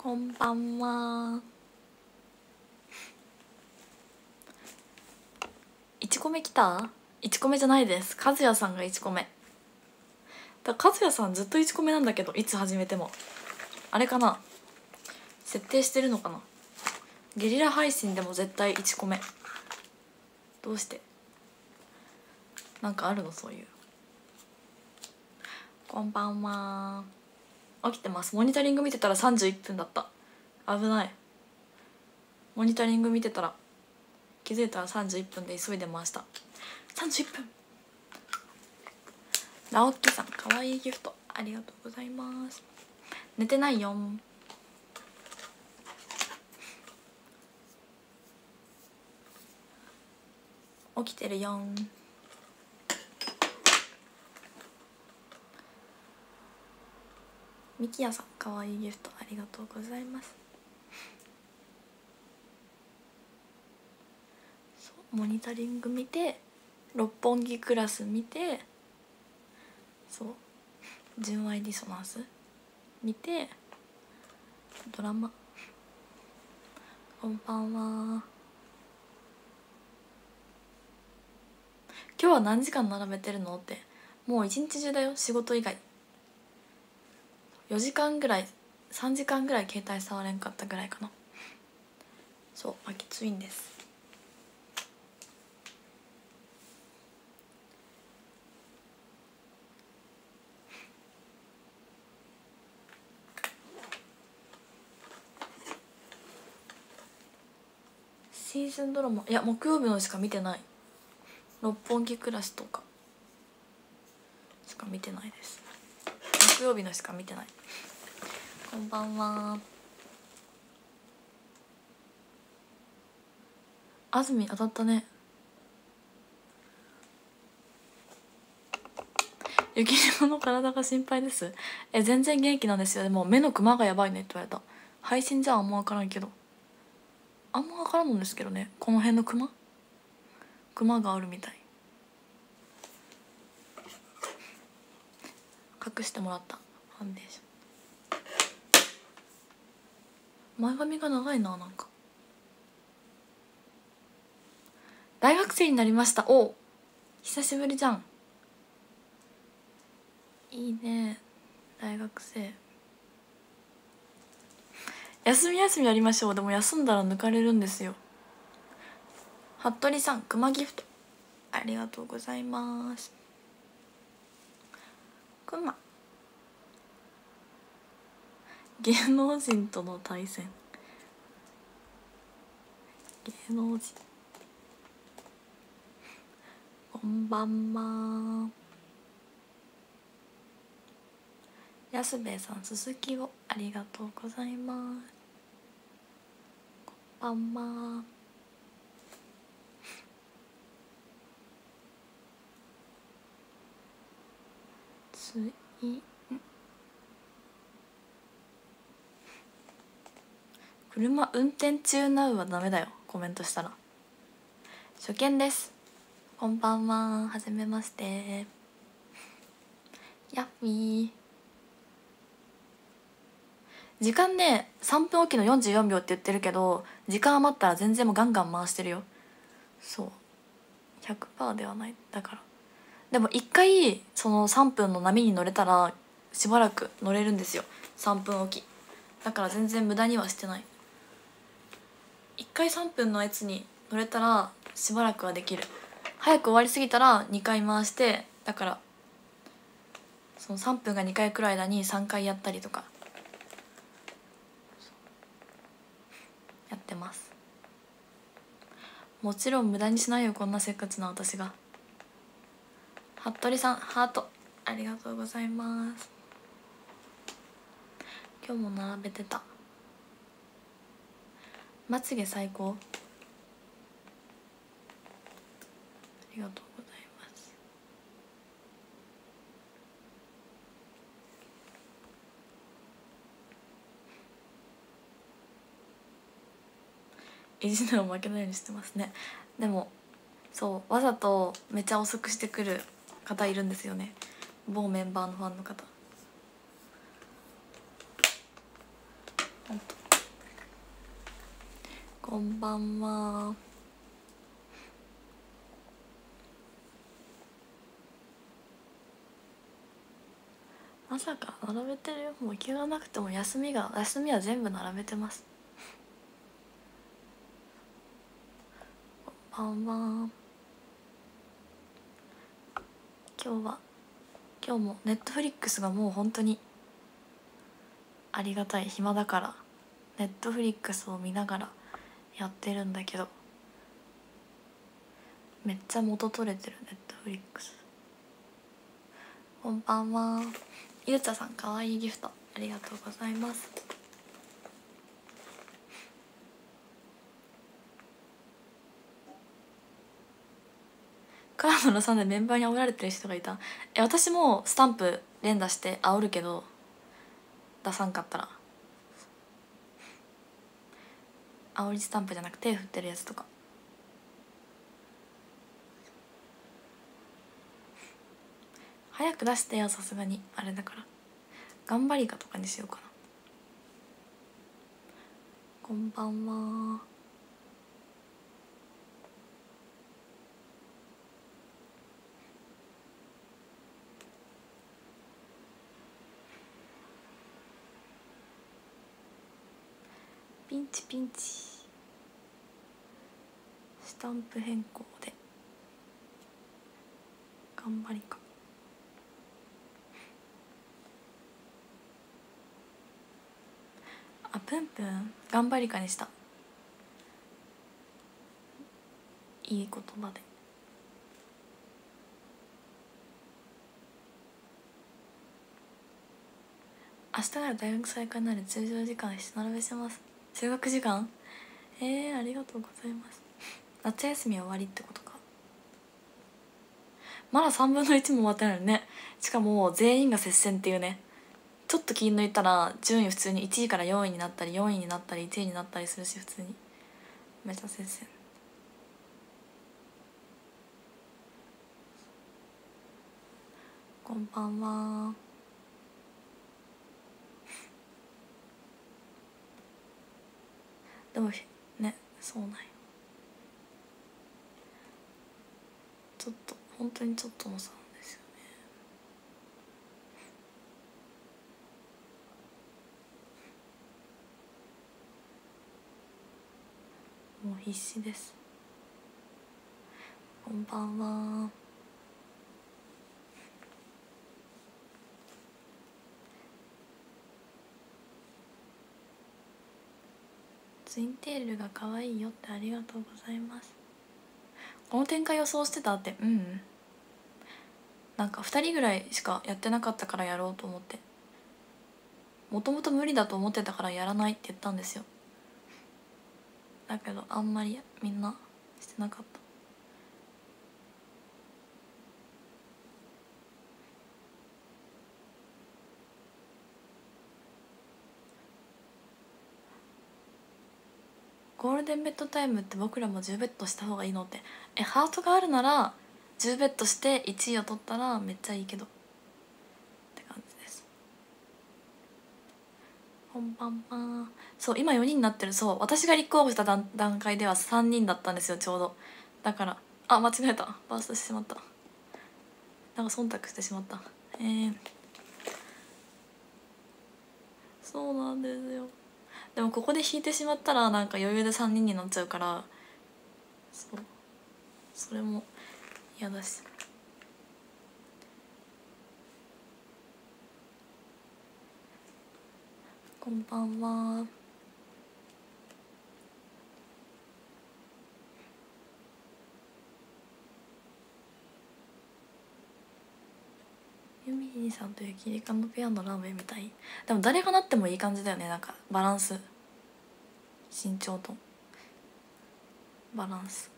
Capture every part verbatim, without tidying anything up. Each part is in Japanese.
こんばんは。いちこめ来た？ いち 個目じゃないです。和也さんがいちこめだから。和也さんずっといちこめなんだけど、いつ始めてもあれかな、設定してるのかな。ゲリラ配信でも絶対いちこめ。どうして？なんかあるの？そういう。こんばんは。起きてます。モニタリング見てたらさんじゅういっぷんだった。危ない。モニタリング見てたら気づいたらさんじゅういっぷんで急いでました。さんじゅういっぷん。直樹さん、かわいいギフトありがとうございます。寝てないよん。起きてるよん。みきやさん、かわいいギフトありがとうございます。そうモニタリング見て、六本木クラス見て、そう純愛ディソナンス見て、ドラマ。こんばんは。今日は何時間並べてるのって、もう一日中だよ、仕事以外。よじかんぐらい、さんじかんぐらい携帯触れんかったぐらいかな。そう、まあ、きついんです。シーズンドラマ、いや木曜日のしか見てない。六本木クラスとかしか見てないです。木曜日のしか見てない。こんばんは。安住当たったね。雪島の体が心配です。え、全然元気なんですよ。でも目のクマがやばいねって言われた。配信じゃあんま分からんけど、あんま分からんのですけどね、この辺のクマクマがあるみたい。隠してもらったファンデーション。前髪が長いな。なんか大学生になりました。お、久しぶりじゃん。いいね、大学生。休み休みやりましょう。でも休んだら抜かれるんですよ。服部さん、クマギフトありがとうございます。クマ、芸能人との対戦。芸能人、こんばんは。安兵衛さん、鈴木をありがとうございます。こんばんは。つい車運転中なうはダメだよ、コメントしたら。初見です。こんばんは、はじめまして。やっみー。時間ね、さんぷんおきのよんじゅうよんびょうって言ってるけど、時間余ったら全然もうガンガン回してるよ。そう ひゃくパーセント ではない。だからでも一回そのさんぷんの波に乗れたらしばらく乗れるんですよ、さんぷんおき。だから全然無駄にはしてない。一回さんぷんのやつに乗れたらしばらくはできる。早く終わりすぎたらにかい回して、だからそのさんぷんがにかいくらい間にさんかいやったりとかやってます。もちろん無駄にしないよ、こんなせっかちな私が。服部さん、ハートありがとうございます。今日も並べてた。まつげ最高、ありがとうございます。意地でも負けないようにしてますね。でもそうわざとめっちゃ遅くしてくる方いるんですよね、某メンバーのファンの方。ほんとこんばんは。朝から並べてるよ。もう気がなくても休みが休みは全部並べてます。こんばんは。今日は今日もネットフリックスがもう本当にありがたい。暇だからネットフリックスを見ながらやってるんだけど、めっちゃ元取れてるネットフリックス。こんばんは。ゆうちゃさん、かわいいギフトありがとうございます。カードのさんでメンバーに煽られてる人がいた。え私もスタンプ連打して煽るけど、出さんかったら煽りスタンプじゃなく手振ってるやつとか。早く出してよ、さすがにあれだから。頑張りかとかにしようかな。こんばんは。ピンチピンチ。スタンプ変更で頑張りか。あ、ぷんぷん頑張りかにした。いい言葉で。明日から大学再開になる。通常時間一緒並べします。通学時間。えー、ありがとうございます。夏休み終わりってことか。まださんぶんのいちも終わってないのね。しかも全員が接戦っていうね。ちょっと気抜いたら順位普通にいちいからよんいになったりよんいになったりいちいになったりするし、普通にめっちゃ接戦。こんばんは。でもね、そうなんよ。ちょっと本当にちょっとの差なんですよね。もう必死です。こんばんは。ツインテールが可愛いよってありがとうございます。この展開予想してたって。うん、なんかふたりぐらいしかやってなかったからやろうと思って。もともと無理だと思ってたからやらないって言ったんですよ。だけどあんまりみんなしてなかった。ゴールデンベッドタイムって僕らもじゅうベッドした方がいいのって。えハートがあるならじゅうベッドしていちいを取ったらめっちゃいいけどって感じです。こんばんは。そう今よにんになってる。そう私が立候補した段段階ではさんにんだったんですよちょうど。だからあ間違えた、バーストしてしまった。なんか忖度してしまった。えー、そうなんですよ。でもここで引いてしまったらなんか余裕でさんにんになっちゃうから、そうそれも嫌だし。こんばんは。ユミリンさんと雪リカのペアのラーメンみたい。でも誰がなってもいい感じだよね。なんかバランス、身長とバランス。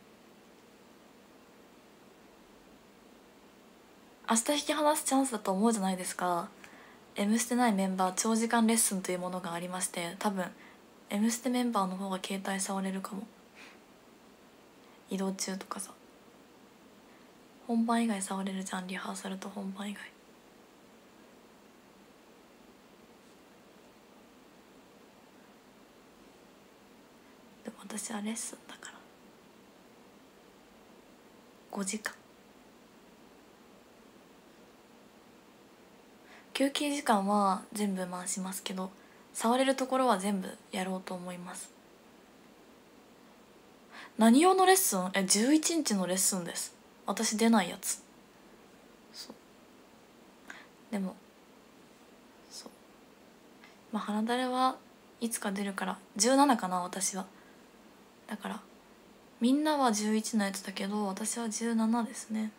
明日引き離すチャンスだと思うじゃないですか。「M ステ」ないメンバー長時間レッスンというものがありまして、多分「M ステ」メンバーの方が携帯触れるかも。移動中とかさ。本番以外触れるじゃん、リハーサルと本番以外。でも私はレッスンだからごじかん。休憩時間は全部回しますけど、触れるところは全部やろうと思います。何用のレッスン？えじゅういちにちのレッスンです。私出ないやつ。そうでもそうまあ花だれはいつか出るからじゅうななかな。私はだからみんなはじゅういちのやつだけど私はじゅうななですね。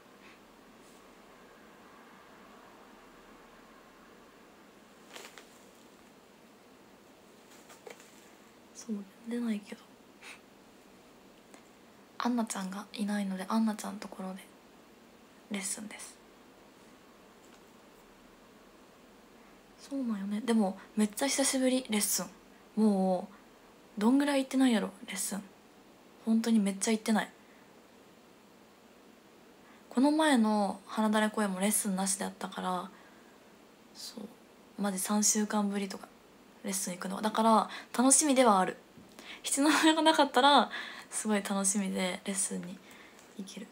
そう出ないけどアンナちゃんがいないのでアンナちゃんのところでレッスンです。そうなんよね。でもめっちゃ久しぶりレッスン。もうどんぐらい行ってないやろレッスン。本当にめっちゃ行ってない。この前の花だれ公演もレッスンなしであったから、そうマジさんしゅうかんぶりとかレッスン行くのは。だから楽しみではある。質の上がなかったらすごい楽しみでレッスンに行ける。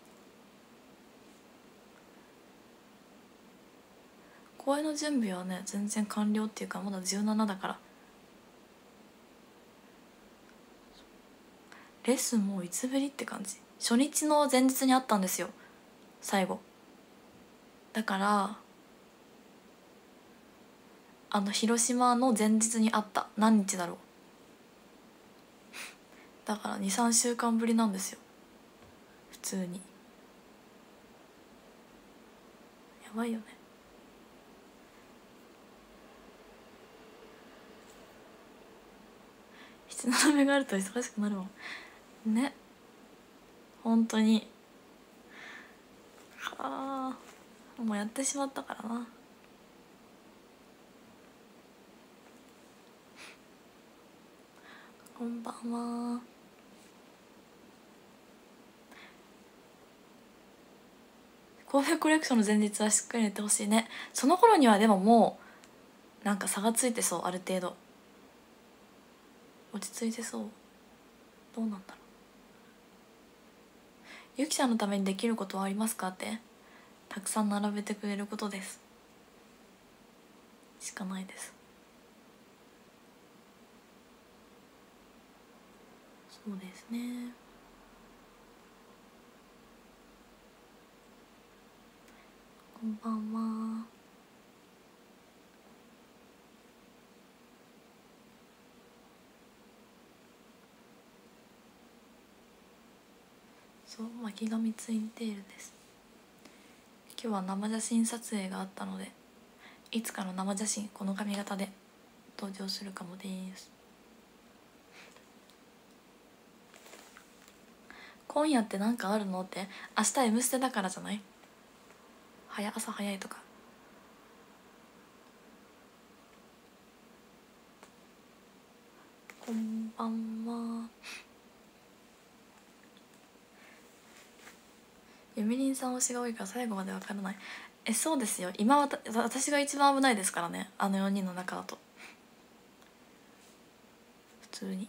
公演の準備はね全然完了っていうかまだじゅうななだから。レッスンもういつぶりって感じ。初日の前日にあったんですよ最後。だからあの広島の前日にあった。何日だろう。だからにさんしゅうかんぶりなんですよ普通に。やばいよね。質の目があると忙しくなるもんね。本当にはあもうやってしまったからな。こんばんは。神戸コレクションの前日はしっかり寝てほしいね。その頃にはでももうなんか差がついてそう。ある程度落ち着いてそう。どうなんだろう。ゆきちゃんのためにできることはありますかって。たくさん並べてくれることですしかないです。そうですね。こんばんは。そう巻紙ツインテールです。今日は生写真撮影があったのでいつかの生写真この髪型で登場するかもです。今夜って何かあるのって。明日「M ステ」だからじゃない。早朝早いとか。こんばんは。ゆみりんさん推しが多いから最後までわからない。えそうですよ。今わた私が一番危ないですからね。あのよにんの中だと普通に。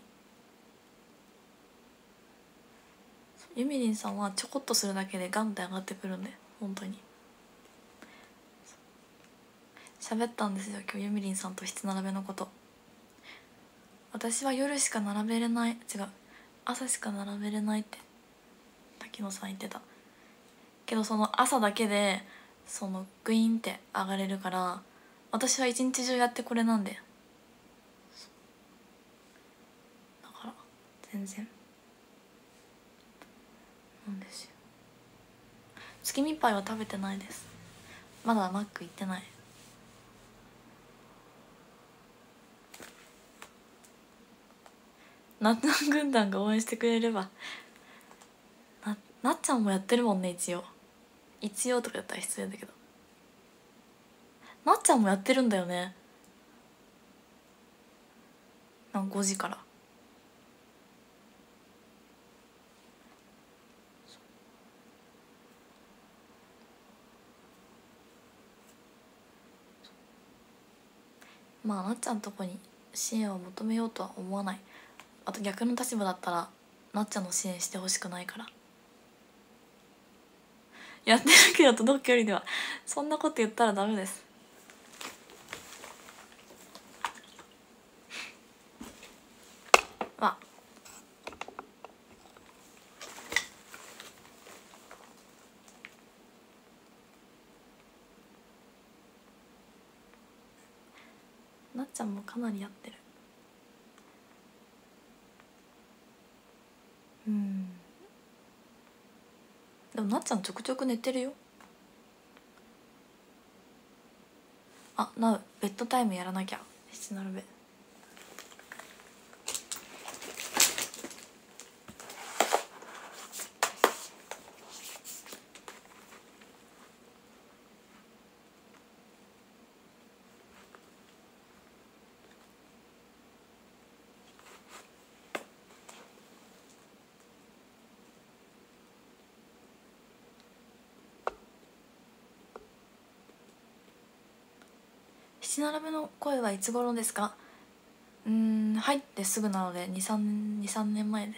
ゆみりんさんはちょこっとするだけでガンって上がってくるんで本当に。喋ったんですよ今日ゆみりんさんと質並べのこと。私は夜しか並べれない、違う朝しか並べれないって滝野さん言ってたけど、その朝だけでそのグイーンって上がれるから私は一日中やってこれなんで。だから全然なんですよ。月見パイは食べてないです。まだマック行ってない。なっなん軍団が応援してくれれば。ななっちゃんもやってるもんね一応。一応とかやったら失礼だけどなっちゃんもやってるんだよね。なんかごじから。まあなっちゃんのとこに支援を求めようとは思わない。 あと逆の立場だったらなっちゃんの支援してほしくないから。やってるけど届く距離ではそんなこと言ったらダメです。わなっちゃんもかなりやってる。うん、でもなっちゃんちょくちょく寝てるよ。あ、なうベッドタイムやらなきゃ。七並べ七並べの声はいつ頃ですか？うーん、入ってすぐなのでにさんねんまえです。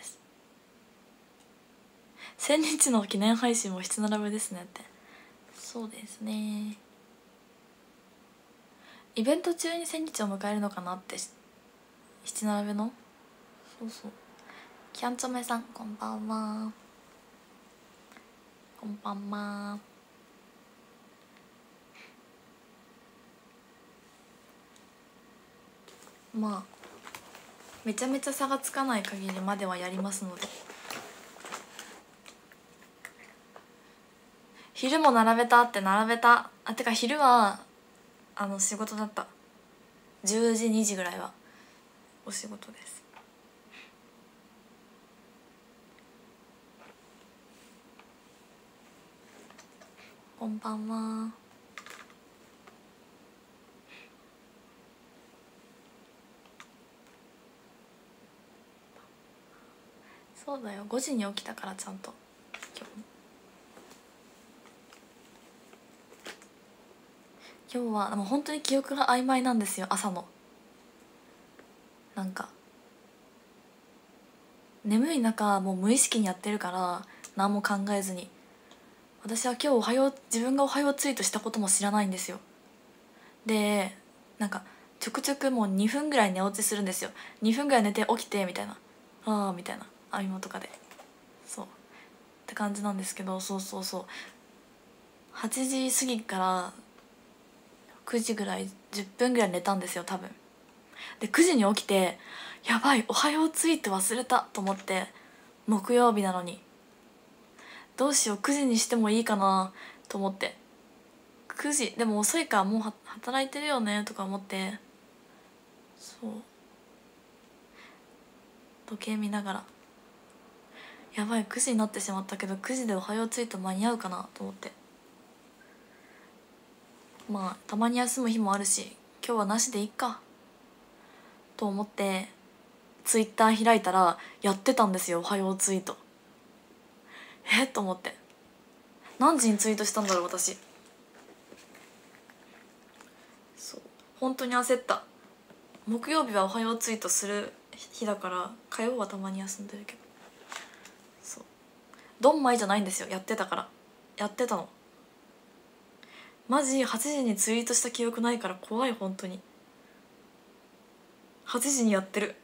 千日の記念配信も七並べですねって。そうですね。イベント中に千日を迎えるのかなって。七並べのそうそう。キャンチョメさんこんばんは。こんばんは。まあめちゃめちゃ差がつかない限りまではやりますので。昼も並べたって並べた。あてか昼はあの仕事だった。じゅうじにじぐらいはお仕事です。こんばんは。そうだよ、ごじに起きたからちゃんと今日今日はでも本当に記憶が曖昧なんですよ。朝のなんか眠い中もう無意識にやってるから何も考えずに。私は今日おはよう自分がおはようツイートしたことも知らないんですよ。でなんかちょくちょくもうにふんぐらい寝落ちするんですよ。にふんぐらい寝て起きてみたいな、ああみたいな、あみもとかでそうって感じなんですけど、そうそうそう、はちじ過ぎからくじぐらいじゅっぷんぐらい寝たんですよ多分。でくじに起きてやばいおはようツイート忘れたと思って、木曜日なのにどうしようくじにしてもいいかなと思って、くじでも遅いからもう働いてるよねとか思って、そう時計見ながらやばいくじになってしまったけどくじでおはようツイート間に合うかなと思って、まあたまに休む日もあるし今日はなしでいっかと思ってツイッター開いたらやってたんですよおはようツイート。えっと思って、何時にツイートしたんだろう私。そう本当に焦った。木曜日はおはようツイートする日だから火曜はたまに休んでるけど、そうドンマイじゃないんですよ、やってたから。やってたのマジはちじにツイートした記憶ないから怖い。本当にはちじにやってる、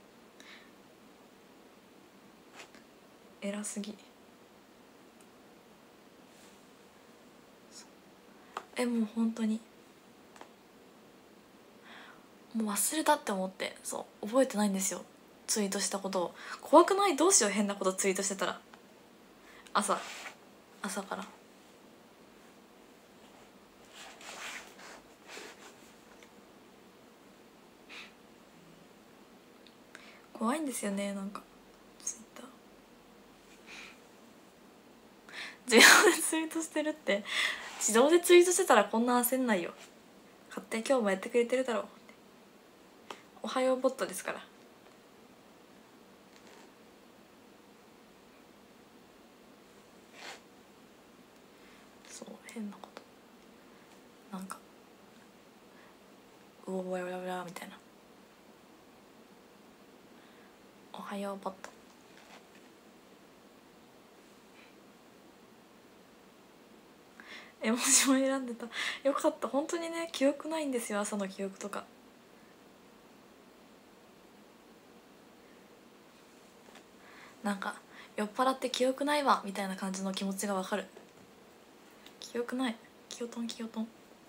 偉すぎ。えもう本当にもう忘れたって思って、そう覚えてないんですよツイートしたことを。怖くない？どうしよう変なことツイートしてたら。朝朝から怖いんですよね。なんかツイッター自動でツイートしてるって、自動でツイートしてたらこんな焦んないよ。勝手に今日もやってくれてるだろう。おはようボットですから。そう変なことなんかうおぼやぼやぼやみたいな。おはようボット。絵文字も選んでた。よかった。本当にね、記憶ないんですよ、朝の記憶とか。なんか酔っ払って記憶ないわみたいな感じの気持ちがわかる。記憶ない。キヨトンキヨトン。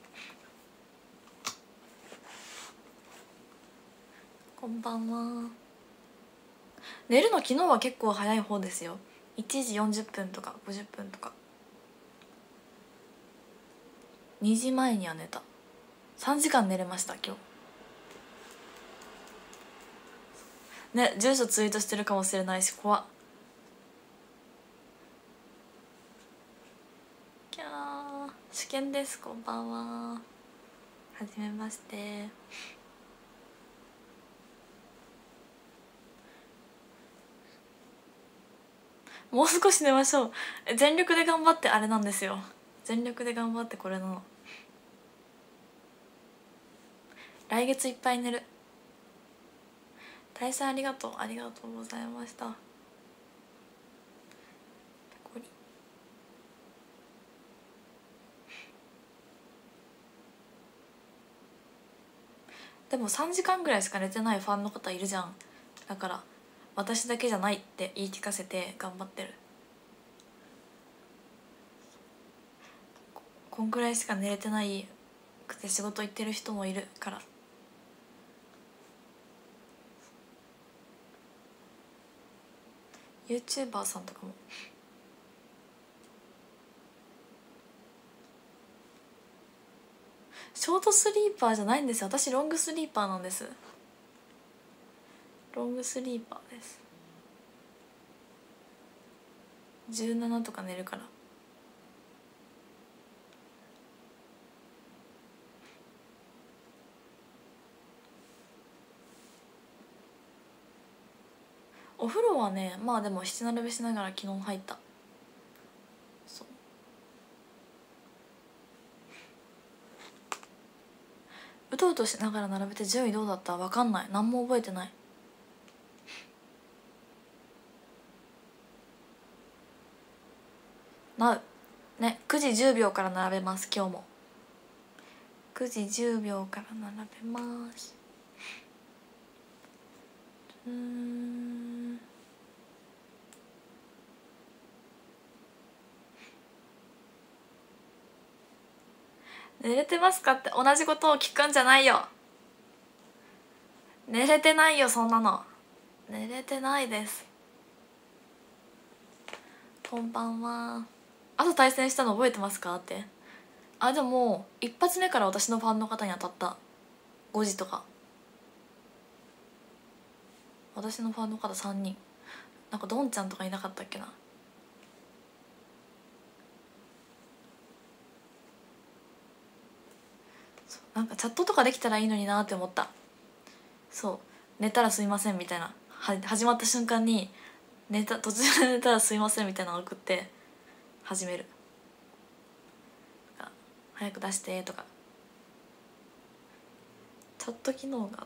こんばんは。寝るの昨日は結構早い方ですよ。いちじよんじゅっぷんとかごじゅっぷんとか。にじまえには寝た。さんじかん寝れました今日ね。住所ツイートしてるかもしれないし怖っ。キャー。試験です。こんばんは。はじめまして。もう少し寝ましょう。全力で頑張ってあれなんですよ。全力で頑張ってこれなの。来月いっぱい寝る。大佐ありがとう。ありがとうございました。ペコリ。でもさんじかんぐらいしか寝てないファンの方いるじゃん。だから私だけじゃないって言い聞かせて頑張ってる。ここんぐらいしか寝れてないくて仕事行ってる人もいるから。YouTuber さんとかも。ショートスリーパーじゃないんですよ。私ロングスリーパーなんです。ロングスリーパーです。じゅうななとか寝るから。お風呂はね、まあでも七並べしながら昨日入った。そううとうとしながら並べて順位どうだった？分かんない。何も覚えてない。なうね、くじじゅうびょうから並べます。今日もくじじゅうびょうから並べます。うーん寝れてますかって同じことを聞くんじゃないよ。寝れてないよそんなの。寝れてないです。こんばんは。朝対戦したの覚えてますかって。あ、でも一発目から私のファンの方に当たった。ごじとか。私のファンの方さんにん。なんかドンちゃんとかいなかったっけな。なんかチャットとかできたらいいのになって思った。そう寝たらすいませんみたいな、は始まった瞬間に寝た途中で寝たらすいませんみたいなのを送って始める。早く出してとかチャット機能があったら。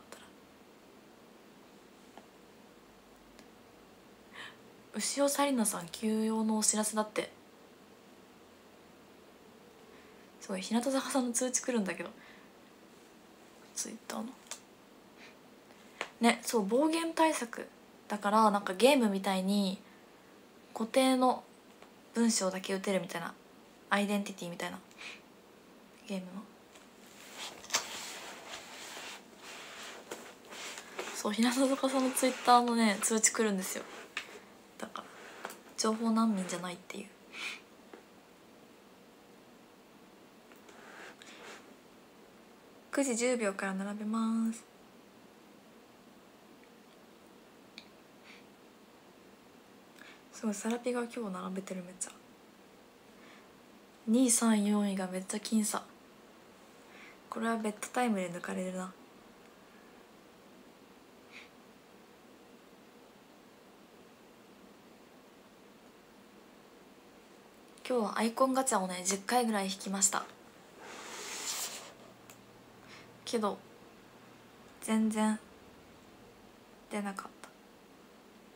牛尾紗理奈さん休養のお知らせだって。すごい日向坂さんの通知来るんだけど、ツイッターのね。そう暴言対策だから、なんかゲームみたいに固定の文章だけ打てるみたいな、アイデンティティみたいなゲームの。そう日向坂さんのツイッターのね通知来るんですよ。だから情報難民じゃないっていう。くじじゅうびょうから並べます。すごいサラピが今日並べてる。めっちゃにいさんよんいがめっちゃ僅差。これはベッドタイムで抜かれるな。今日はアイコンガチャをねじゅっかいぐらい引きましたけど全然出なかった。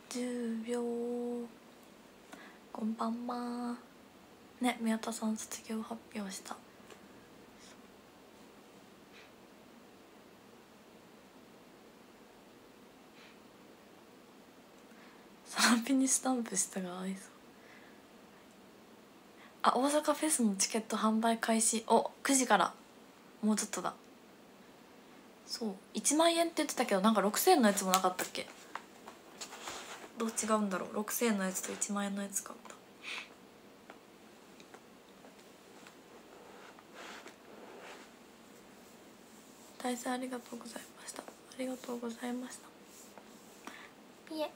じゅうびょう。こんばんはね。宮田さん卒業発表した。サラピにスタンプしたが合いそう。あ、大阪フェスのチケット販売開始。お、くじから。もうちょっとだ。そう、いちまんえんって言ってたけど、なんかろくせんえんのやつもなかったっけ。どう違うんだろう。ろくせんえんのやつといちまんえんのやつか。大変ありがとうございました。ありがとうございました。いえ。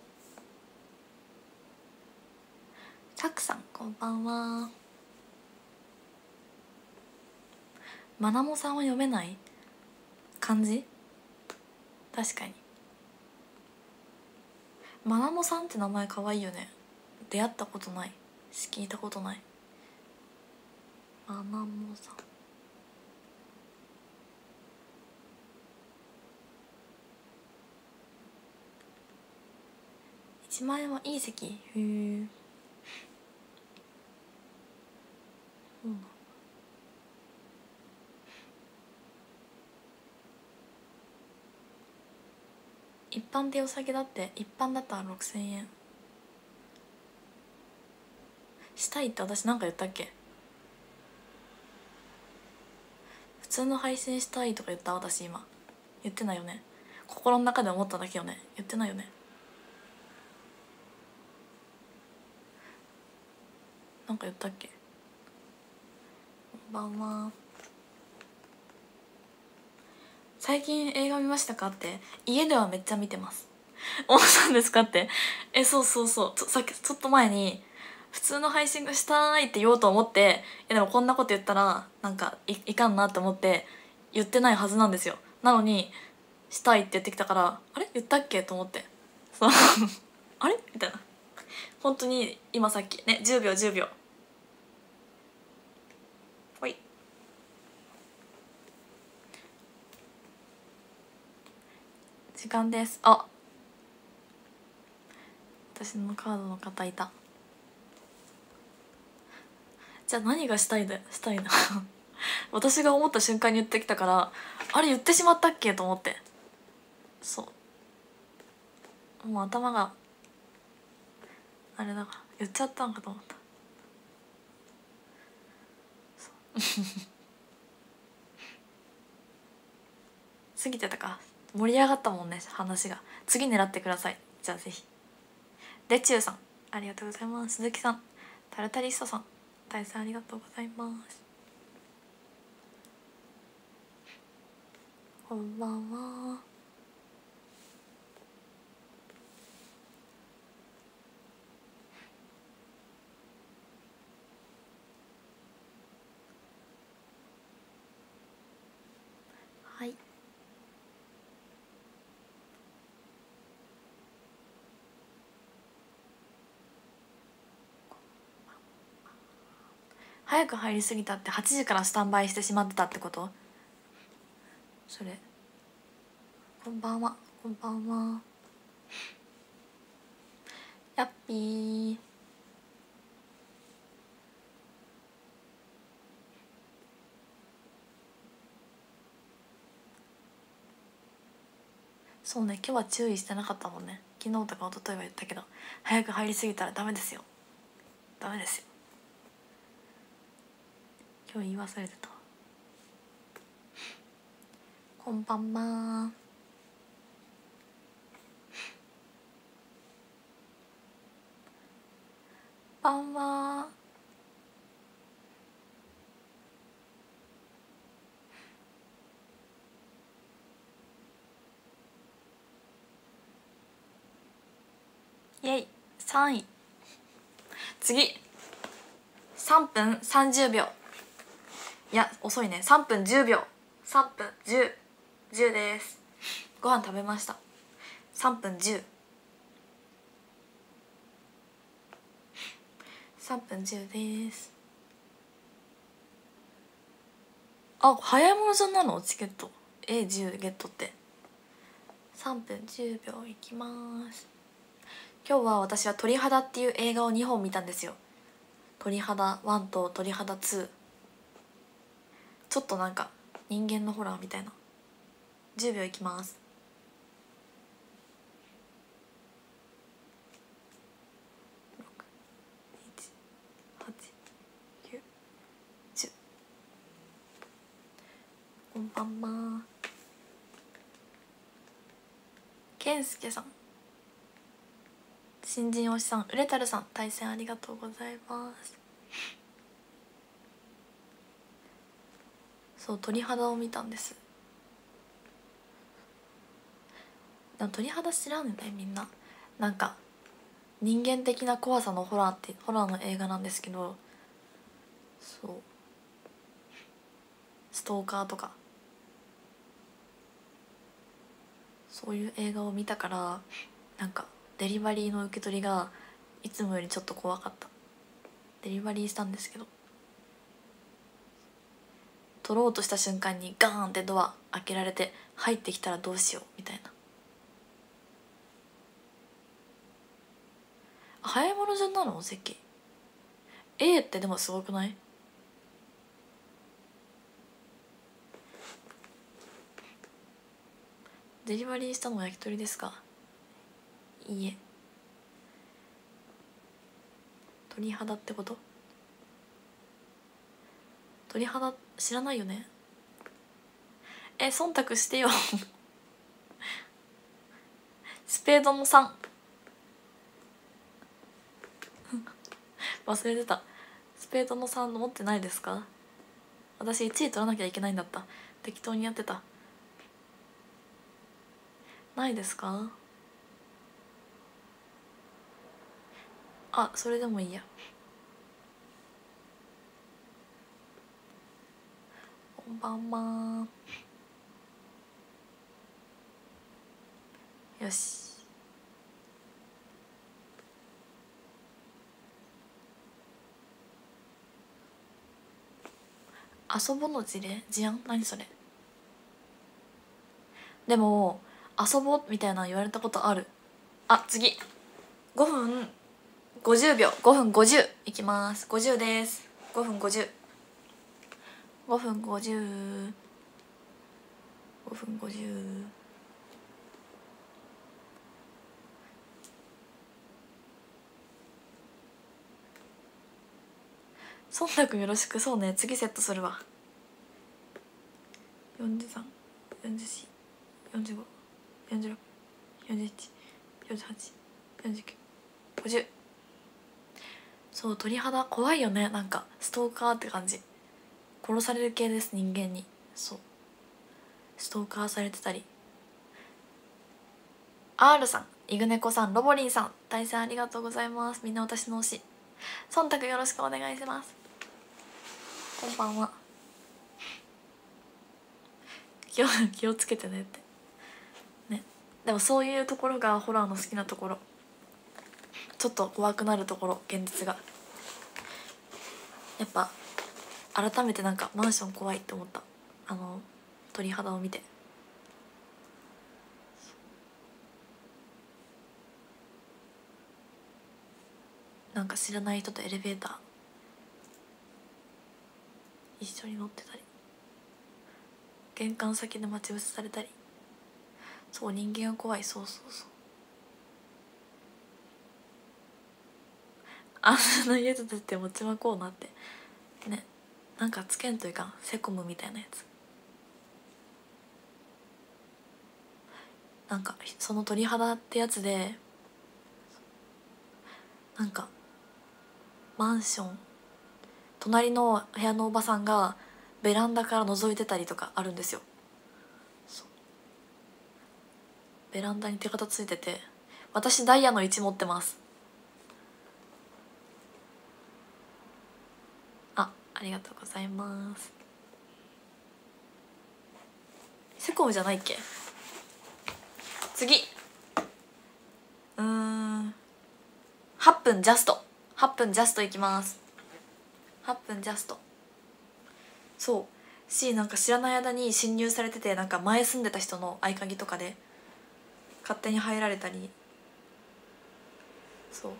たくさんこんばんは。まなもさんは読めない漢字。確かにまなもさんって名前かわいいよね。出会ったことないし聞いたことない。まなもさん。いちまんえんはいい席。へえ。うん一般で良さげだって。一般だったらろくせんえん。したいって私なんか言ったっけ。普通の配信したいとか言った。私今言ってないよね。心の中で思っただけよね。言ってないよね。なんか言ったっけ。こんばんは。最近映画見ましたかって。家ではめっちゃ見てます。思ったんですかって。え、そうそうそう、さっきちょっと前に普通の配信がしたいって言おうと思って、いやでもこんなこと言ったらなんか い, いかんなって思って言ってないはずなんですよ。なのにしたいって言ってきたから、あれ言ったっけと思って。そうあれみたいな。本当に今さっきね。じゅうびょうじゅうびょう。ほい。時間です。あ、私のカードの方いた。じゃあ何がしたいだしたいな私が思った瞬間に言ってきたから、あれ言ってしまったっけと思って。そうもう頭があれだから言っちゃったんかと思った。過ぎてたか。盛り上がったもんね話が。次狙ってください。じゃあぜひ。でちゅうさんありがとうございます。鈴木さん、タルタリストさん、大さんありがとうございます。こんばんは。はい。早く入りすぎたってはちじからスタンバイしてしまってたってこと。それ。こんばんは。こんばんは。やっぴー。そうね、今日は注意してなかったもんね。昨日とか一昨日は言ったけど、早く入りすぎたらダメですよ。ダメですよ。今日言い忘れてた。こんばんは。ばんは。イェイ。さんい。次さんぷんさんじゅうびょう。いや遅いね。さんぷんじゅうびょう。さんぷんじゅう。じゅうです。ご飯食べました。さんぷんじゅう。さんぷんじゅうです。あ、早いものじゃんなのチケット エーじゅう ゲットって。さんぷんじゅうびょういきます。 今日は私は鳥肌っていう映画をにほん見たんですよ。鳥肌ワンと鳥肌ツー。ちょっとなんか人間のホラーみたいな。じゅうびょういきます。ろく、なな、はち、きゅう、じゅう。こんばんは。けんすけさん、新人推しさん、うれたるさん、対戦ありがとうございます。そう、鳥肌を見たんです。でも鳥肌知らんねんね、みんな。なんか人間的な怖さのホラーってホラーの映画なんですけど、そうストーカーとかそういう映画を見たから、なんかデリバリーの受け取りがいつもよりちょっと怖かった。デリバリーしたんですけど、取ろうとした瞬間にガーンってドア開けられて、入ってきたらどうしようみたいな。早いもの順なの席 A ってでもすごくない？デリバリーしたのは焼き鳥ですか？いいえ。鳥肌ってこと？鳥肌知らないよね。え、忖度してよスペードのさん忘れてた。スペードのさん持ってないですか？私いちい取らなきゃいけないんだった。適当にやってた。ないですか？あ、それでもいいや。こんばんは。よし。遊ぼの事例事案何それ。でも遊ぼうみたいなの言われたことある。あ、次ごふんごじゅうびょう、ごふんごじゅういきます。ごじゅうです。ごふんごじゅう、ごふんごじゅう、ごふんごじゅう。忖度よろしく。そうね、次セットするわ。よんじゅうさん、よんじゅうよん、よんじゅうご、よんじゅうろく、よんじゅういち、よんじゅうはち、よんじゅうきゅう、ごじゅう。そう、鳥肌怖いよね。なんかストーカーって感じ。殺される系です、人間に。そう、ストーカーされてたり。 R さん、イグネコさん、ロボリンさん、対戦ありがとうございます。みんな私の推し。忖度よろしくお願いします。こんばんは。気を気をつけてねってね。でもそういうところがホラーの好きなところ。ちょっと怖くなるところ、現実がやっぱ改めてなんかマンション怖いって思った。あの鳥肌を見て。なんか知らない人とエレベーター一緒に乗ってたり、玄関先で待ち伏せされたり。そう、人間が怖い。そうそうそう。あんな家と出て持ちまこうなってね。なんかつけんといかん、セコムみたいなやつ。なんかその鳥肌ってやつで、なんかマンション隣の部屋のおばさんがベランダから覗いてたりとかあるんですよ。ベランダに手形ついてて、私ダイヤのいち持ってます。あ、ありがとうございます。セコムじゃないっけ。次うーんはっぷんジャスト、はっぷんジャストいきます。はっぷんジャスト。そうし、なんか知らない間に侵入されてて、なんか前住んでた人の合鍵とかで勝手に入られたり。 そう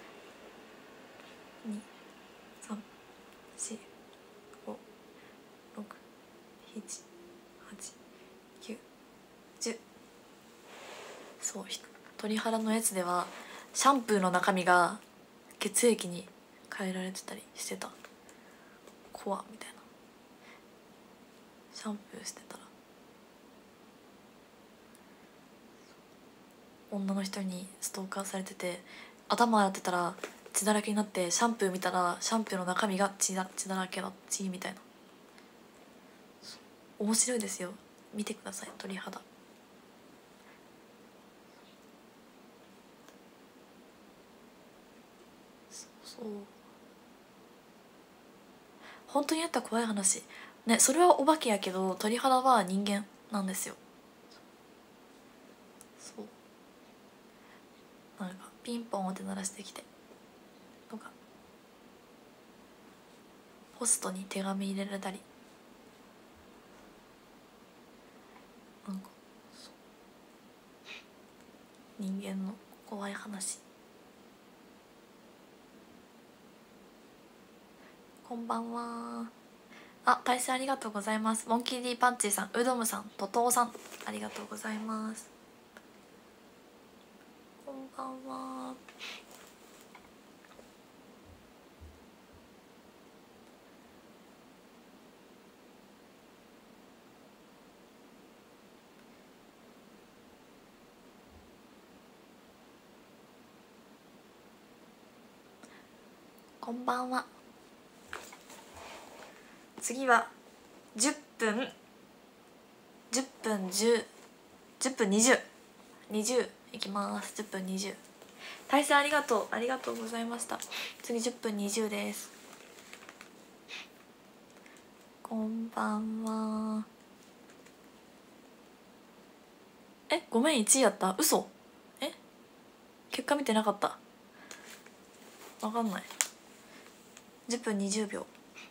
にさんしごろくしちはちきゅうじゅう。そう、鳥肌のやつではシャンプーの中身が血液に変えられてたりしてた。コアみたいな。シャンプーしてたら女の人にストーカーされてて、頭洗ってたら血だらけになって、シャンプー見たらシャンプーの中身が血だ血だらけの血みたいな。面白いですよ、見てください鳥肌。そうそう、本当にあった怖い話ね。それはお化けやけど鳥肌は人間なんですよ。そう、なんかピンポンって鳴らしてきてとか、ポストに手紙入れられたり、なんか人間の怖い話。こんばんは。あ、大勢ありがとうございます。モンキー D パンチーさん、うどむさん、ととおさん、ありがとうございます。こんばんは。こんばんは。次はじゅっぷんじゅっぷんじゅう、じゅっぷんにじゅう、にじゅういきます。じゅっぷんにじゅう。大勢ありがとう、ありがとうございました。次じゅっぷんにじゅうです。こんばんは。え、ごめん、いちいやった。嘘。え、結果見てなかった。わかんない。じゅっぷんにじゅうびょう。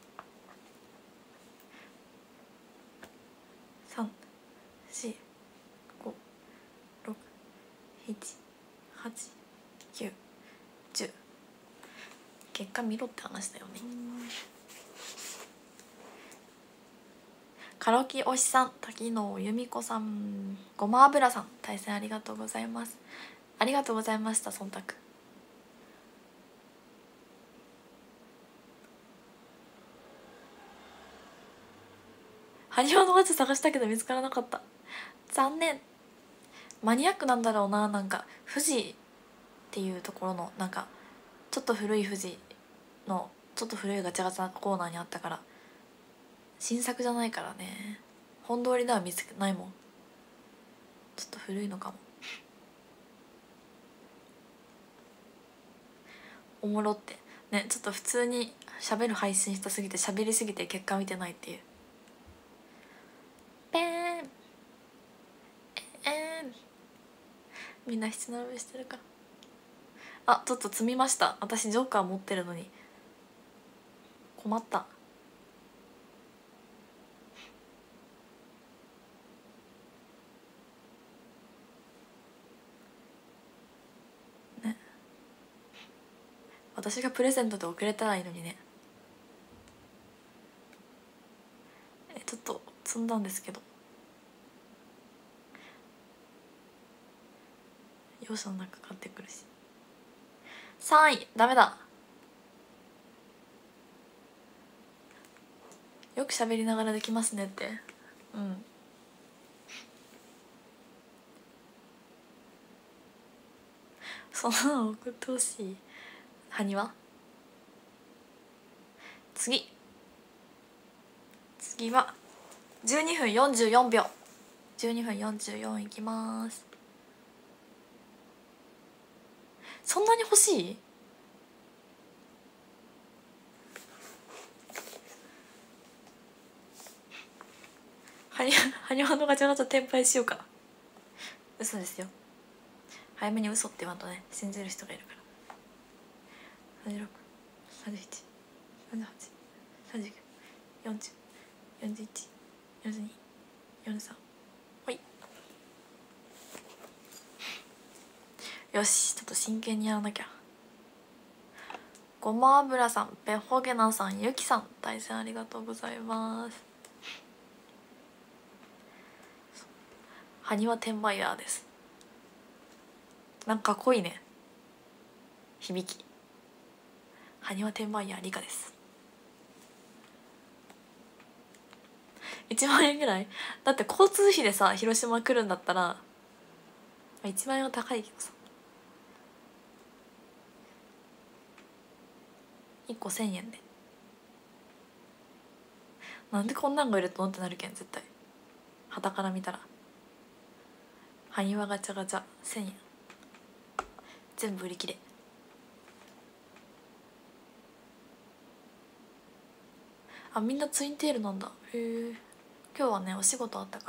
さん、よん、ご、ろく、なな、はち、きゅう、じゅう。結果見ろって話だよね。カラオケおしさん、滝野由美子さん、ごま油さん、対戦ありがとうございます。ありがとうございました。忖度。埴輪のガチャ探したけど見つからなかった。残念。マニアックなんだろうな。なんか富士っていうところのなんかちょっと古い富士のちょっと古いガチャガチャコーナーにあったから、新作じゃないからね。本通りでは見つけないもん。ちょっと古いのかも。おもろってね。ちょっと普通に喋る配信したすぎて喋りすぎて結果見てないっていう。ペーンえーん、みんな七並べしてるから。あ、ちょっと積みました。私ジョーカー持ってるのに困った。ね、私がプレゼントで送れたらいいのにね。え、ちょっと積んだんですけど、容赦の中買ってくるし。さんいダメだ。よく喋りながらできますねって。うん、そんなの送ってほしい。埴輪。次次はじゅうにふんよんじゅうよんびょう。じゅうにふんよんじゅうよんいきます。そんなに欲しい？はにはにわのガチャガチャ転売しようかな。嘘ですよ。早めに嘘って言わんとね、信じる人がいるから。さんじゅうろく、さんじゅうなな、さんじゅうはち、さんじゅうきゅう、よんじゅう、よんじゅういち、よんじゅうに、よんじゅうさん。ほい。よし、ちょっと真剣にやらなきゃ。 ごま油さん、べほげなさん、ゆきさん、対戦ありがとうございます。はにわ転売ヤーです。なんかかっこいいね、響き。はにわ転売ヤーりかです。いちまんえんぐらいだって、交通費でさ広島来るんだったらいちまんえんは高いけどさ、いっこせんえんでなんでこんなんが売れとのってなるけん、絶対傍から見たら。はにわガチャガチャせんえん全部売り切れ。あ、みんなツインテールなんだ。へえ。今日はねお仕事あったから。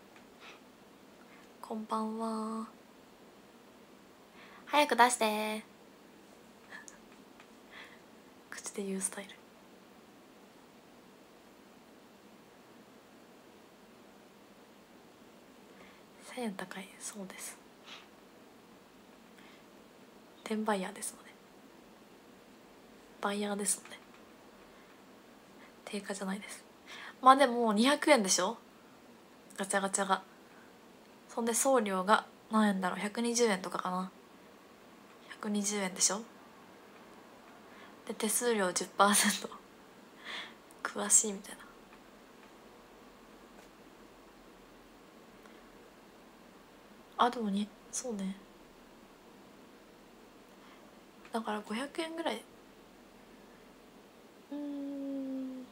こんばんは。早く出してー。口で言うスタイル。せんえん高い。そうです、転売ヤーですので、バイヤーですので定価じゃないです。まあでもにひゃくえんでしょ、ガチャガチャが。そんで送料が何円だろう、ひゃくにじゅうえんとかかな。ひゃくにじゅうえんでしょ。で手数料 じゅっパーセント 詳しいみたいな。あ、でもにそうね、だからごひゃくえんぐらい。うーん、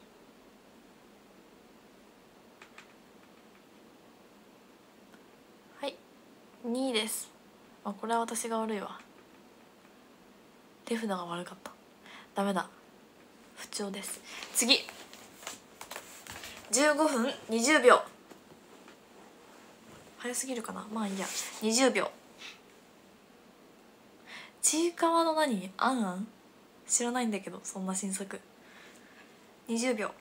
はいにいです。あ、これは私が悪いわ、手札が悪かった。ダメだ、不調です。次じゅうごふんにじゅうびょう、早すぎるかな、まあいいや。にじゅうびょう。ちいかわの何、あんあん知らないんだけど、そんな新作。にじゅうびょう。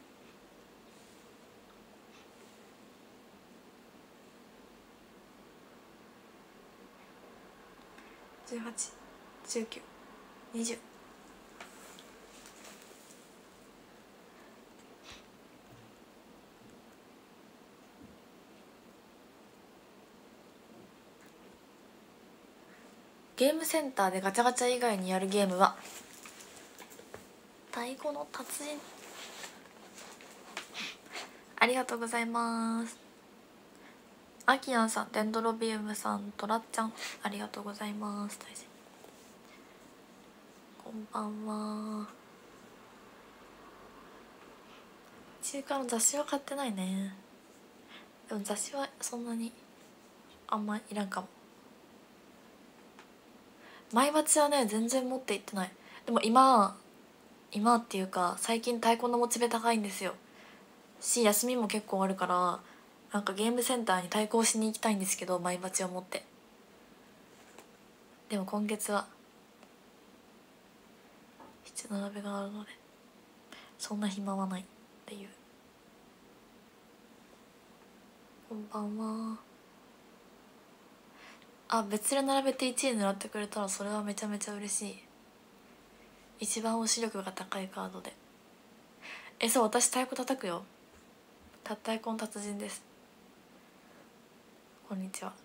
じゅうはち、じゅうきゅう、にじゅう。ゲームセンターでガチャガチャ以外にやるゲームは太鼓の達人。ありがとうございます。アキアンさん、デンドロビウムさん、トラッちゃん、ありがとうございます。大事。こんばんは。中華の雑誌は買ってないね。でも雑誌はそんなにあんまいらんかも。マイバチはね全然持っていってない。でも今今っていうか最近太鼓のモチベ高いんですよ。し休みも結構あるから、なんかゲームセンターに対抗しに行きたいんですけど、マイバチを持って。でも今月は七並べがあるのでそんな暇はないっていう。こんばんは。あ、別で並べていちい狙ってくれたらそれはめちゃめちゃ嬉しい。一番推し力が高いカードで。え、そう、私太鼓叩くよ。た太鼓の達人です。こんにちは。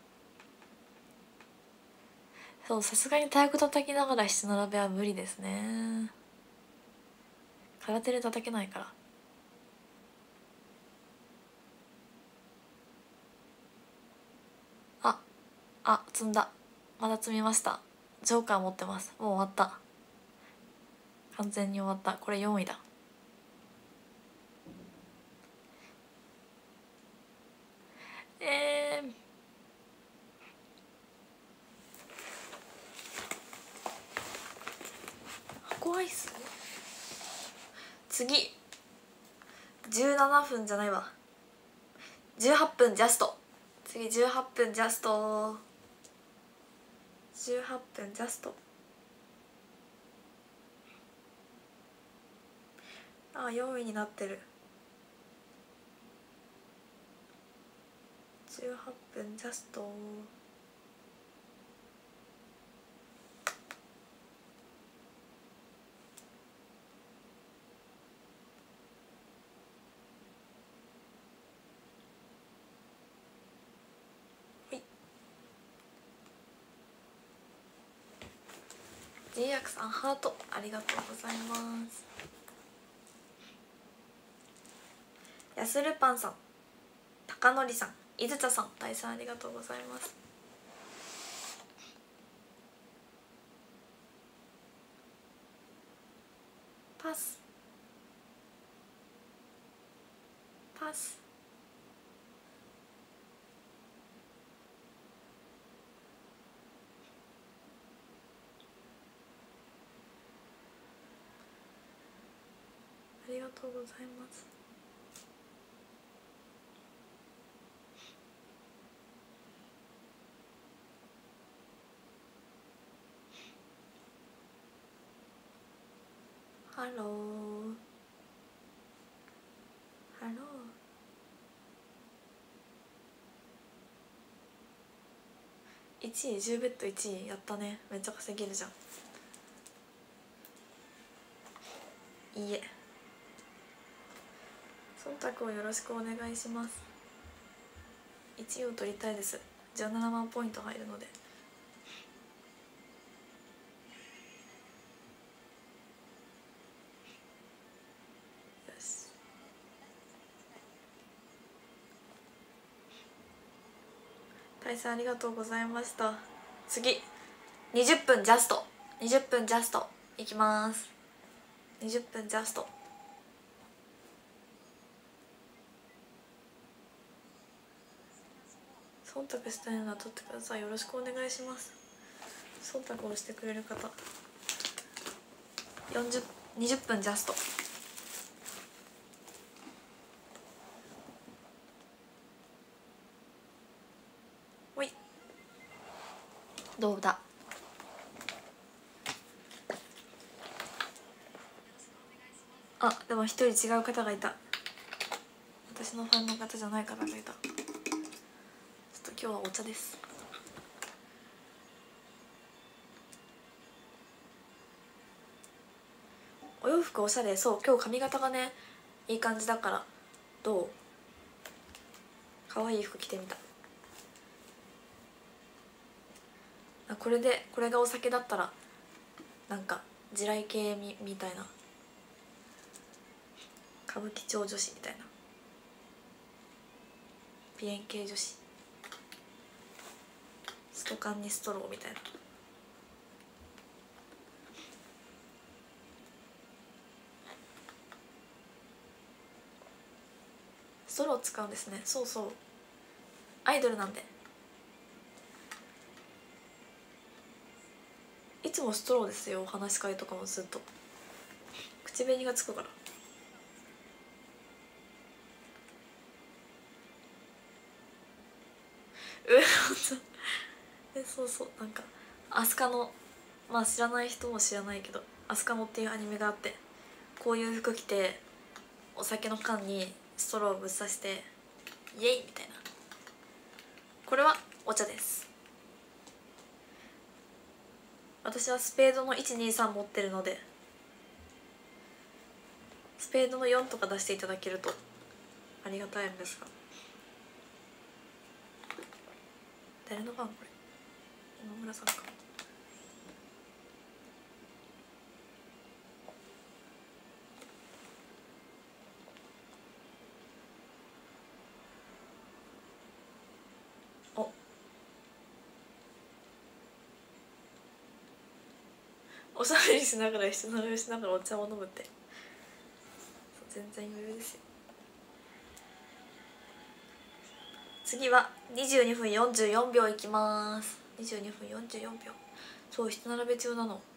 そう、さすがに太鼓叩きながら七並べは無理ですね。空手で叩けないから。ああ、積んだ。まだ積みました。ジョーカー持ってます。もう終わった、完全に終わった。これよんいだ。えー、箱アイス。次じゅうななふんじゃないわ、じゅうはっぷんジャスト。次じゅうはっぷんジャスト。じゅうはっぷんジャスト。あ、よんいになってる。じゅうはっぷんジャスト。 G 薬さんハートありがとうございます。やするパンさん、たかのりさん、いずちゃさん、大さんありがとうございます。パスパス。ありがとうございます。ハローハロー。いちいじゅうベッドいちいやったね。めっちゃ稼げるじゃん。いいえ、忖度をよろしくお願いします。いちいを取りたいです。じゅうななまんポイント入るので。よし、大さんありがとうございました。次にじゅっぷんジャスト、にじゅっぷんジャストいきます。にじゅっぷんジャスト。忖度したいのは取ってください。よろしくお願いします。忖度をしてくれる方よんじゅう、にじゅっぷんジャスト。おい、どうだ。あ、でも一人違う方がいた。私のファンの方じゃない方がいた。ちょっと今日はお茶です。お洋服おしゃれ。そう、今日髪型がねいい感じだから。どう？可愛い服着てみた。あ、これでこれがお酒だったらなんか地雷系みみたいな、歌舞伎町女子みたいな、鼻炎系女子、ストカンにストローみたいな。ストロー使うんですね。そうそう、アイドルなんで。いつもストローですよ。お話し会とかもずっと口紅がつくから。うわえ、そうそう、なんかアスカの、まあ知らない人も知らないけど、アスカノっていうアニメがあって、こういう服着てお酒の缶にストローをぶっ刺してイエイみたいな。これはお茶です。私はスペードのいちにさん持ってるので、スペードのよんとか出していただけるとありがたいんですが。誰の番これ？今村さんか。お、おしゃべりしながら人の上しながらお茶を飲むって全然余裕ですよ。次はにじゅうにふんよんじゅうよんびょういきます。にじゅうにふんよんじゅうよんびょう。そう、人並べ中なの。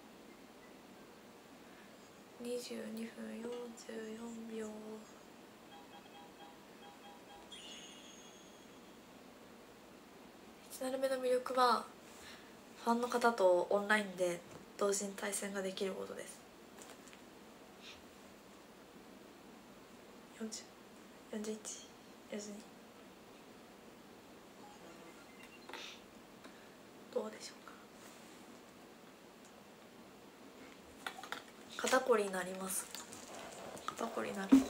にじゅうにふんよんじゅうよんびょう。人並べの魅力はファンの方とオンラインで同時に対戦ができることです。よんじゅう、よんじゅういち、よんじゅうに。どうでしょうか。肩こりになります。肩こりになる。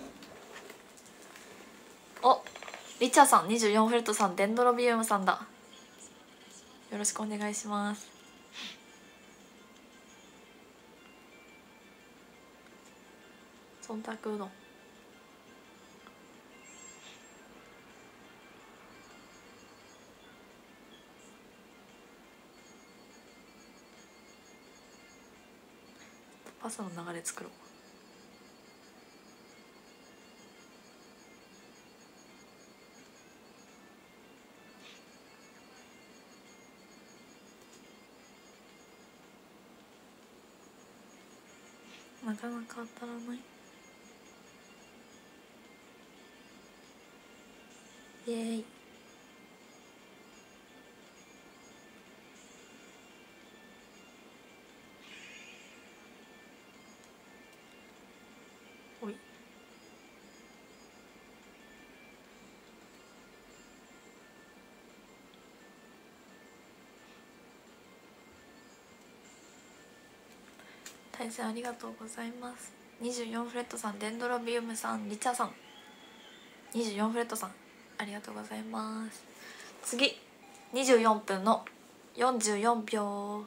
お、リチャさん、にじゅうよんフェルトさん、デンドロビウムさんだ。よろしくお願いします。 忖度うどん。パスタの流れ作ろう。なかなか当たらない。イエーイ。おい。対戦ありがとうございます。にじゅうよんフレットさん、デンドロビウムさん、リチャさん、にじゅうよんフレットさんありがとうございます。次にじゅうよんぷんのよんじゅうよんびょ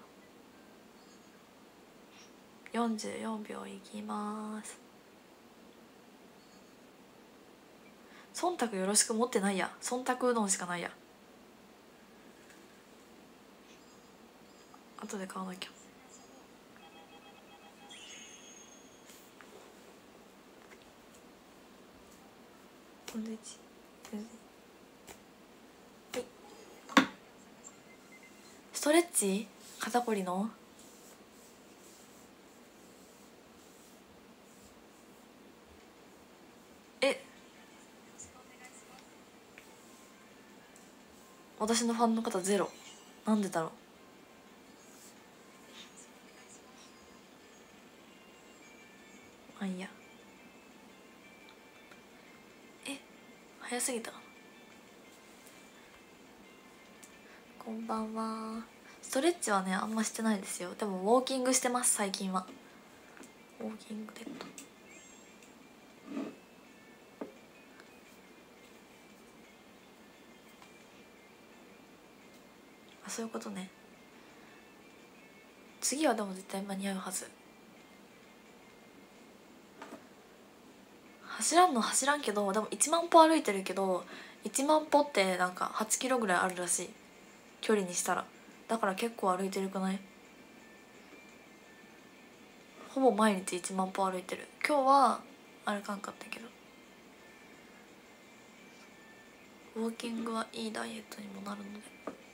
う、よんじゅうよんびょういきます。忖度よろしく持ってないや。忖度うどんしかないや。後で買わなきゃ。はい、ストレッチ肩こりのえ私のファンの方ゼロ。なんでだろう。あいいや。え早すぎたかな。こんばんは。ストレッチはねあんましてないですよ。でもウォーキングしてます最近は。ウォーキングデッド。あそういうことね。次はでも絶対間に合うはず。走らんの走らんけど、でもいちまん歩歩いてるけど、いちまん歩ってなんかはちキロぐらいあるらしい、距離にしたら。だから結構歩いてるくない？ほぼ毎日いちまん歩歩いてる。今日は歩かんかったけど。ウォーキングはいいダイエットにもなるので。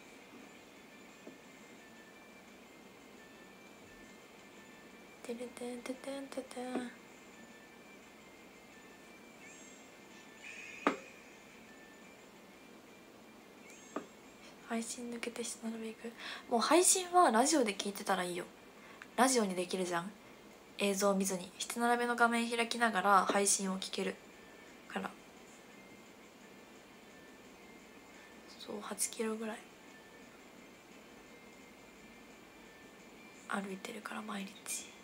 てれてんててんててん。配信抜けて下並び行く。もう配信はラジオで聞いてたらいいよ。ラジオにできるじゃん、映像見ずに。七並べの画面開きながら配信を聞けるから。そうはちキロぐらい歩いてるから毎日。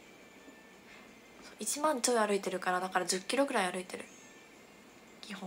いちまんちょい歩いてるから、だからじゅっキロぐらい歩いてる基本。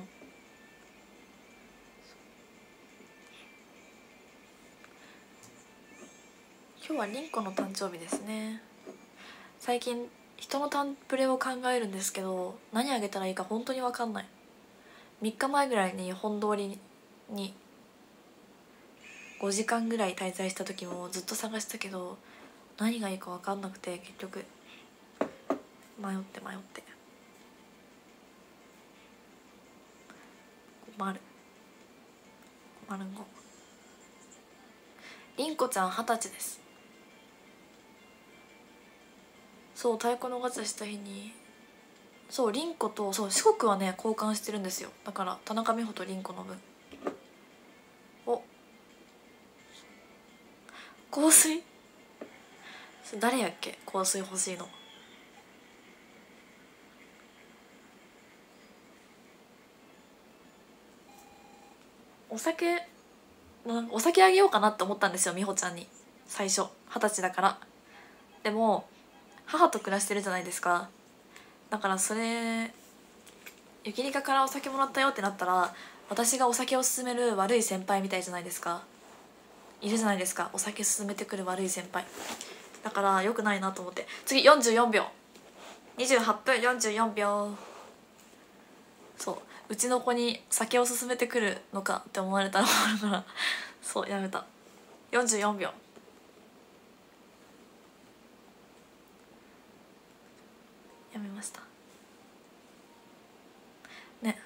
今日はリンコの誕生日ですね。最近人のタンプレを考えるんですけど、何あげたらいいか本当に分かんない。みっかまえぐらいに本通りにごじかんぐらい滞在した時もずっと探したけど、何がいいか分かんなくて結局迷って迷って困る困るんご。りんこちゃん二十歳です。そう太鼓のガチャした日に、そうりんことそう四国はね交換してるんですよ。だから田中美穂とりんこの分。お香水誰やっけ、香水欲しいの。お酒お酒あげようかなって思ったんですよ美穂ちゃんに最初。二十歳だから。でも母と暮らしてるじゃないですか。だからそれゆきりかからお酒もらったよってなったら、私がお酒を勧める悪い先輩みたいじゃないですか。いるじゃないですか、お酒勧めてくる悪い先輩。だから良くないなと思って。次よんじゅうよんびょうにじゅうはっぷんよんじゅうよんびょう。そううちの子に酒を勧めてくるのかって思われたら困るからそうやめた。よんじゅうよんびょうやめましたね。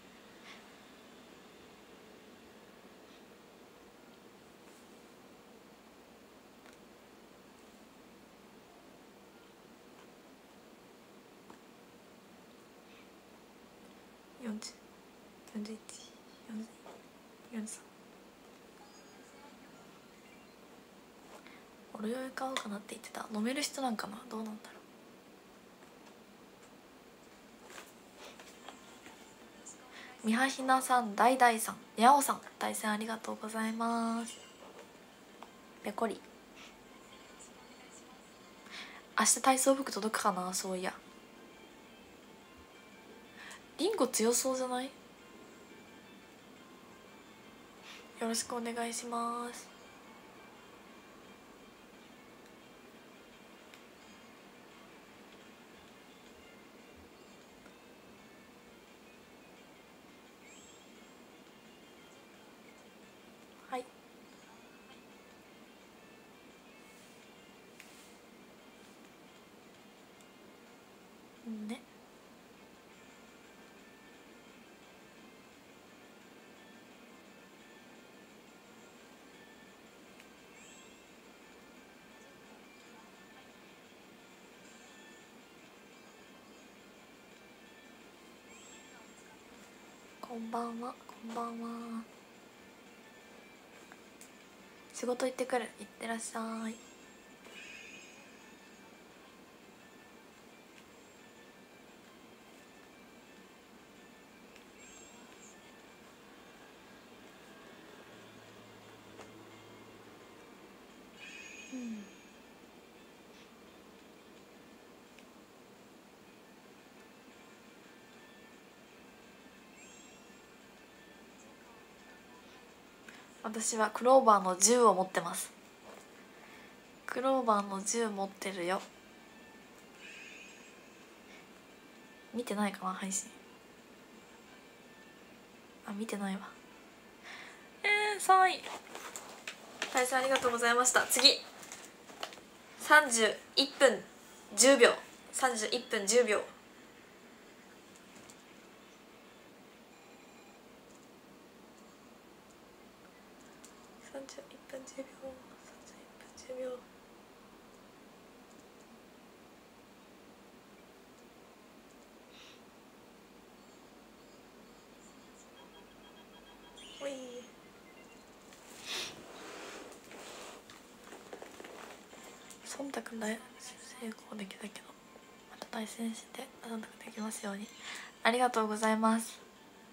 よんじゅう、よんじゅういち、よんじゅうに、よんじゅうさん。おるよい買おうかなって言ってた。飲める人なんかな、どうなんだろう。みはひなさん、だいだいさん、にゃおさん、対戦ありがとうございます。ぺこり。明日体操服届くかな。そういやリンゴ強そうじゃない？よろしくお願いします。はいね。こんばんは、こんばんは。仕事行ってくる。行ってらっしゃい。うん。私はクローバーの銃を持ってます。クローバーの銃持ってるよ。見てないかな配信。あ、見てないわ。えー、さんい対戦ありがとうございました。次さんじゅういっぷんじゅうびょう。さんじゅういっぷんじゅうびょう。さんじゅういっぷんじゅうびょう。さんじゅういっぷんじゅうびょう。おい。忖度ない成功できたけど、また対戦して忖度できますように。ありがとうございます。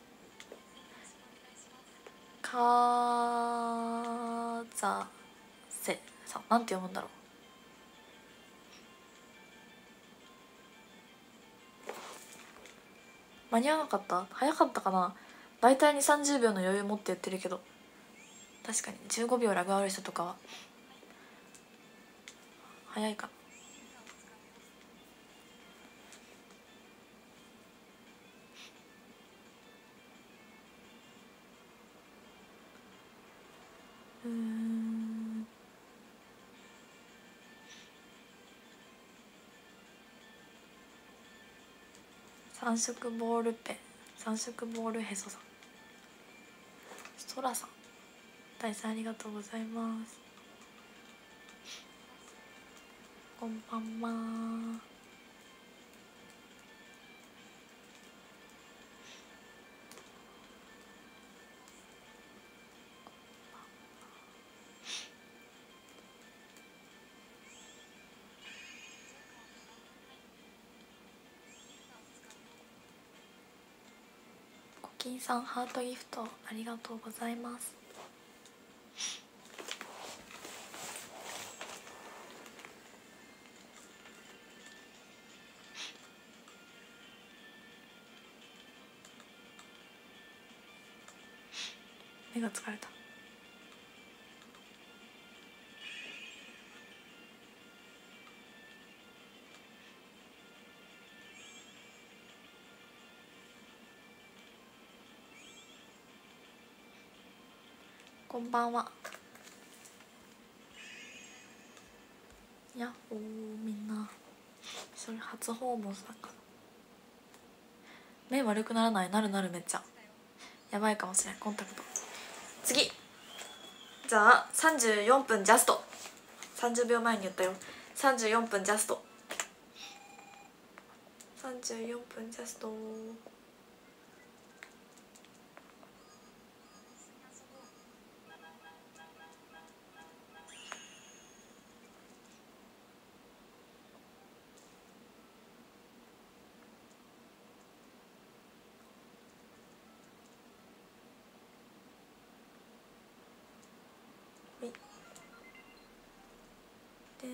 かざせさん、なんて読むんだろう。間に合わなかった？早かったかな。大体にさんじゅうびょうの余裕持って言ってるけど、確かにじゅうごびょうラグある人とかは早いかな。うーん三色ボールペン、三色ボールへそさん、そらさん、大さんありがとうございます。こんばんは。コキンさん、ハートギフトありがとうございます。目が疲れた。 こんばんは。やっほー、みんなそれ初訪問だから目悪くならない？なるなる、めっちゃやばいかもしれん。コンタクト次。じゃあさんじゅうよんぷんジャスト。さんじゅうびょうまえに言ったよ。さんじゅうよんぷんジャスト。さんじゅうよんぷんジャスト。で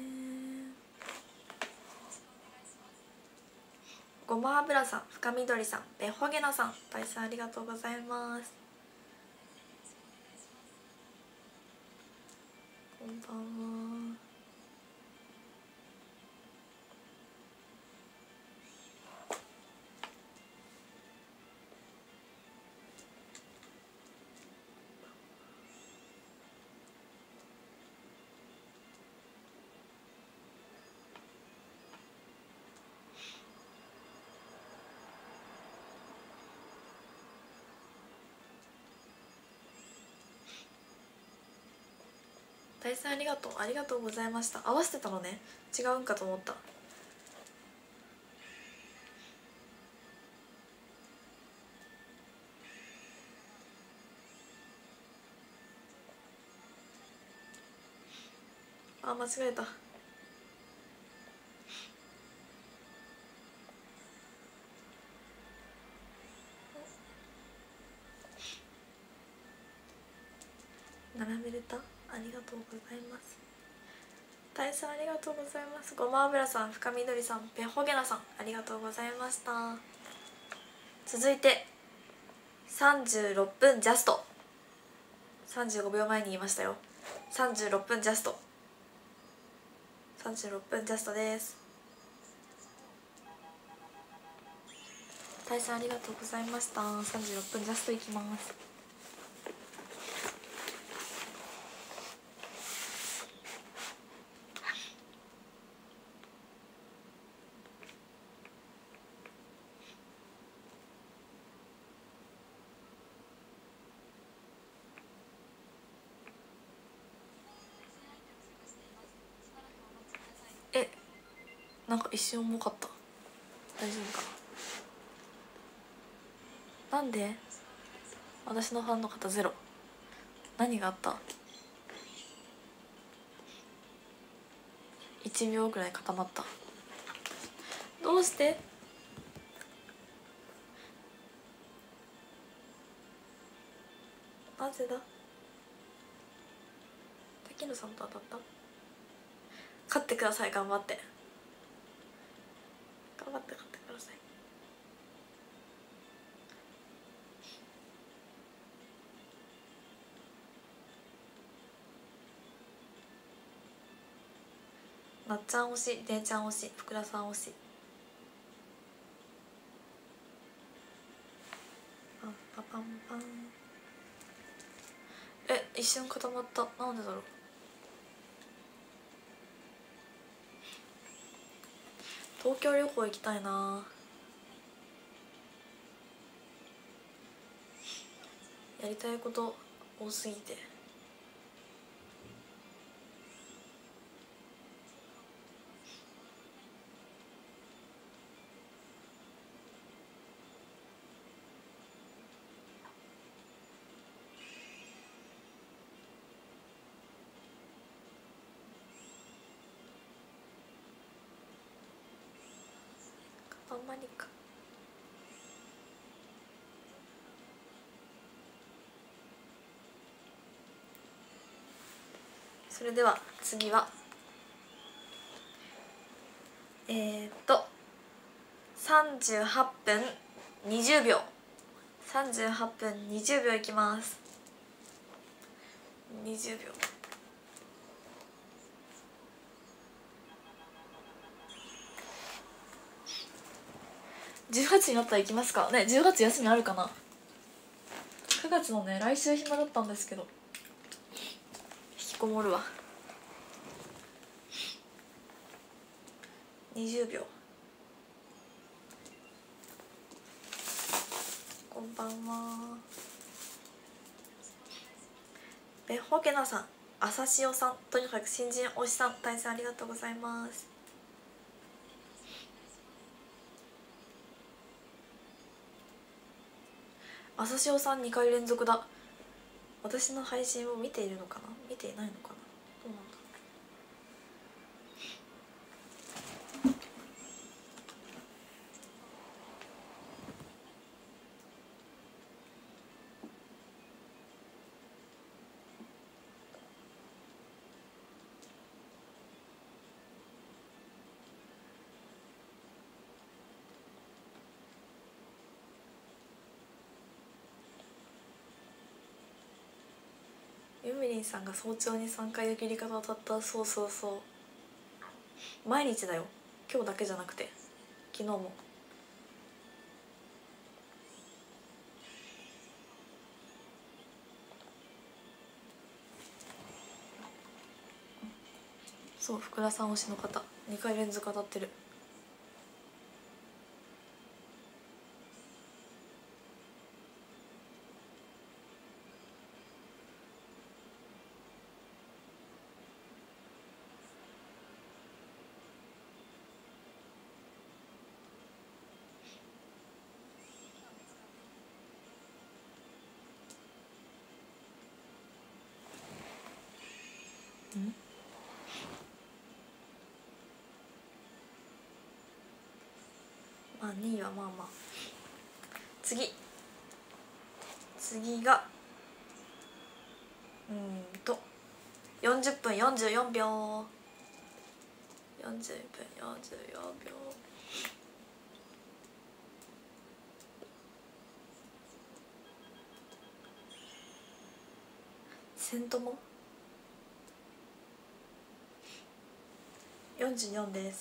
ごま油さん、深緑さん、べほげなさん、大変ありがとうございます。こんばんは。大変ありがとう、ありがとうございました。合わせてたのね、違うんかと思った。あ、間違えた。並べれた。ありがとうございます。大変ありがとうございます。ごま油さん、深緑さん、ぺほげなさん、ありがとうございました。続いてさんじゅうろっぷんジャスト。さんじゅうごびょうまえに言いましたよ。さんじゅうろっぷんジャスト。さんじゅうろっぷんジャストです。大変ありがとうございました。さんじゅうろっぷんジャストいきます。え、なんか一瞬重かった。大丈夫かな。なんで私のファンの方ゼロ。何があった？いちびょうぐらい固まった。どうして？なぜだ？滝野さんと当たった？勝ってください、頑張って。頑張って勝ってください。なっちゃん推し、でーちゃん推し、福田さん推し。パンパパンパン。え、一瞬固まった。なんでだろう。東京旅行行きたいな。やりたいこと多すぎて。あんまりか。それでは次はえー、っとさんじゅうはっぷんにじゅうびょう。さんじゅうはっぷんにじゅうびょういきます。にじゅうびょう。じゅうがつになったら行きますかね。じゅうがつ休みあるかな。くがつのね、来週暇だったんですけどこもるわ。にじゅうびょう。こんばんは。べほけなさん、あさしおさん、とにかく新人推しさん、大変ありがとうございます。あさしおさんにかい連続だ。私の配信を見ているのかな、見ていないのかな、どうなんだ。ゆみりんさんが早朝にさんかい焼きり方当たった。そうそうそう、毎日だよ。今日だけじゃなくて昨日も。そう、福田さん推しの方にかい連続当たってる。んまあにいはまあまあ。次次がうんとよんじゅっぷんよんじゅうよんびょう。よんじゅっぷんよんじゅうよんびょう。せんともよんじゅうよんです。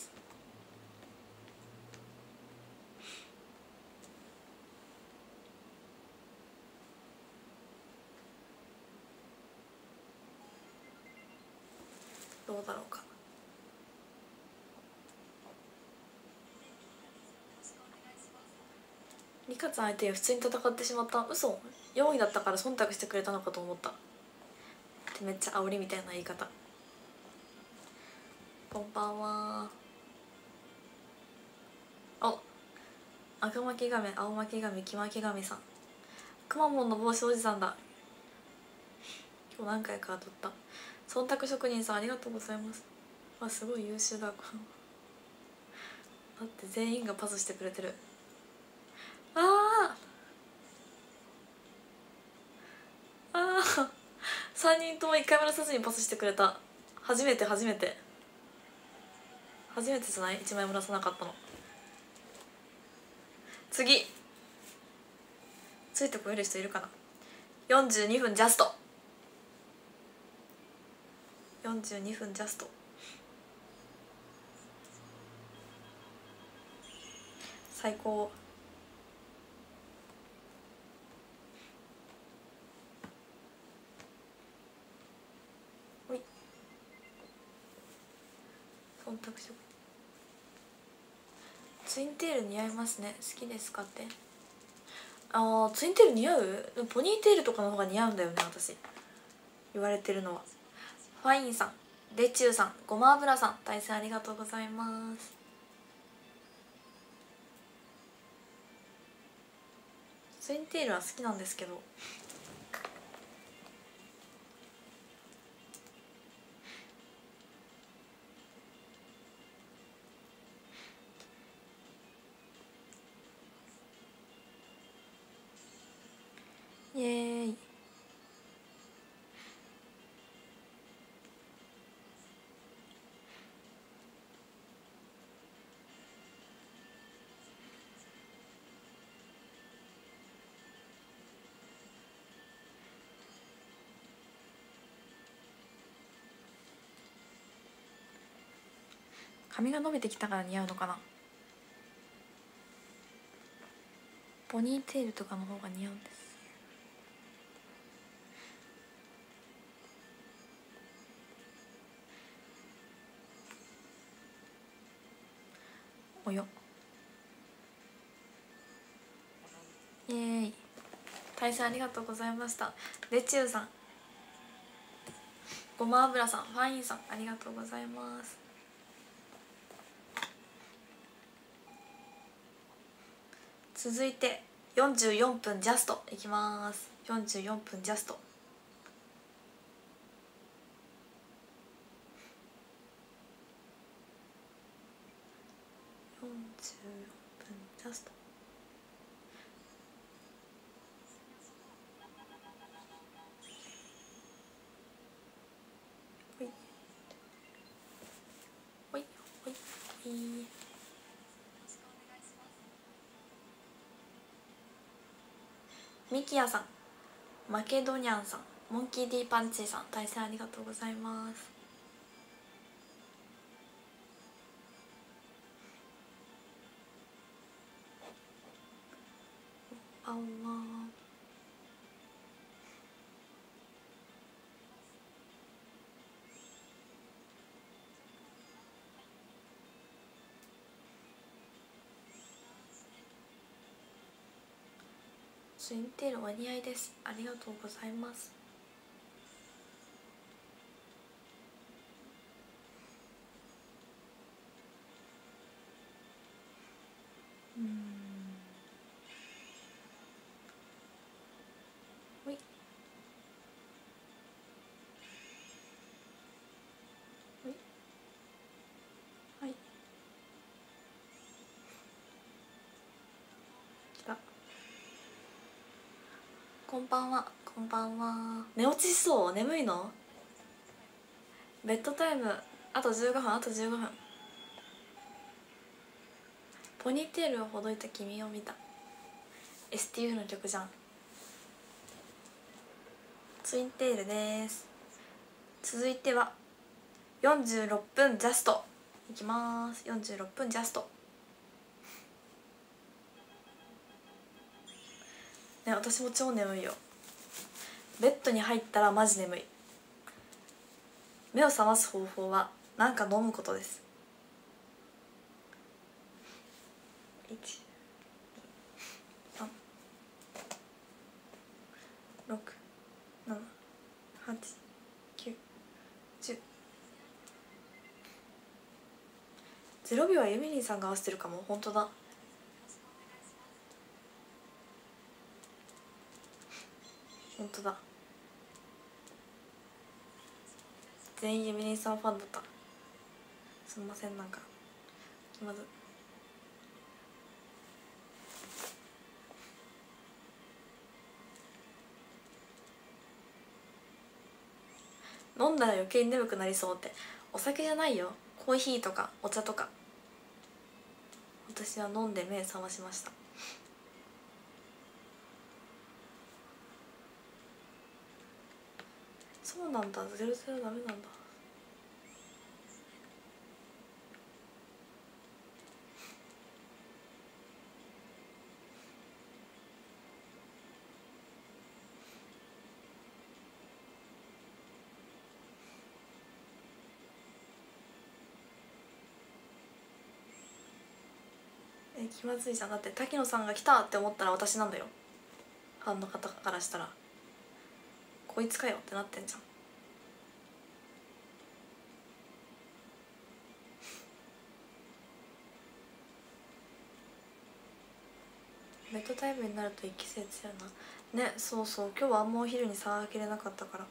どうだろうか。リカちゃん相手に普通に戦ってしまった。嘘、よんいだったから忖度してくれたのかと思った。ってめっちゃ煽りみたいな言い方。こんばんは。あ、赤巻亀、青巻亀、黄巻亀さん、くまモンの帽子おじさんだ。今日何回か当たった。忖度職人さんありがとうございます。あ、すごい優秀だ。だって全員がパスしてくれてる。あーあーさんにんともいっかいも出さずにパスしてくれた。初めて初めて初めてじゃない、いちまいも出さなかったの。次ついてこれる人いるかな。よんじゅうにふんジャスト。よんじゅうにふんジャスト。最高。ほい、忖度職。ツインテール似合いますね。好きですかって。あー、ツインテール似合う。ポニーテールとかの方が似合うんだよね、私。言われてるのは。ファインさん、レチューさん、ごま油さん、大変ありがとうございます。ツインテールは好きなんですけど、イエーイ。髪が伸びてきたから似合うのかな。ポニーテールとかの方が似合うんです。 およイエーイ。対戦ありがとうございました。レチューさん、ごま油さん、ファインさん、ありがとうございます。続いてよんじゅうよんぷんジャストいきます。よんじゅうよんぷんジャスト。よんじゅうよんぷんジャスト。ほいほいほいほい。ミキヤさん、マケドニャンさん、モンキー D パンチさん、対戦ありがとうございます。あんまツインテールお似合いです。ありがとうございます。うん、ほいほい。はい、来た。こんばんは。こんばんは。寝落ちしそう？眠いの？ベッドタイムあとじゅうごふん。あとじゅうごふん。ポニーテールをほどいた君を見た。 エスティーユー の曲じゃん。ツインテールです。続いてはよんじゅうろっぷんジャストいきます。よんじゅうろっぷんジャストね。私も超眠いよ。ベッドに入ったらマジ眠い。目を覚ます方法はなんか飲むことです。いち、さん、ろく、なな、はち、きゅう、じゅう。ゼロびょうはユミリンさんが合わせてるかも。ほんとだ。ほんとだ。全員ユミリンさんファンだった。すみません、なんか気まず。飲んだら余計に眠くなりそうって。お酒じゃないよ。コーヒーとかお茶とか。私は飲んで目覚ましました。そうなんだ。ゼロゼロダメなんだ。え、気まずいじゃん。だって滝野さんが来たって思ったら私なんだよ。ファンの方からしたらこいつかよってなってんじゃん。ベッドタイムになると一気性強いな。ね、そうそう。今日はあんまお昼に騒げれなかったから。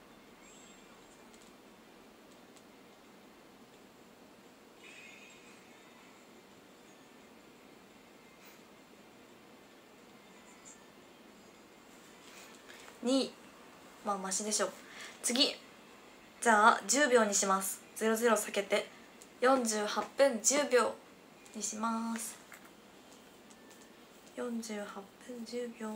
に、まあマシでしょう。次じゃあじゅうびょうにします。ゼロゼロ避けてよんじゅうはっぷんじゅうびょうにします。よんじゅうはっぷんじゅうびょう。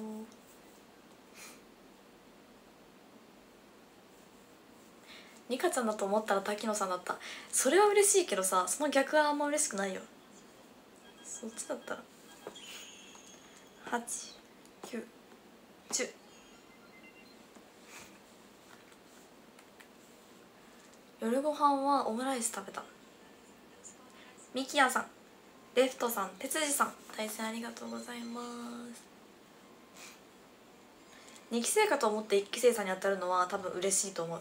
ニカちゃんだと思ったら滝野さんだった。それは嬉しいけどさ、その逆はあんま嬉しくないよ。そっちだったらはち、きゅう、じゅう。夜ご飯はオムライス食べた。ミキヤさん、 レフトさん、哲司さん、対戦ありがとうございます。にき生かと思っていっき生さんに当たるのは多分嬉しいと思う。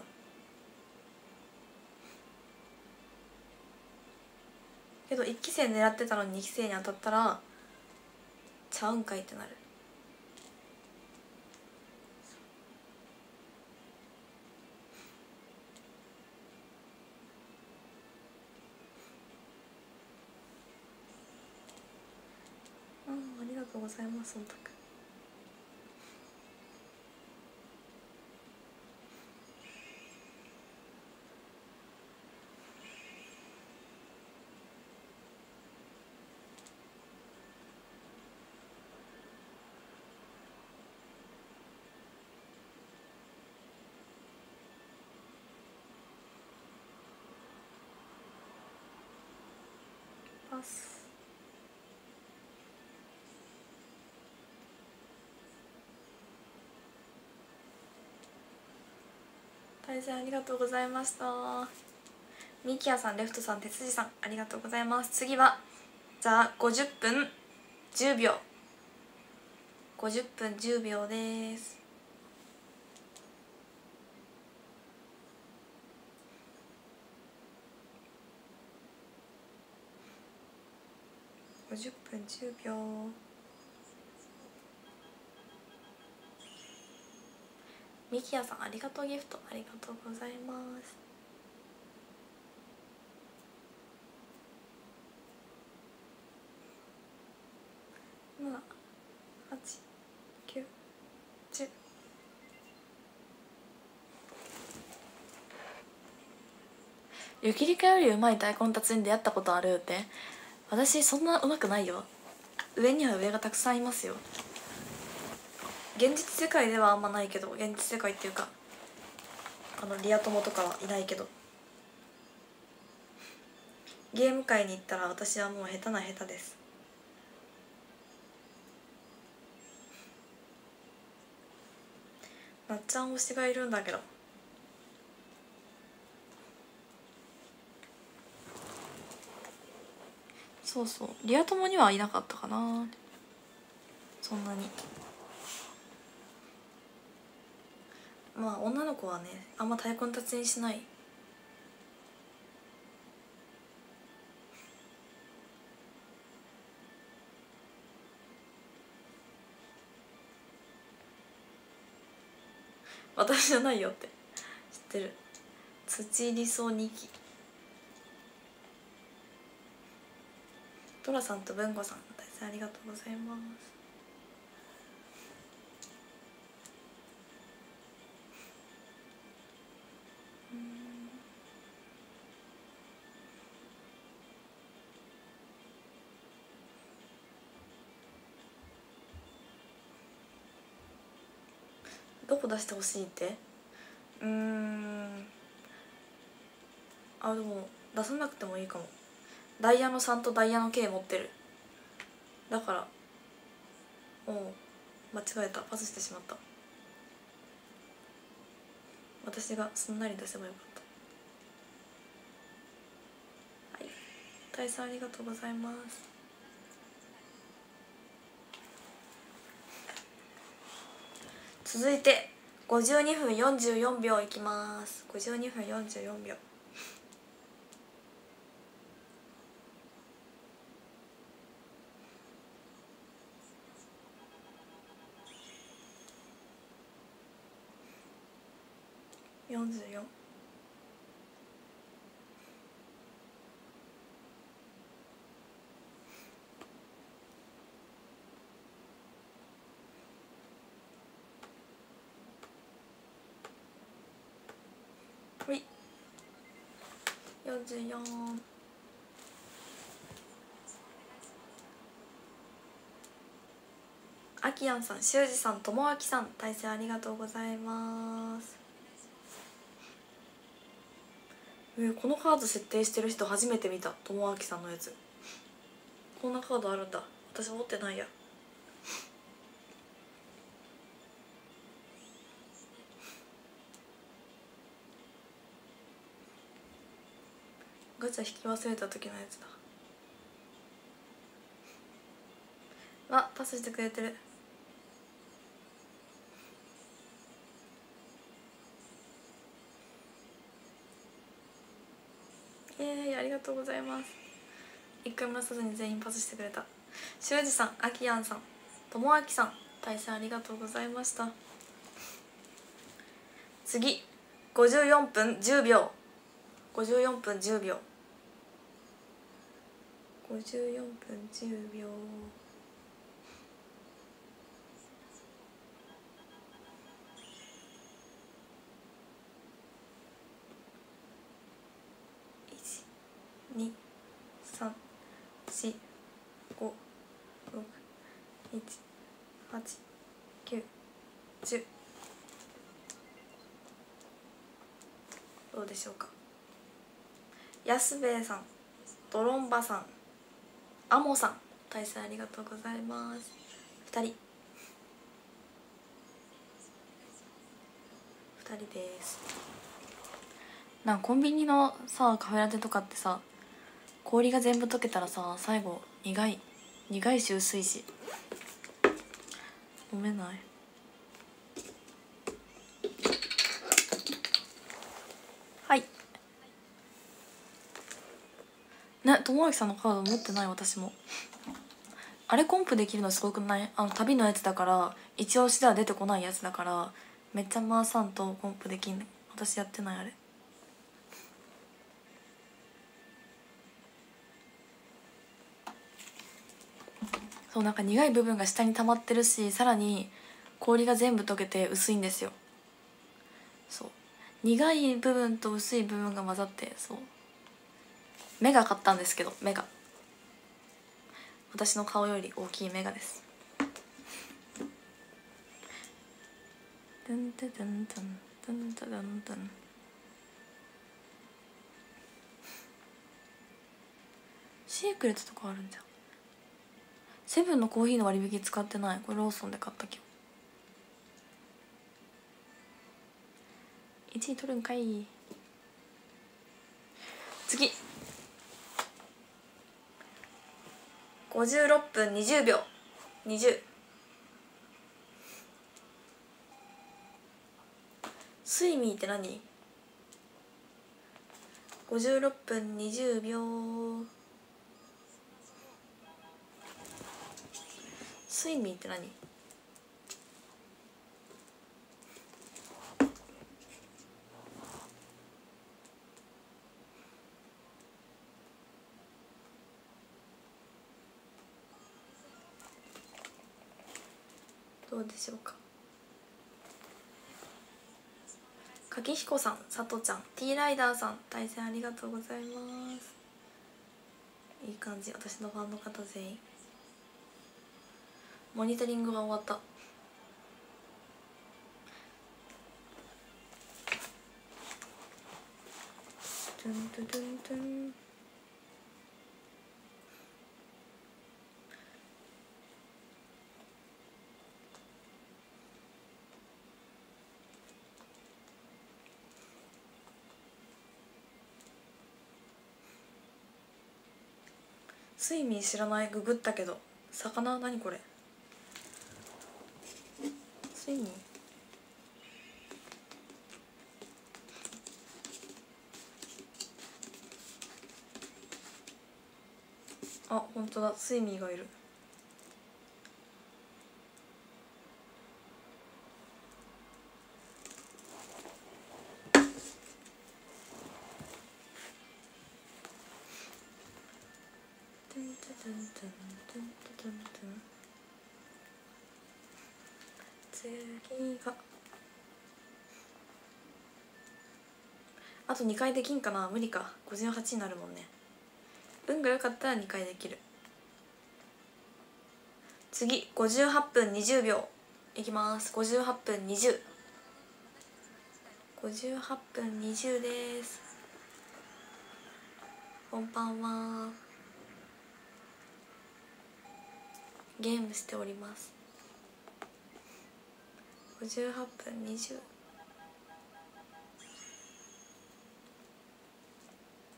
けどいっき生狙ってたのににき生に当たったらちゃうんかいってなる。あありがとうございます。そんたくパス。対戦ありがとうございました。ミキヤさん、レフトさん、哲司さん、ありがとうございます。次はじゃあごじゅっぷんじゅうびょう、ごじゅっぷんじゅうびょうです。ごじゅっぷんじゅうびょう。ミキヤさん、ありがとうギフト、ありがとうございます。なな、はち、きゅう、じゅう。湯切りかよりうまい大根たちに出会ったことあるって。私そんなうまくないよ。上には上がたくさんいますよ。現実世界ではあんまないけど、現実世界っていうかあのリア友とかはいないけど、ゲーム界に行ったら私はもう下手な下手です。なっちゃん推しがいるんだけど、そうそう、リア友にはいなかったかな、そんなに。まあ女の子はねあんま太鼓の達人しない。私じゃないよって知ってる。土理想にき。トラさんと文吾さん、大変ありがとうございます。どこ出してほしいって。うーんあでも出さなくてもいいかも。ダイヤのさんとダイヤの K 持ってる。だからおお間違えた、パスしてしまった。私がすんなり出せばよかった。はい、大佐ありがとうございます。続いてごじゅうにふんよんじゅうよんびょういきます。ごじゅうにふんよんじゅうよんびょう。よんじゅうよん。ほいよんじゅうよん。あきやんさん、しゅうじさん、ともあきさん、対戦ありがとうございます。えー、このカード設定してる人初めて見た。ともあきさんのやつ、こんなカードあるんだ。私持ってないや。ガチャ引き忘れた時のやつだ。 パスしてくれてる。えー、ありがとうございます。一回も出さずに全員パスしてくれた。修二さん、あきやんさん、ともあきさん、対戦ありがとうございました。次ごじゅうよんぷんじゅうびょう、ごじゅうよんぷんじゅうびょう、ごじゅうよんぷんじゅうびょう。いちにさんしごろくいちはちきゅうじゅう。どうでしょうか。安兵衛さん、ドロンバさん、アモさん、対戦ありがとうございます。ふたりふたりです。なんかコンビニのさカフェラテとかってさ、氷が全部溶けたらさ最後苦い苦いし薄いし飲めない。はいね、友明さんのカード持ってない。私もあれコンプできるのすごくない？あの旅のやつだから、一押しでは出てこないやつだから、めっちゃ回さんとコンプできんの。私やってないあれ。そう、なんか苦い部分が下に溜まってるし、さらに氷が全部溶けて薄いんですよ。そう、苦い部分と薄い部分が混ざって、そう、目が買ったんですけど、目が私の顔より大きい目がです。トゥントゥトゥントゥントゥントゥトゥントゥン。シークレットとかあるんじゃん。セブンのコーヒーの割引使ってない。これローソンで買った今日。いちい取るんかい。次ごじゅうろっぷんにじゅうびょう、にじゅう。スイミーって何？ごじゅうろっぷんにじゅうびょう。スイミーって何？どうでしょうか。柿彦さん、さとちゃん、T ライダーさん、対戦ありがとうございます。いい感じ。私のファンの方全員モニタリングが終わった。トゥントゥトゥントゥン。スイミー知らない。ググったけど魚。何これ。スイミー。あ、本当だ。スイミーがいる。トゥントゥトゥントゥントゥントゥントゥン。次があとにかいできんかな。無理か。ごじゅうはちになるもんね。運が良かったらにかいできる。次ごじゅうはっぷんにじゅうびょういきます。ごじゅうはっぷんにじゅう、ごじゅうはっぷんにじゅうです。こんばんは。ゲームしております。ごじゅうはっぷんにじゅう。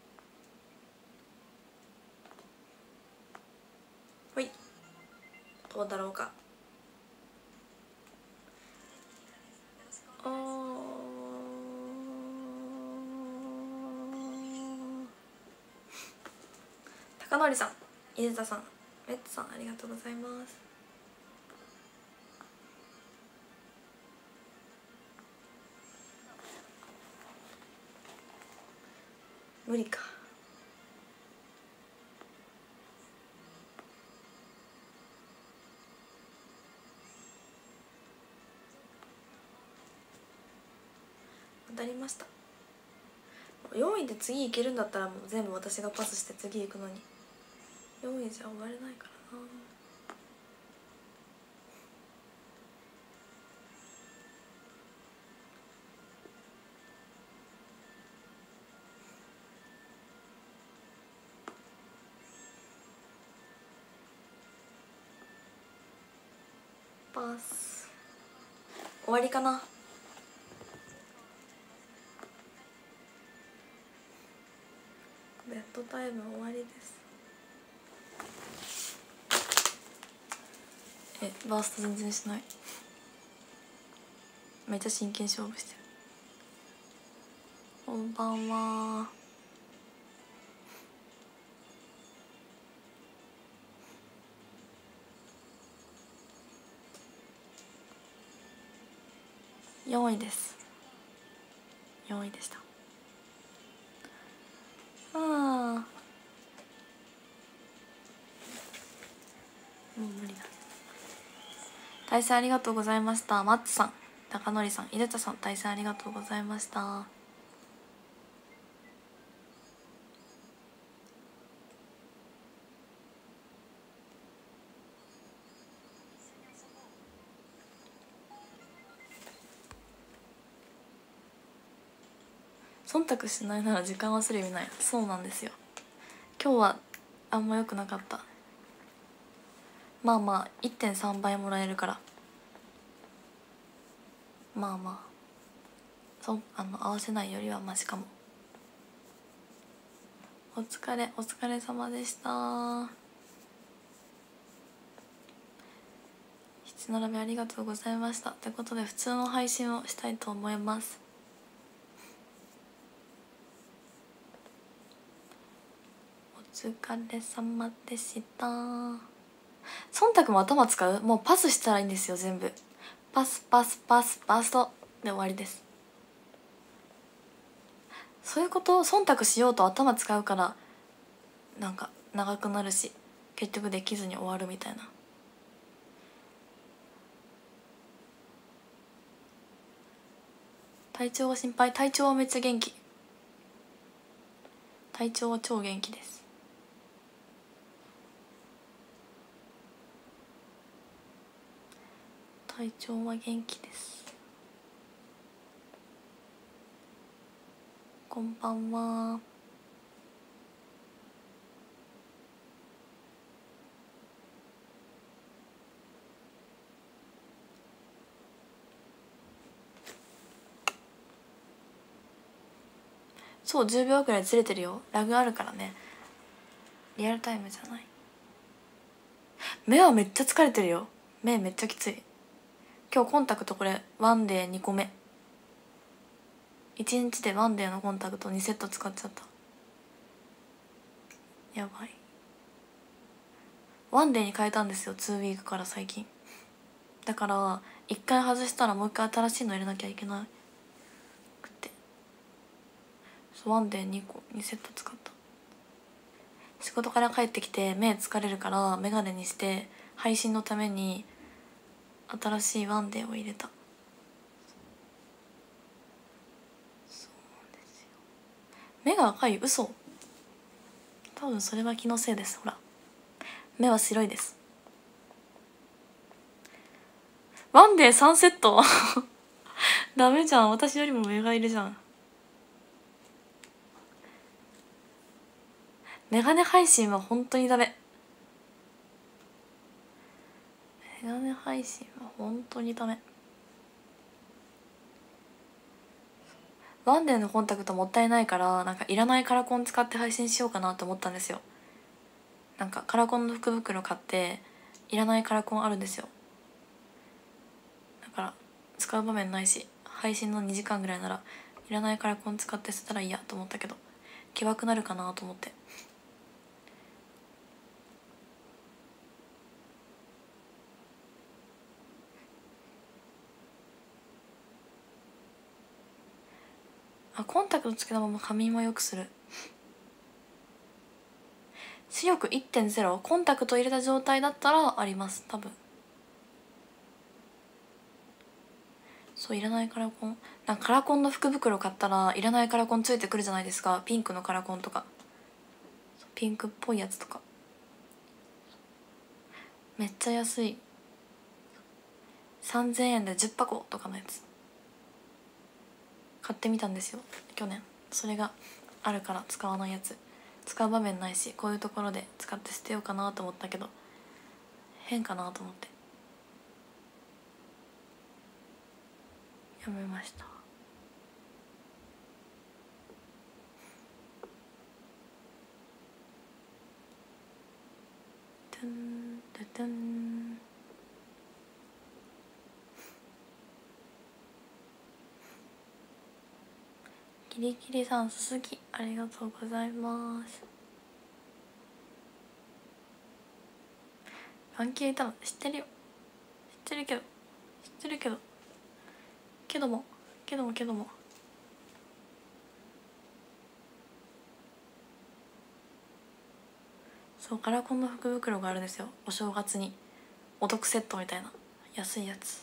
ほい、 どうだろうか。あ高典さん、伊田さん、レッツさん、ありがとうございます。無理か。当たりました。よんいで次いけるんだったらもう全部私がパスして次行くのに、よんいじゃ終われないからな。パス終わりかな。ベッドタイム終わりです。え、バースト全然しない。めっちゃ真剣勝負してる。こんばんは。よんいです。よんいでした。ああ、もう無理だ。対戦ありがとうございました。マッツさん、高典さん、井出さん、対戦ありがとうございました。忖度しないなら時間忘れ見ない。そうなんですよ。今日はあんま良くなかった。まあまあ いってんさん 倍もらえるから、まあまあそあの合わせないよりはマシかも。お疲れお疲れ様でした。七並べありがとうございました。ということで普通の配信をしたいと思います。お疲れ様でした。忖度も頭使う？もうパスしたらいいんですよ。全部パスパスパスバーストで終わりです。そういうこと。忖度しようと頭使うからなんか長くなるし結局できずに終わるみたいな。体調が心配。体調はめっちゃ元気。体調は超元気です。体調は元気です。こんばんは。そう、じゅうびょうくらいずれてるよ。ラグあるからね。リアルタイムじゃない。目はめっちゃ疲れてるよ。目めっちゃきつい。今日コンタクトこれワンデーにこめ。いちにちでワンデーのコンタクトにセット使っちゃった。やばい。ワンデーに変えたんですよ、ツーウィークから最近。だからいっかい外したらもう一回新しいの入れなきゃいけなくて、ワンデーにこにセット使った。仕事から帰ってきて目疲れるからメガネにして配信のために新しいワンデーを入れた。そうですよ。目が赤い？嘘。多分それは気のせいです。ほら目は白いです。ワンデーさんセットダメじゃん。私よりも目がいるじゃん。メガネ配信は本当にダメ。メガネ配信は本当にダメ。ワンデーのコンタクトもったいないから、なんかいらないカラコン使って配信しようかなと思ったんですよ。なんかカラコンの福袋買っていらないカラコンあるんですよ。だから使う場面ないし、配信のにじかんぐらいならいらないカラコン使って捨てたらいいやと思ったけど、けばくなるかなと思って。あ、コンタクトつけたまま仮眠もよくする。視力 いってんゼロ、 コンタクト入れた状態だったらあります多分。そう、いらないカラコン、なんかカラコンの福袋買ったらいらないカラコンついてくるじゃないですか。ピンクのカラコンとかピンクっぽいやつとかめっちゃ安い、さんぜんえんでじゅっぱことかのやつ買ってみたんですよ去年。それがあるから使わないやつ、使う場面ないし、こういうところで使って捨てようかなと思ったけど変かなと思ってやめました。トゥントゥトゥン。キリキリさん、すすきありがとうございます。眼球いたの知ってるよ、知ってるけど知ってるけどけどもけどもけどもそう、カラコンの福袋があるんですよ、お正月にお得セットみたいな安いやつ。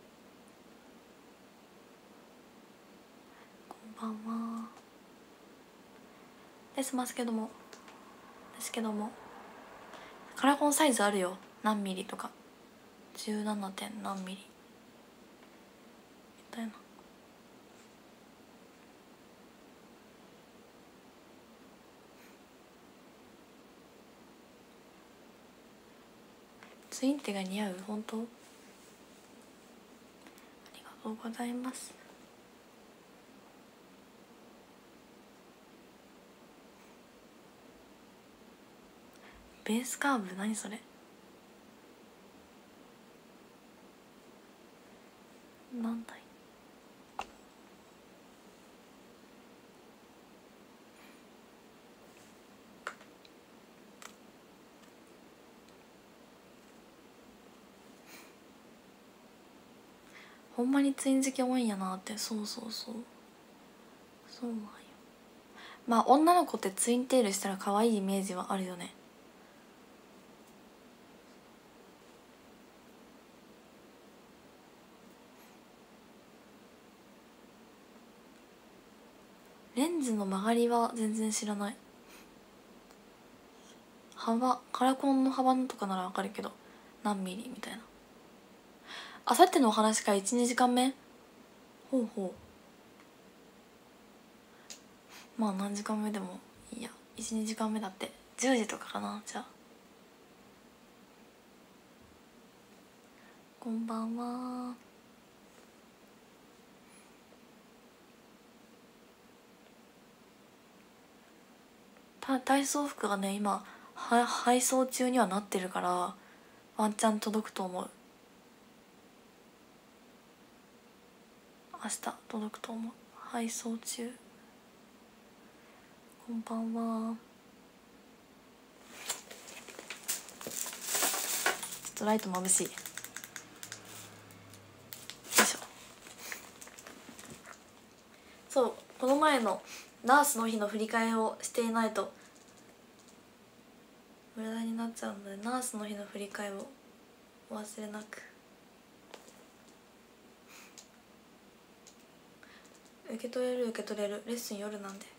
こんばんはですますけどもですけどもカラコンサイズあるよ、何ミリとか じゅうなな. 点何ミリみたいな。ツインテが似合う、本当ありがとうございます。ベースカーブ、何それ、なんだい。ほんまにツイン好き多いんやなって。そうそうそうそうなんよ。まあ女の子ってツインテールしたら可愛いイメージはあるよね。レンズの曲がりは全然知らない。幅、カラコンの幅のとかならわかるけど何ミリみたいな。あさってのお話会いち、にじかんめ。ほうほう、まあ何時間目でもいいや。いち、にじかんめだってじゅうじとかかな。じゃあこんばんは。た体操服がね今は配送中にはなってるからワンチャン届くと思う。明日届くと思う。配送中。こんばんは。ちょっとライト眩しい。よいしょ。そう、この前のナースの日の振り替えをしていないと無駄になっちゃうので、ナースの日の振り替えをお忘れなく。受け取れる受け取れる。レッスン夜なんで。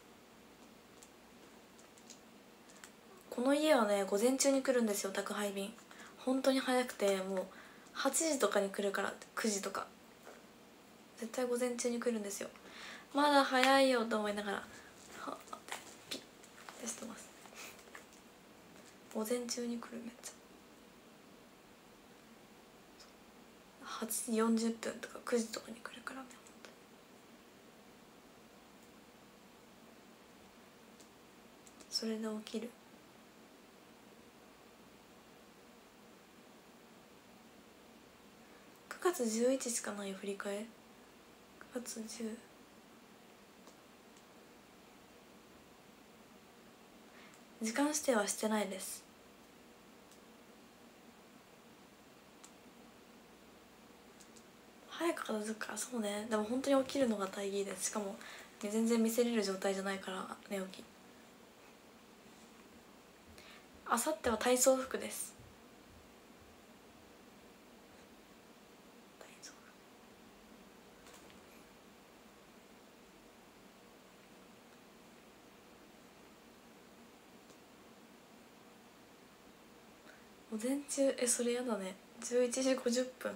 この家はね午前中に来るんですよ、宅配便。本当に早くて、もうはちじとかに来るから、くじとか絶対午前中に来るんですよ。まだ早いよと思いながらはあってピッてしてます。午前中に来る。めっちゃはちじよんじゅっぷんとかくじとかに来るからね。それで起きる。 くがつじゅういちしかないよ振り替え。くがつじゅう時間指定はしてないです。早く片付くから。そうね。でも本当に起きるのが大義です。しかも全然見せれる状態じゃないから寝起き。あさっては体操服です。体操服午前中。えそれやだね。じゅういちじごじゅっぷん。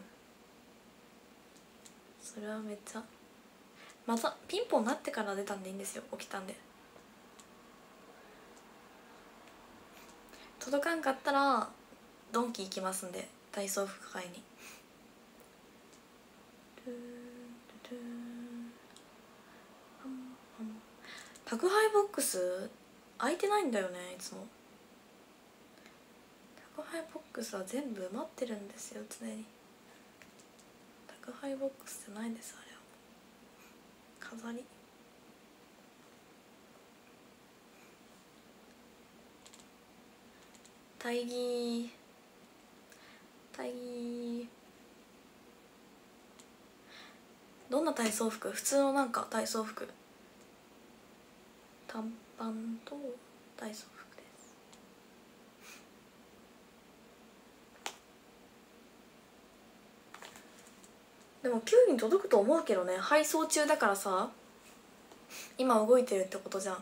それはめっちゃ。またピンポンなってから出たんでいいんですよ。起きたんで。届かんかったらドンキ行きますんで、体操服買いに。宅配ボックス開いてないんだよねいつも。宅配ボックスは全部埋まってるんですよ常に。宅配ボックスじゃないですあれは。飾り。大義大義。どんな体操服？普通のなんか体操服、短パンと体操服です。でもきゅういに届くと思うけどね。配送中だからさ、今動いてるってことじゃん。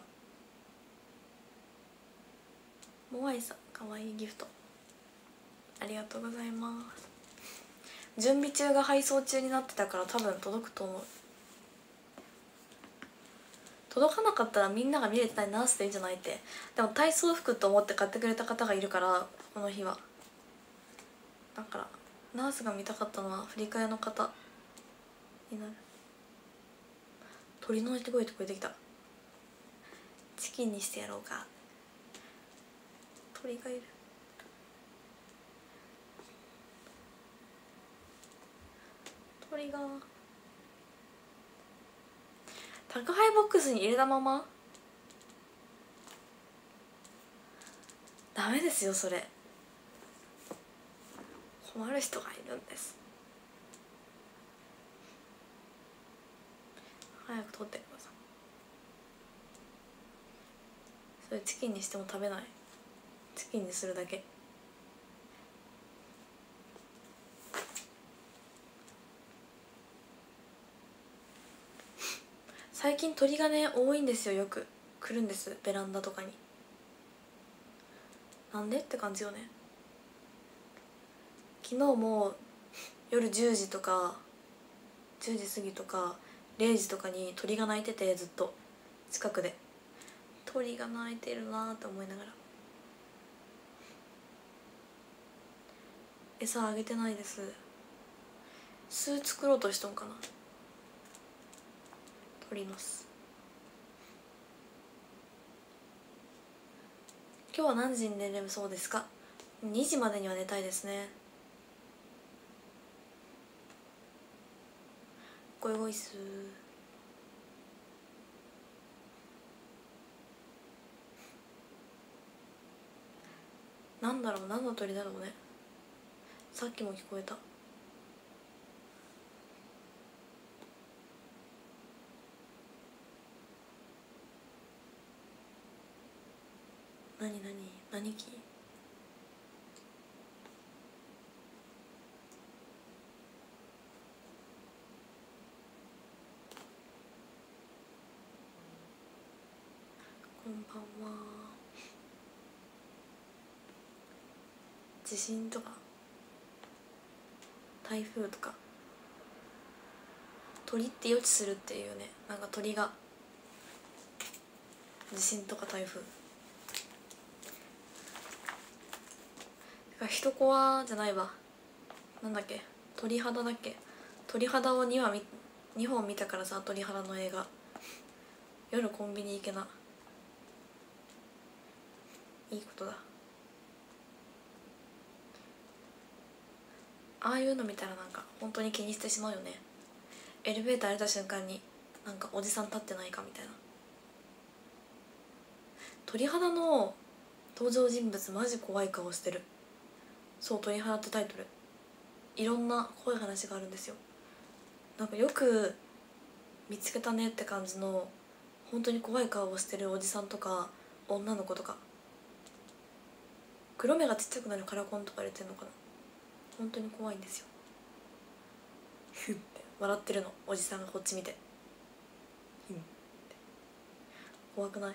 モアイさんかわいいギフトありがとうございます。準備中が配送中になってたから多分届くと思う。届かなかったらみんなが見れてないナースでいいんじゃないって。でも体操服と思って買ってくれた方がいるからこの日は。だからナースが見たかったのは振り替えの方になる。鳥の鳴き声聞こえてきた。チキンにしてやろうか。鳥がいる。鳥が宅配ボックスに入れたまま。ダメですよそれ。困る人がいるんです。早く取ってください。それチキンにしても食べない。チキンにするだけ。最近鳥がね多いんですよ。よく来るんですベランダとかに。なんでって感じよね。昨日も夜じゅうじとかじゅうじ過ぎとかれいじとかに鳥が鳴いてて、ずっと近くで鳥が鳴いてるなって思いながら。餌あげてないです。巣作ろうとしとんかな。鳥の巣。今日は何時に寝れるそうですか？にじまでには寝たいですね。ゴイゴイスー。なんだろう、何の鳥だろうね。さっきも聞こえた。なになに何木？こんばんは。地震とか台風とか鳥って予知するっていうね。なんか鳥が地震とか台風か人コアじゃないわ。なんだっけ、鳥肌だっけ。鳥肌をにわにほん見たからさ。鳥肌の映画。夜コンビニ行けな。いいことだ。 ああいうの見たらなんか本当に気にしてしまうよね。エレベーター入れた瞬間になんかおじさん立ってないかみたいな。鳥肌の登場人物マジ怖い顔してる。そう、鳥肌ってタイトル。いろんな怖い話があるんですよ。なんかよく見つけたねって感じの本当に怖い顔をしてるおじさんとか女の子とか、黒目がちっちゃくなるカラコンとか入れてんのかな。本当に怖いんですよ。ふって笑ってるの、おじさんがこっち見て。ふんって怖くない？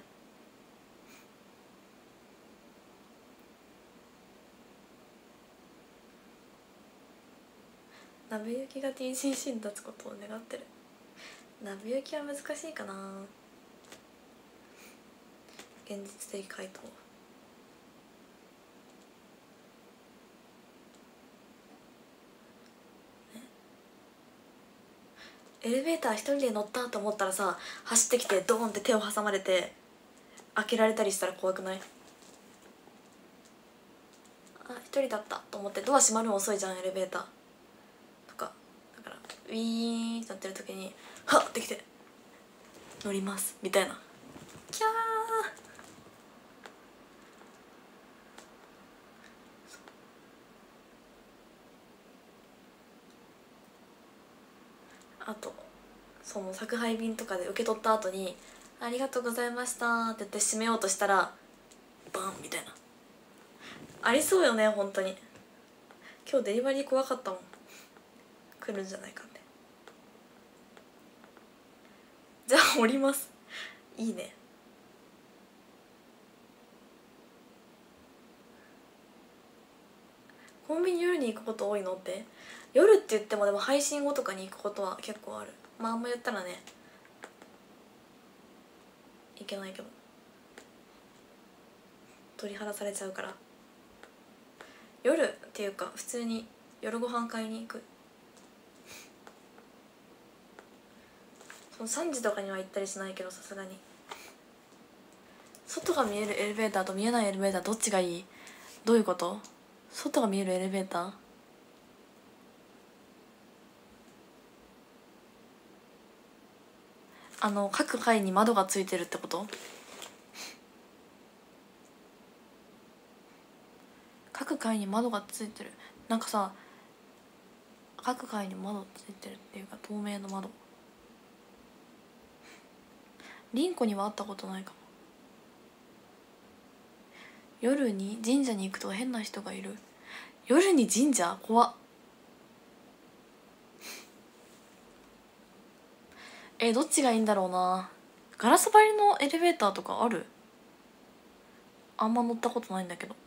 鍋ゆきが ティーシーシー に立つことを願ってる。鍋ゆきは難しいかな。現実的回答。エレベーター一人で乗ったと思ったらさ、走ってきてドーンって手を挟まれて開けられたりしたら怖くない？あ、一人だったと思ってドア閉まるの遅いじゃんエレベーターとかだから、ウィーンってなってる時にはっってきて乗りますみたいな。キャー。あとその宅配便とかで受け取った後に「ありがとうございました」って言って閉めようとしたらバンみたいな。ありそうよね本当に。今日デリバリー怖かったもん、来るんじゃないかって。じゃあ降ります。いいね。コンビニ夜に行くこと多いのって、夜って言ってもでも配信後とかに行くことは結構ある。まああんま言ったらねいけないけど取り払されちゃうから。夜っていうか普通に夜ご飯買いに行く。そのさんじとかには行ったりしないけど、さすがに。外が見えるエレベーターと見えないエレベーターどっちがいい？どういうこと？外が見えるエレベーター？あの各階に窓がついてるってこと？各階に窓がついてる。なんかさ、各階に窓ついてるっていうか透明の窓。リンコには会ったことないかも。夜に神社に行くと変な人がいる。夜に神社？怖っ。え、どっちがいいんだろうな。ガラス張りのエレベーターとかある？あんま乗ったことないんだけど。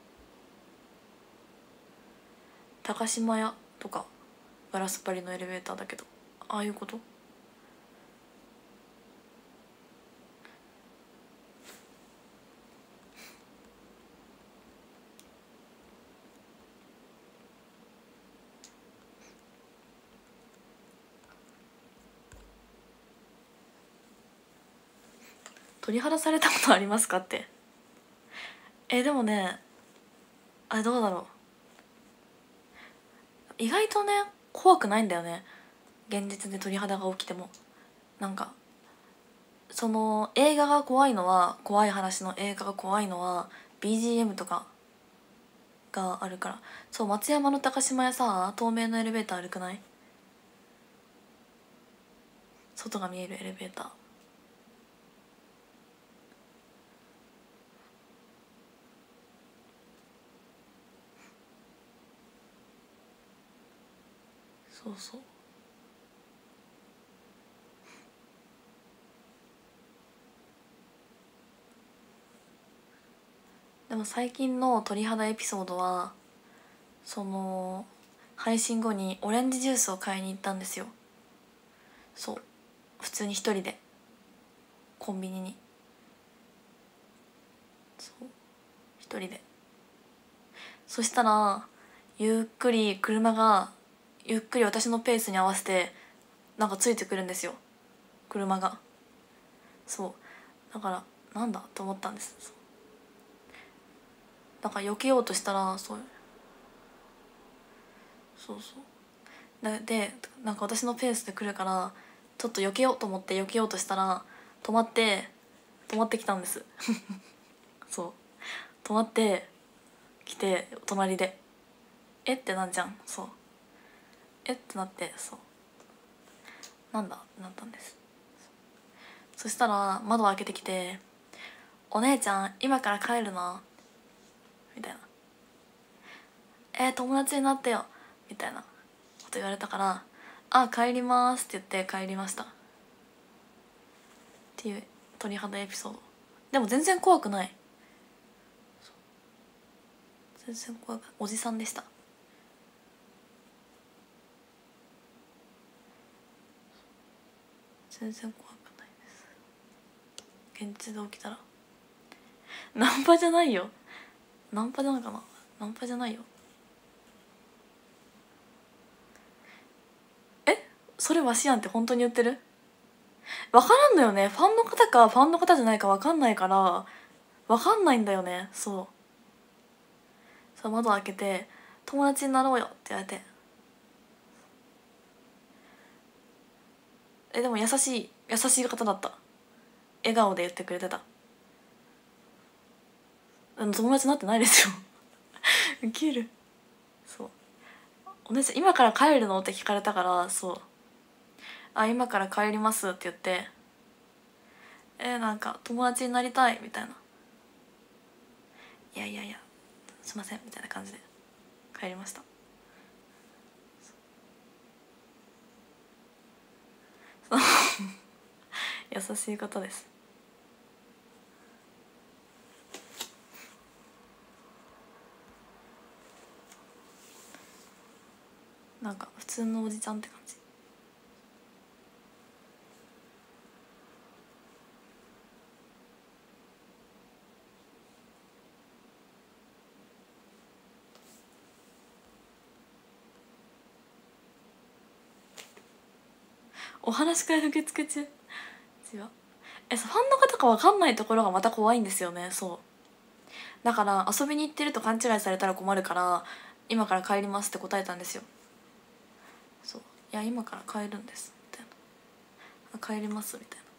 高島屋とかガラス張りのエレベーターだけど、ああいうこと？取り払されたことありますかって。えでもね、あれどうだろう、意外とね怖くないんだよね、現実で鳥肌が起きても。なんかその映画が怖いのは、怖い話の映画が怖いのは ビージーエム とかがあるから。そう、松山の高島屋さ、透明のエレベーター歩くない？外が見えるエレベーター。そうそう。でも最近の鳥肌エピソードは、その配信後にオレンジジュースを買いに行ったんですよ。そう、普通に一人でコンビニに。そう一人で。そしたらゆっくり車がゆっくり私のペースに合わせてなんかついてくるんですよ、車が。そうだからなんだと思ったんです。だから避けようとしたら、そうそうそうででなんか私のペースで来るからちょっと避けようと思って避けようとしたら止まって止まってきたんですそう止まってきて隣でえってなんじゃん。そうえってなって、そうなんだってなったんです。そしたら窓を開けてきて「お姉ちゃん今から帰るの?」みたいな「えー、友達になってよ」みたいなこと言われたから「あ帰ります」って言って帰りましたっていう鳥肌エピソード。でも全然怖くない、全然怖くない。おじさんでした。全然怖くないです。現実で起きたらナンパじゃないよ。ナンパじゃないかな。ナンパじゃないよ。えそれわしやんって本当に言ってる？分からんのよね。ファンの方かファンの方じゃないか分かんないから分かんないんだよね。そうそう窓開けて「友達になろうよ」って言われて、えでも優しい優しい方だった。笑顔で言ってくれてた。でも友達になってないですよウケる。そう「お姉ちゃん今から帰るの?」って聞かれたから、そう「あ今から帰ります」って言って「えなんか友達になりたい」みたいな「いやいやいやすいません」みたいな感じで帰りました。優しい方です。なんか普通のおじちゃんって感じ。お話し会受付中。違うえそうファンの方か分かんないところがまた怖いんですよね。そうだから遊びに行ってると勘違いされたら困るから「今から帰ります」って答えたんですよ。そういや今から帰るんですみたいな、あ帰りますみたいな。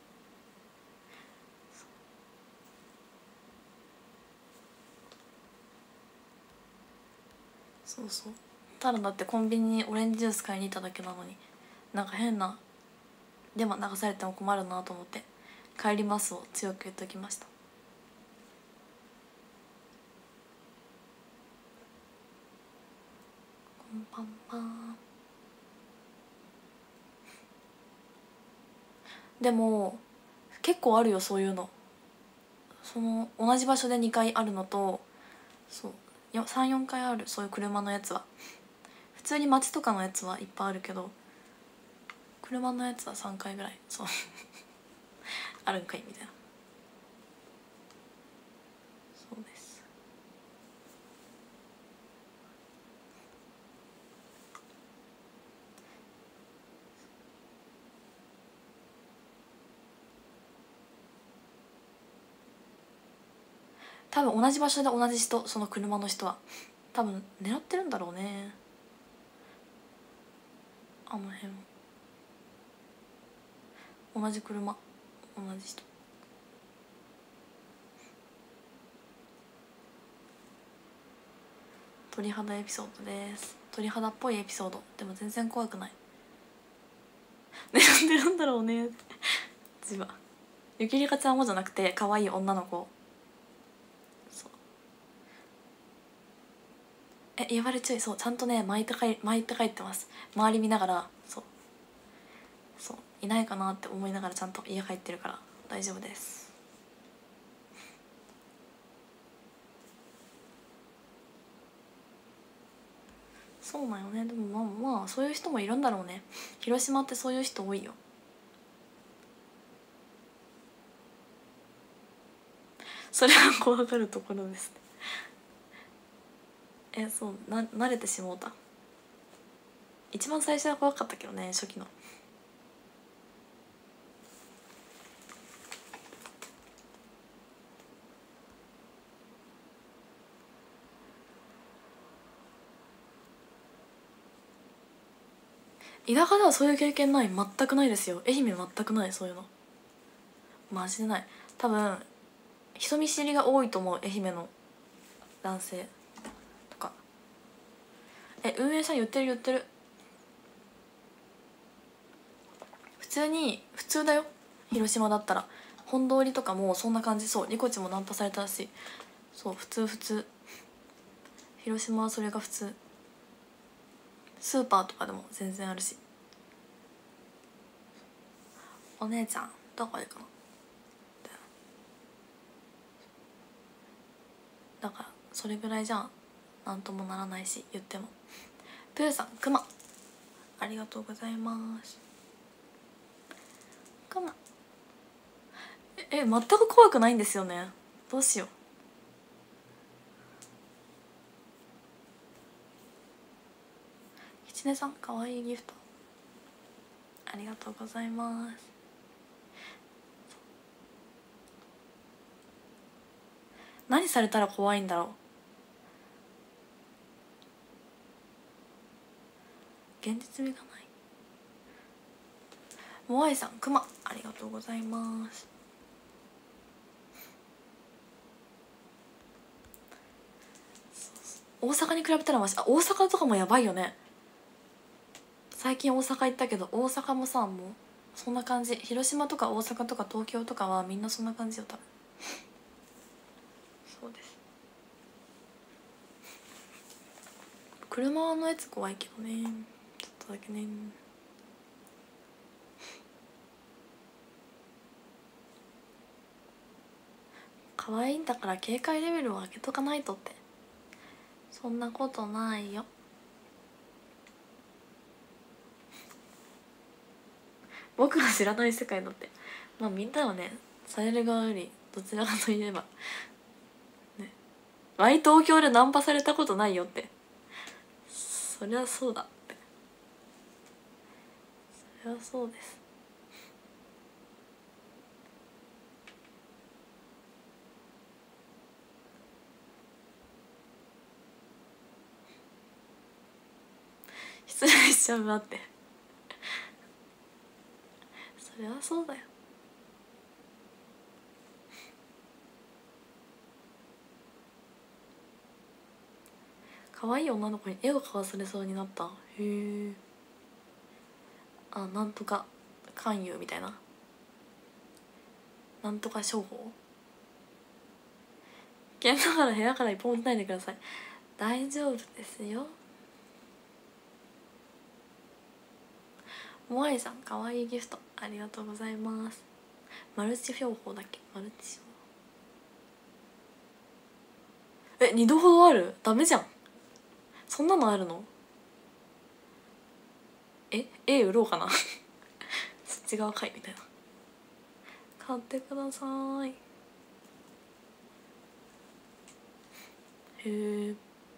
そうそうただだってコンビニにオレンジジュース買いに行っただけなのになんか変なデマ流されても困るなと思って「帰ります」を強く言っときました。こんばんは。でも結構あるよそういうの。その同じ場所でにかいあるのとそうさんよんかいある。そういう車のやつは普通に街とかのやつはいっぱいあるけど車のやつはさんかいぐらいそうあるんかいみたいな。そうです。多分同じ場所で同じ人、その車の人は多分狙ってるんだろうね、あの辺同じ車同じ人。鳥肌エピソードです。鳥肌っぽいエピソードでも全然怖くない。狙ってるんだろうね自分ゆきりかちゃんもじゃなくて可愛い女の子。そうえ言われ注意。そうちゃんとね巻いて帰巻いて帰ってます。周り見ながらそうそういないかなって思いながらちゃんと家帰ってるから大丈夫です。そうなんよね。でもまあまあそういう人もいるんだろうね。広島ってそういう人多いよ。それは怖がるところですね。えそうな慣れてしもうた。一番最初は怖かったけどね初期の。 田舎ではそういう経験ない。全くないですよ。愛媛全くない、そういうの。マジでない。多分人見知りが多いと思う、愛媛の男性とか。え、運営さん言ってる言ってる。普通に普通だよ、広島だったら。本通りとかもそんな感じ。そう、リコチもナンパされたらしい。そう、普通普通。広島はそれが普通。スーパーとかでも全然あるし。お姉ちゃんどこ行くの、だからそれぐらいじゃん、なんともならないし、言っても。プーさん、クマありがとうございます。クマえ、全く怖くないんですよね。どうしよう。きちねさん、かわいいギフトありがとうございます。何されたら怖いんだろう。現実味がない。モアイさん、クマありがとうございます。大阪に比べたらマシ。あ、大阪とかもやばいよね。最近大阪行ったけど、大阪もさ、もうそんな感じ。広島とか大阪とか東京とかはみんなそんな感じよ、多分。そうです。車のやつ怖いけどね、ちょっとだけね。可愛いんだから警戒レベルを上げとかないとって。そんなことないよ。僕が知らない世界だって。まあみんなはね、される側よりどちらかといえばね、ワイ東京でナンパされたことないよって。そりゃそうだって。そりゃそうです。失礼しちゃうなってそりゃそうだよ。可愛い女の子に絵を買わされそうになった。へえ。あ、なんとか勧誘みたいな、なんとか商法。危険だから部屋から一歩も出ないでください。大丈夫ですよ。モアイさん、かわいいギフトありがとうございます。マルチ標法だっけ、マルチえ、二度ほどある？ダメじゃん。そんなのあるの？え、絵売ろうかなそっち側かいみたいな。買ってください。へえ。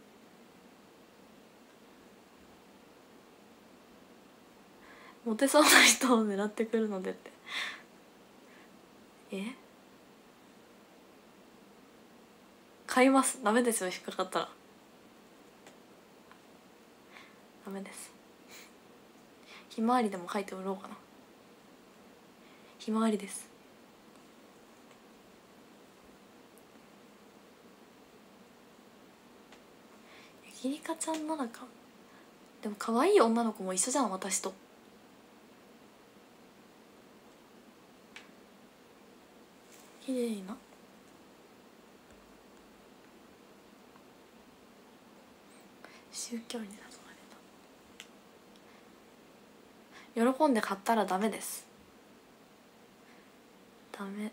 モテそうな人を狙ってくるのでって。え、買います。ダメですよ、引っかかったらダメです。ひまわりでも描いて売ろうかな。ひまわりです。ゆきりかちゃんならか。でも可愛い女の子も一緒じゃん、私と。綺麗な宗教に誘われた。喜んで買ったらダメです。ダメ。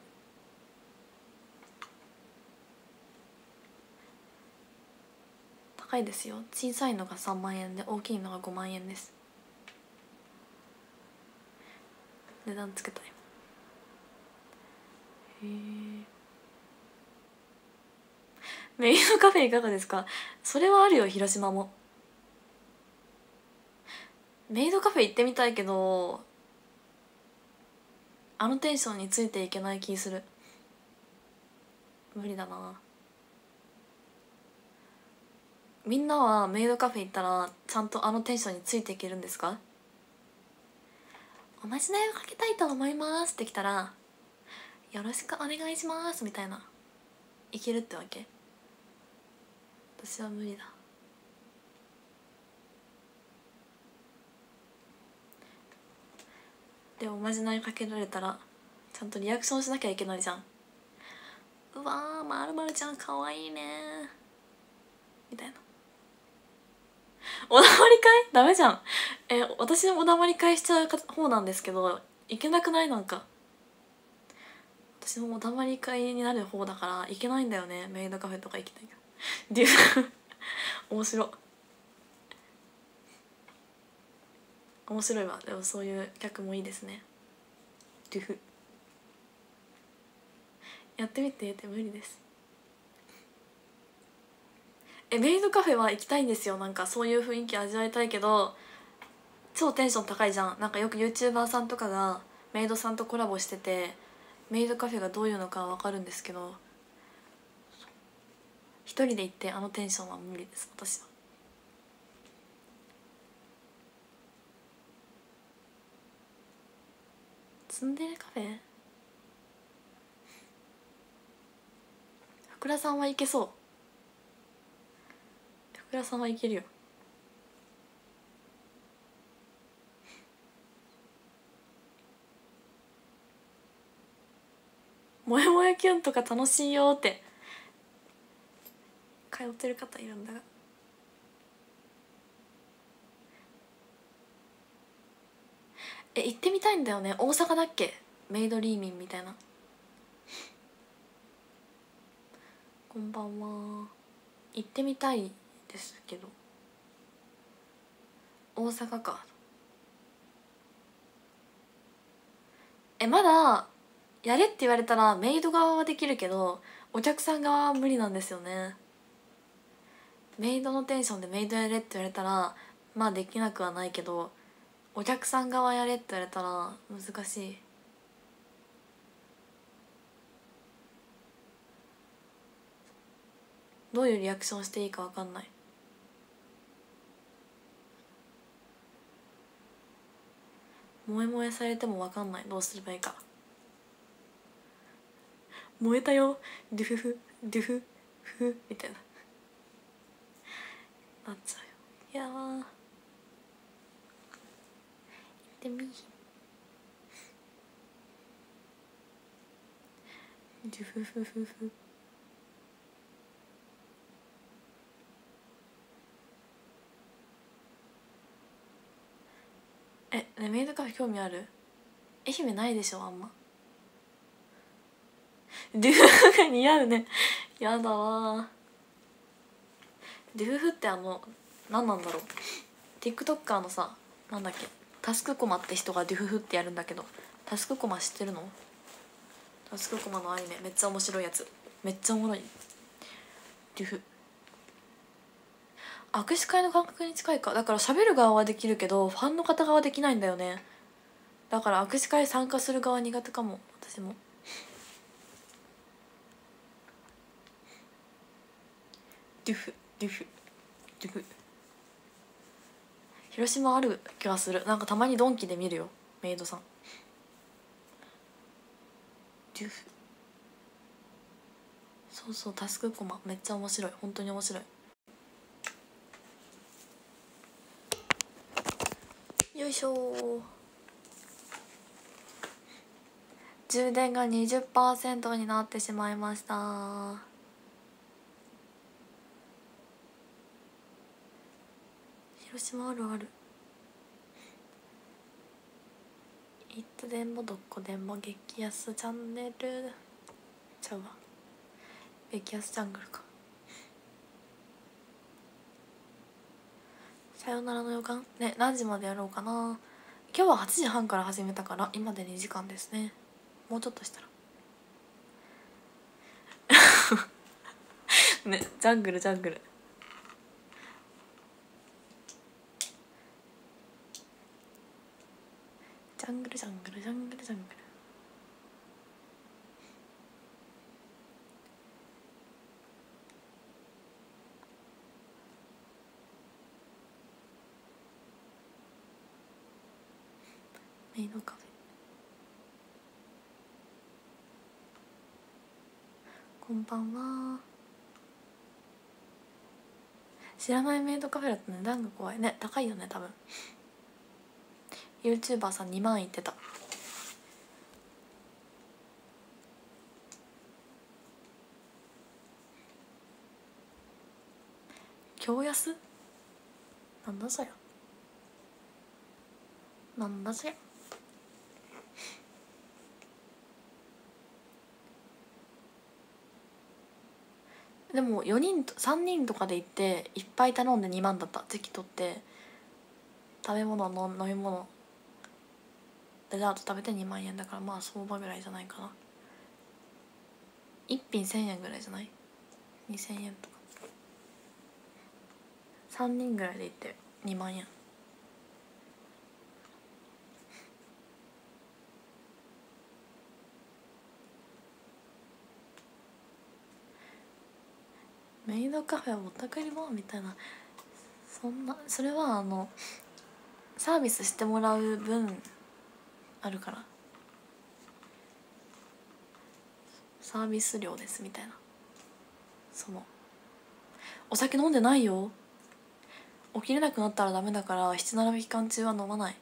高いですよ。小さいのがさんまんえんで大きいのがごまんえんです。値段つけたい。へえ。メイドカフェいかがですか？それはあるよ、広島も。メイドカフェ行ってみたいけど、あのテンションについていけない気する。無理だな。みんなはメイドカフェ行ったらちゃんとあのテンションについていけるんですか？ おまじないをかけたいと思いますって来たらよろしくお願いしますみたいないけるってわけ。私は無理だ。でおまじないかけられたらちゃんとリアクションしなきゃいけないじゃん。うわーまるまるちゃんかわいいねみたいな。おだまり会ダメじゃん。え私おだまり会しちゃう方なんですけどいけなくない？なんか私もおだまり会になる方だからいけないんだよね。メイドカフェとか行きたいからデュフ面白面白いわ。でもそういう客もいいですね。デュフやってみてって無理です。えメイドカフェは行きたいんですよ。なんかそういう雰囲気味わいたいけど超テンション高いじゃん。なんかよく YouTuber さんとかがメイドさんとコラボしててメイドカフェがどういうのかわかるんですけど一人で行ってあのテンションは無理です私は。ツンデレカフェ福田さんはいけそう。福田さんはいけるよ。もやもやキュンとか楽しいよって通ってる方いるんだがえ行ってみたいんだよね。大阪だっけメイドリーミンみたいな。こんばんは。行ってみたいですけど大阪か。えまだやれって言われたらメイド側はできるけどお客さん側は無理なんですよね。メイドのテンションでメイドやれって言われたらまあできなくはないけどお客さん側やれって言われたら難しい。どういうリアクションしていいか分かんない。萌え萌えされても分かんない。どうすればいいか。燃えたよドゥフフドゥフフみたいななっちゃうよ。いやー行ってみドゥフフフフ。えねメイドカフェ興味ある？愛媛ないでしょあんま。ドゥフフが似合うねやだわ。ドゥフフってあの何なんだろう。 TikToker のさなんだっけタスクコマって人がドゥフフってやるんだけどタスクコマ知ってるの？タスクコマのアニメめっちゃ面白いやつめっちゃおもろい。ドゥフ握手会の感覚に近いか。だから喋る側はできるけどファンの方側はできないんだよね。だから握手会参加する側苦手かも私も。ドゥフドゥフドゥフ広島ある気がする。なんかたまにドンキで見るよメイドさん。ドゥフそうそうタスクコマめっちゃ面白い本当に面白い。よいしょ。充電が にじゅっパーセント になってしまいました。広島あるある。いつでもどこでも激安チャンネルちゃうわ激安ジャングルか。さよならの予感ね。何時までやろうかな。今日ははちじはんから始めたから今でにじかんですね。もうちょっとしたらねジャングルジャングルジャングルジャングルジャングルジャングル。 メイドカフェ、こんばんは。知らないメイドカフェだと値段が怖いね。高いよね多分。 YouTuber さんにまんいってた。京安なんだそりゃ、なんだそりゃ。でもよにんとさんにんとかで行っていっぱい頼んでにまんだった。席取って食べ物の飲み物デザート食べてにまんえんだから、まあ相場ぐらいじゃないかな。いっ品せんえんぐらいじゃない？にせんえんとか。さんにんぐらいで行ってにまんえん。メイドカフェはぼったくりもみたいな、そんな、それはあのサービスしてもらう分あるから、サービス料ですみたいな。そのお酒飲んでないよ、起きれなくなったらダメだから七並び期間中は飲まない。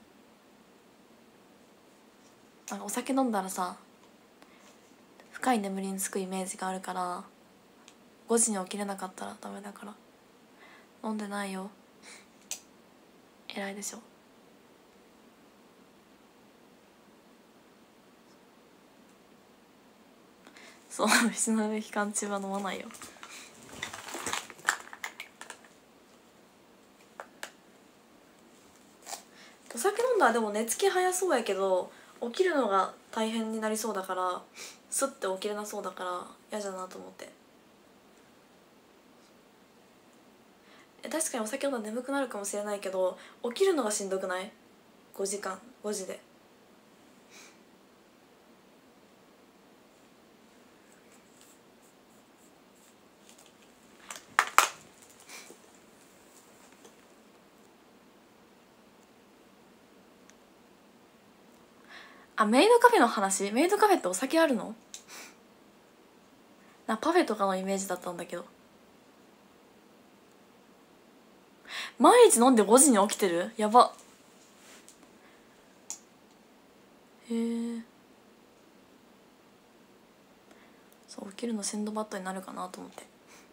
なんかお酒飲んだらさ深い眠りにつくイメージがあるから、ごじに起きれなかったらダメだから飲んでないよ。偉いでしょ。そう、七並び期間中は飲まないよ。お酒飲んだらでも寝つき早そうやけど起きるのが大変になりそうだから、スッて起きれなそうだから嫌だなと思って。え確かにお酒飲んだら眠くなるかもしれないけど起きるのがしんどくない？ ご 時間ごじで。あ、メイドカフェの話。メイドカフェってお酒あるの？なパフェとかのイメージだったんだけど。毎日飲んでごじに起きてる？やば。へえ。そう起きるのシンドバッドになるかなと思って。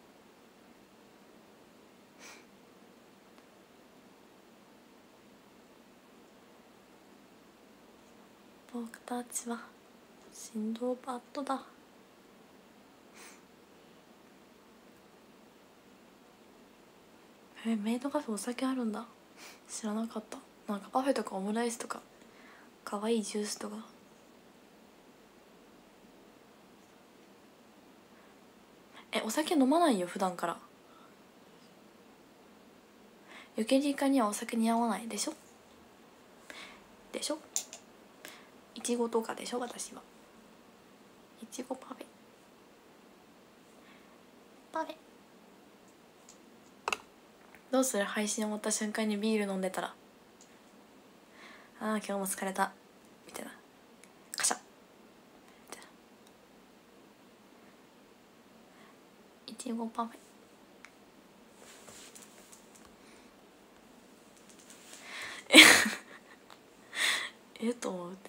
僕たちはシンドバッドだ。えメイドカフェお酒あるんだ。知らなかった。なんかパフェとかオムライスとかかわいいジュースとか。えお酒飲まないよ普段から。ゆけりかにはお酒似合わないでしょでしょ。いちごとかでしょ私は。いちごパフェパフェ。どうする？配信終わった瞬間にビール飲んでたら、ああ今日も疲れたみたいな、カシャみたいな。いちごパフェええと思うって。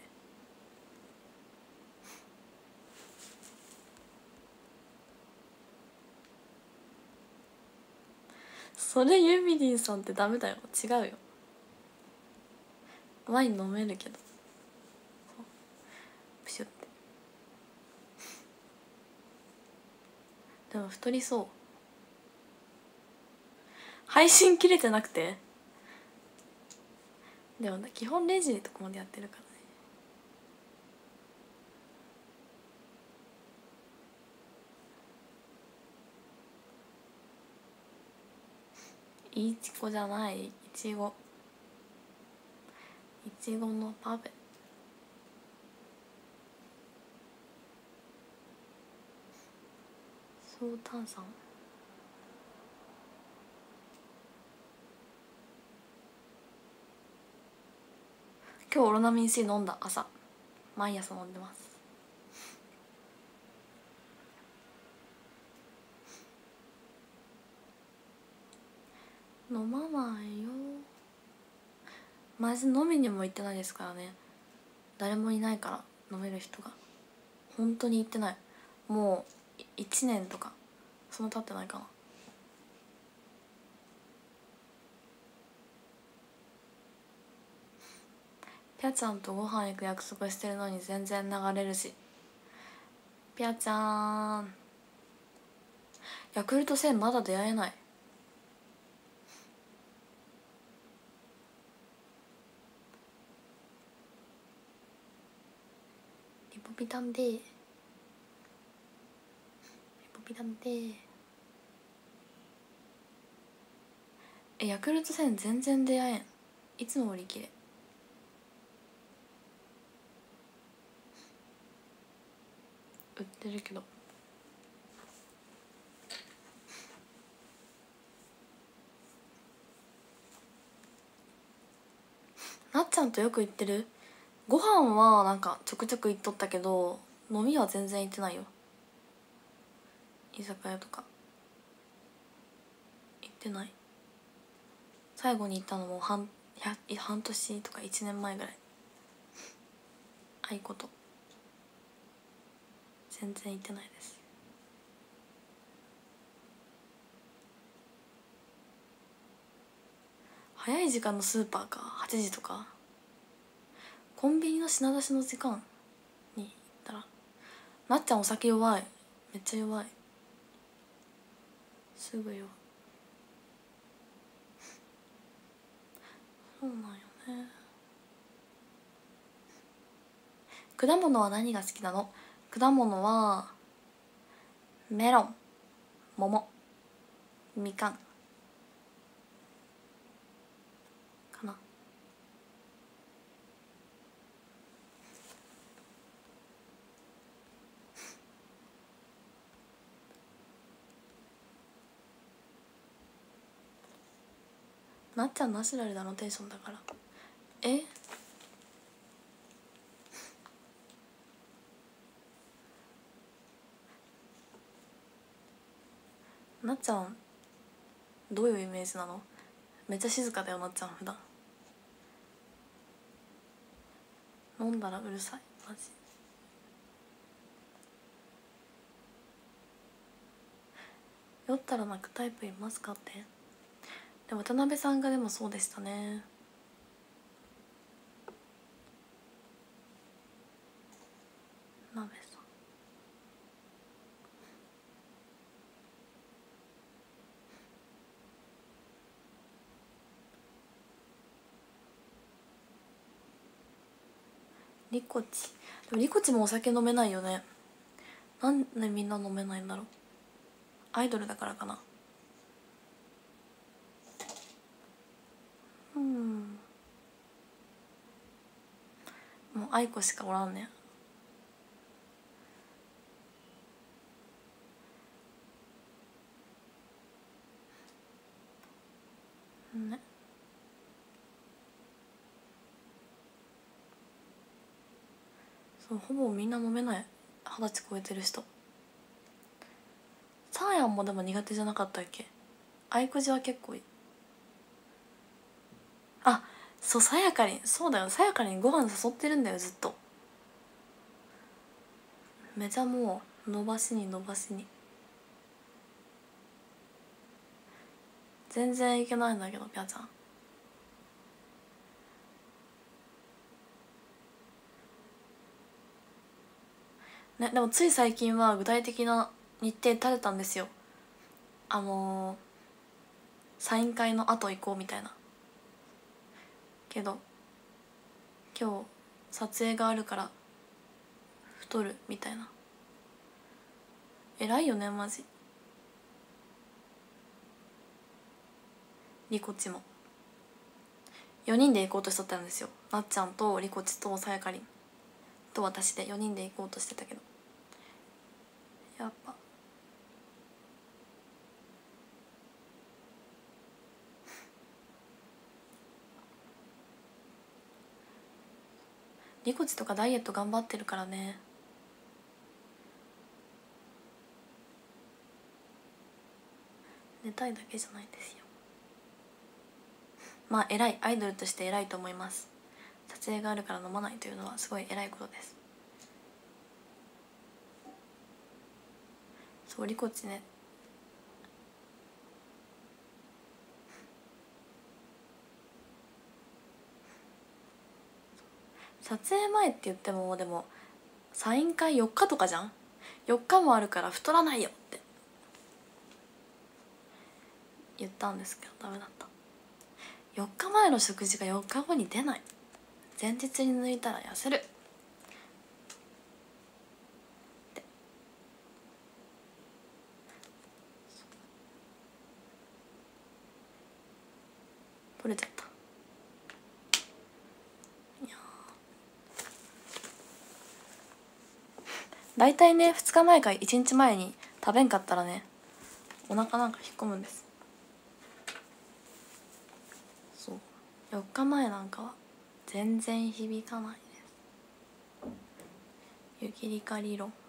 それユミリンさんってダメだよ。違うよ。ワイン飲めるけどプシュってでも太りそう。配信切れてなくて。でも基本レジとかまでやってるからね。いちごじゃない、いちごいちごのパフェ。そう炭酸今日オロナミン C 飲んだ。朝毎朝飲んでます。飲まないよマジ。飲みにも行ってないですからね。誰もいないから飲める人が。本当に行ってない。もういちねんとかそんな経ってないかな。ぴゃちゃんとご飯行く約束してるのに全然流れるし。ぴゃちゃん、ヤクルトせんまだ出会えない。リポビタンでリポビタンでえヤクルトせん全然出会えん。いつも売り切れ。売ってるけど。なっちゃんとよく行ってる。ご飯はなんかちょくちょく行っとったけど飲みは全然行ってないよ。居酒屋とか行ってない。最後に行ったのも半半年とかいちねんまえぐらい。あいこと全然行ってないです。早い時間のスーパーか。はちじとかコンビニの品出しの時間に行ったら。なっちゃんお酒弱い。めっちゃ弱い。すぐよ。そうなんよね。果物は何が好きなの。果物はメロン、桃、みかんかな。なっちゃんナチュラルなロテーションだから。えなっちゃんどういうイメージなの。めっちゃ静かだよなっちゃん普段。飲んだらうるさいマジ。酔ったら泣くタイプいますかって。で渡辺さんがでもそうでしたね。なべさんリコチ。でもリコチもお酒飲めないよね。なんでみんな飲めないんだろう。アイドルだからかな。うんもう愛子しかおらんねんね。そうほぼみんな飲めない。二十歳超えてる人。サーヤンもでも苦手じゃなかったっけ。愛子じは結構いい。あそうさやかりん。そうだよさやかりんご飯誘ってるんだよずっと。めちゃもう伸ばしに伸ばしに。全然いけないんだけどぴゃちゃん。ね、でもつい最近は具体的な日程立てたんですよ。あのー、サイン会の後行こうみたいな。けど今日撮影があるから太るみたいな。偉いよねマジ。リコチもよにんで行こうとしとったんですよ。なっちゃんとリコチとさやかりんと私でよにんで行こうとしてたけどやっぱリコチとかダイエット頑張ってるからね。寝たいだけじゃないんですよ。まあ偉い、アイドルとして偉いと思います。撮影があるから飲まないというのはすごい偉いことです。そう、リコチね、撮影前って言ってもでもサイン会よっかとかじゃん。よっかもあるから太らないよって言ったんですけどダメだった。よっかまえの食事がよっかごに出ない。前日に抜いたら痩せるって。取れちゃった。いや大体ねふつかまえかいちにちまえに食べんかったらねお腹なんか引っ込むんです。そう、よっかまえなんかは全然響かないです。湯切りか理論。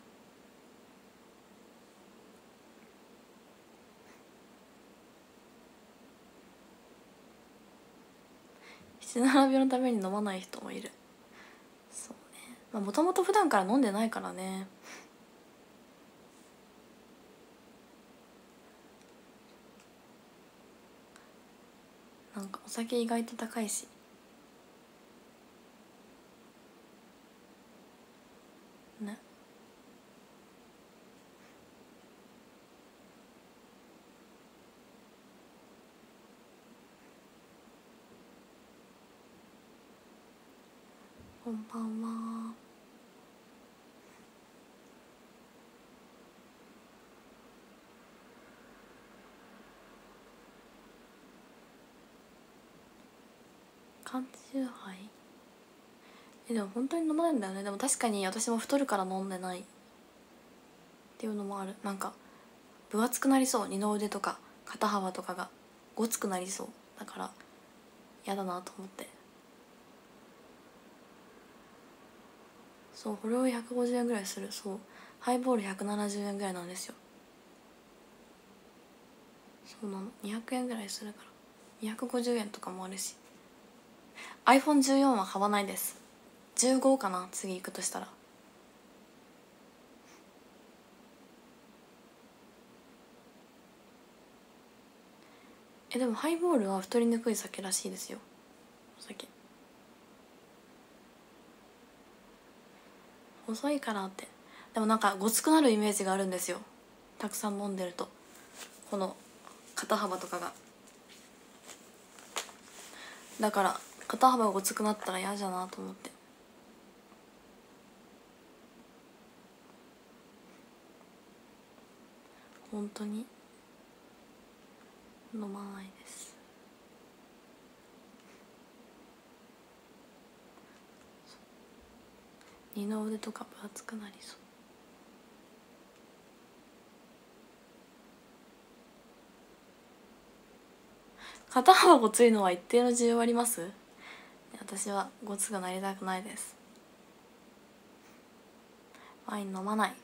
七七病のために飲まない人もいる。そうね、まあもともと普段から飲んでないからね。なんかお酒意外と高いしね。こんばんは。缶チューハイえでも本当に飲まないんだよね。でも確かに私も太るから飲んでないっていうのもある。なんか分厚くなりそう、二の腕とか肩幅とかがごつくなりそうだから嫌だなと思って。そう、これをひゃくごじゅうえんぐらいする。そう、ハイボールひゃくななじゅうえんぐらいなんですよ。そうなの、にひゃくえんぐらいするからにひゃくごじゅうえんとかもあるし。 アイフォンじゅうよん は買わないです。じゅうごかな、次行くとしたら。えでもハイボールは太りにくい酒らしいですよ。お酒細いからって。でもなんかごつくなるイメージがあるんですよ、たくさん飲んでると。この肩幅とかが。だから肩幅がごつくなったら嫌じゃなと思って。本当に飲まないです。二の腕とか分厚くなりそう。肩幅ごついのは一定の需要あります？私はごつくなりたくないです。ワイン飲まない。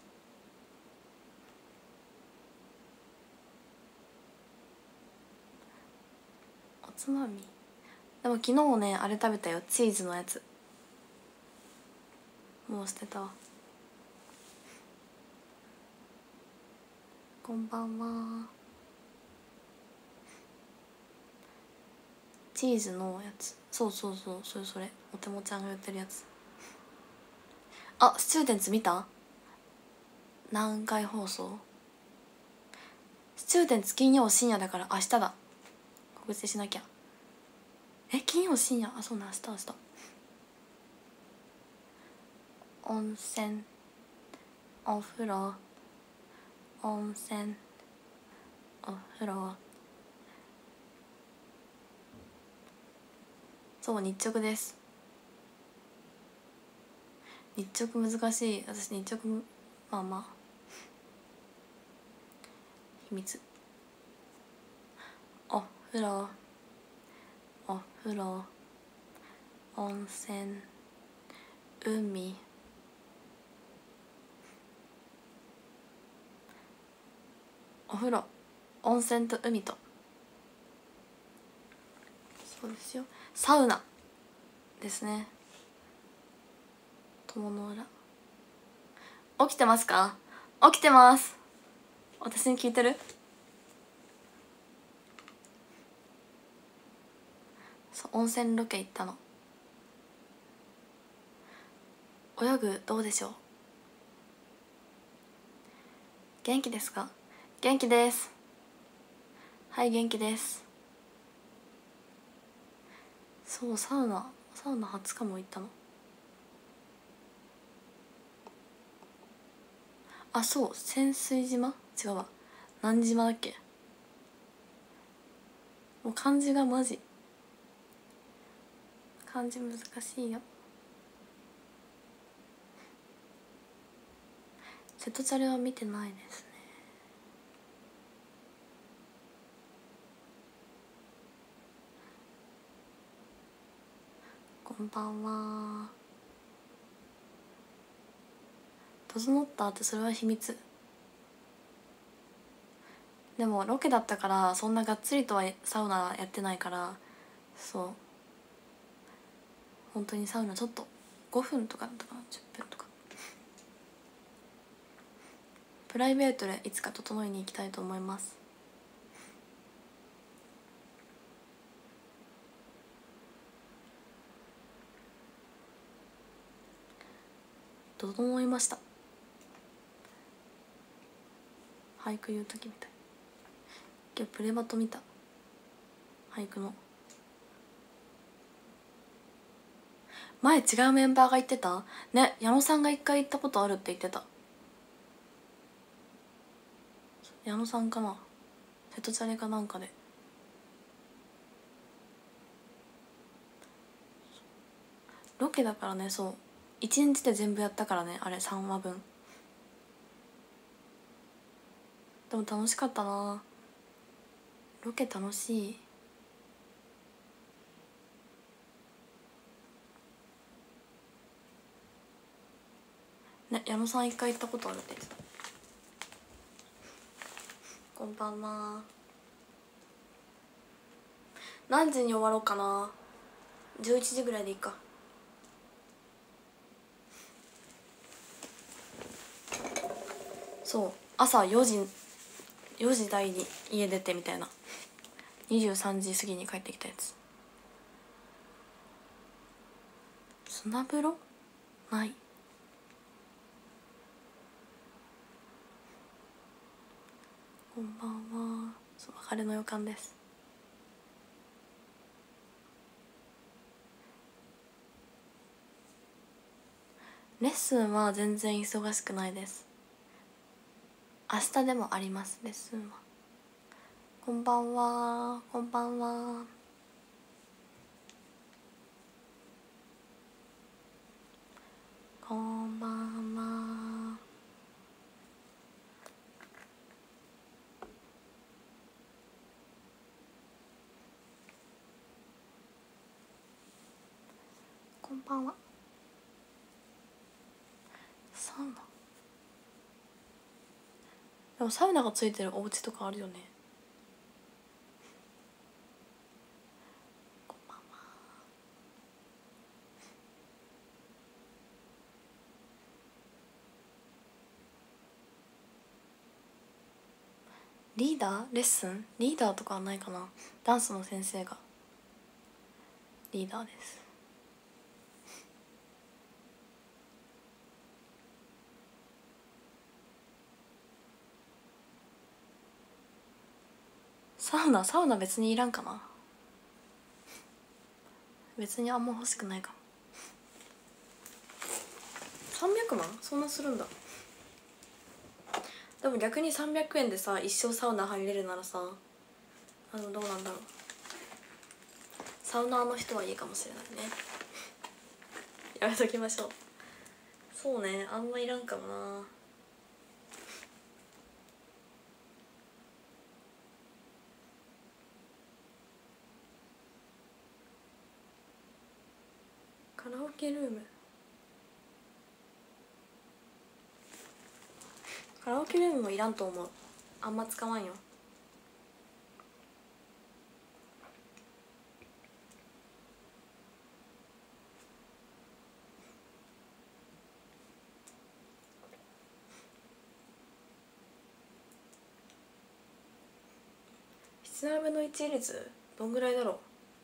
おつまみでも昨日ねあれ食べたよ、チーズのやつ。もう捨てたわ。こんばんは。チーズのやつ、そうそうそう、それそれお手もちゃんが言ってるやつ。あ、スチューデンツ見た？何回放送？スチューデンツ金曜深夜だから明日だ。告知しなきゃ。え、金曜深夜？あ、そうな、明日明日。温泉、お風呂、温泉、お風呂。そう、日直です。日直難しい。私日直まあまあ秘密。お風呂、お風呂、温泉、 海、お風呂、温泉と海と、そうですよ、サウナですね。友の浦、起きてますか？起きてます。私に聞いてる？そう、温泉ロケ行ったの。泳ぐどうでしょう？元気ですか？元気です。はい、元気です。そう、サウナサウナ初かも行ったの。あ、そう、潜水島、違うわ、何島だっけ。もう漢字がマジ漢字難しいよ。瀬戸チャレは見てないですね。こんばんは。整ったってそれは秘密。でもロケだったからそんながっつりとはサウナやってないから、そう本当にサウナちょっとごふんとかだったかな、じゅっぷんとか。プライベートでいつか整いに行きたいと思います。整いました。俳句言う時みたい。今日プレバト見た、俳句の。前違うメンバーが言ってたね。矢野さんが一回行ったことあるって言ってた。矢野さんかな、瀬戸チャレかなんかで。ロケだからね、そういちにちで全部やったからね、あれさんわぶん。でも楽しかったな、ロケ楽しい。ね、矢野さん一回行ったことあるって言ってた。こんばんは。何時に終わろうかな。じゅういちじぐらいでいいか。そう、朝よじよじ台に家出てみたいな、にじゅうさんじ過ぎに帰ってきたやつ。砂風呂ない。こんばんは。そう、別れの予感です。レッスンは全然忙しくないです。明日でもあります、レッスンは。こんばんは。こんばんは。こんばんは。こんばんは。サウナ、でもサウナがついてるお家とかあるよね。こんばんは。リーダーレッスンリーダーとかはないかな。ダンスの先生がリーダーです。サウナサウナ別にいらんかな。別にあんま欲しくないかも。さんびゃくまんそんなするんだ。でも逆にさんびゃくえんでさ一生サウナ入れるならさ、あのどうなんだろう、サウナーの人はいいかもしれないね。やめときましょう。そうね、あんまいらんかもな。カラオケルームカラオケルームもいらんと思う。あんま使わんよ。質並べの一位率どんぐらいだろ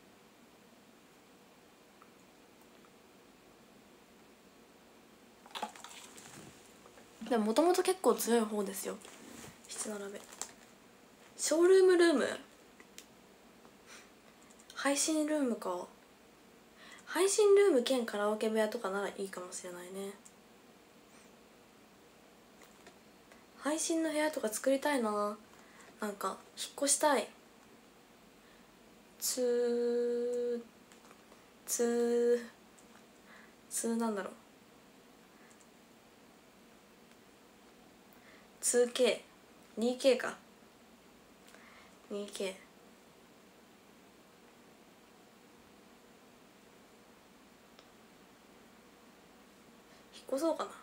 う。でももともと結構強い方ですよ、質並べ。ショールームルーム、配信ルームか。配信ルーム兼カラオケ部屋とかならいいかもしれないね。配信の部屋とか作りたいな。なんか引っ越したい。つーつーつーなんだろう ツーケーにケー か にケー 引っ越そうかな。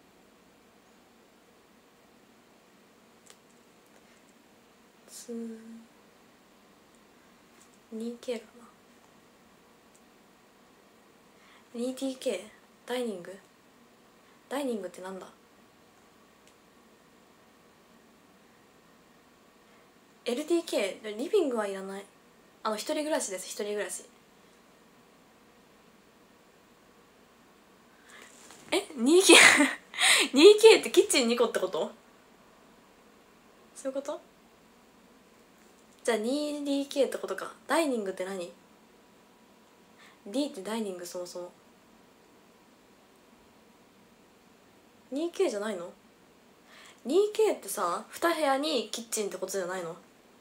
つー にケー かな。 にティーケー ダイニングダイニングってなんだ。エルディーケー リビングはいらない。あの一人暮らしです。一人暮らし。え にケー にケー ってキッチンにこってこと？そういうこと？じゃあ にディーケー ってことか。ダイニングって何？ D ってダイニングそもそも。にケー じゃないの？ にケー ってさに部屋にキッチンってことじゃないの？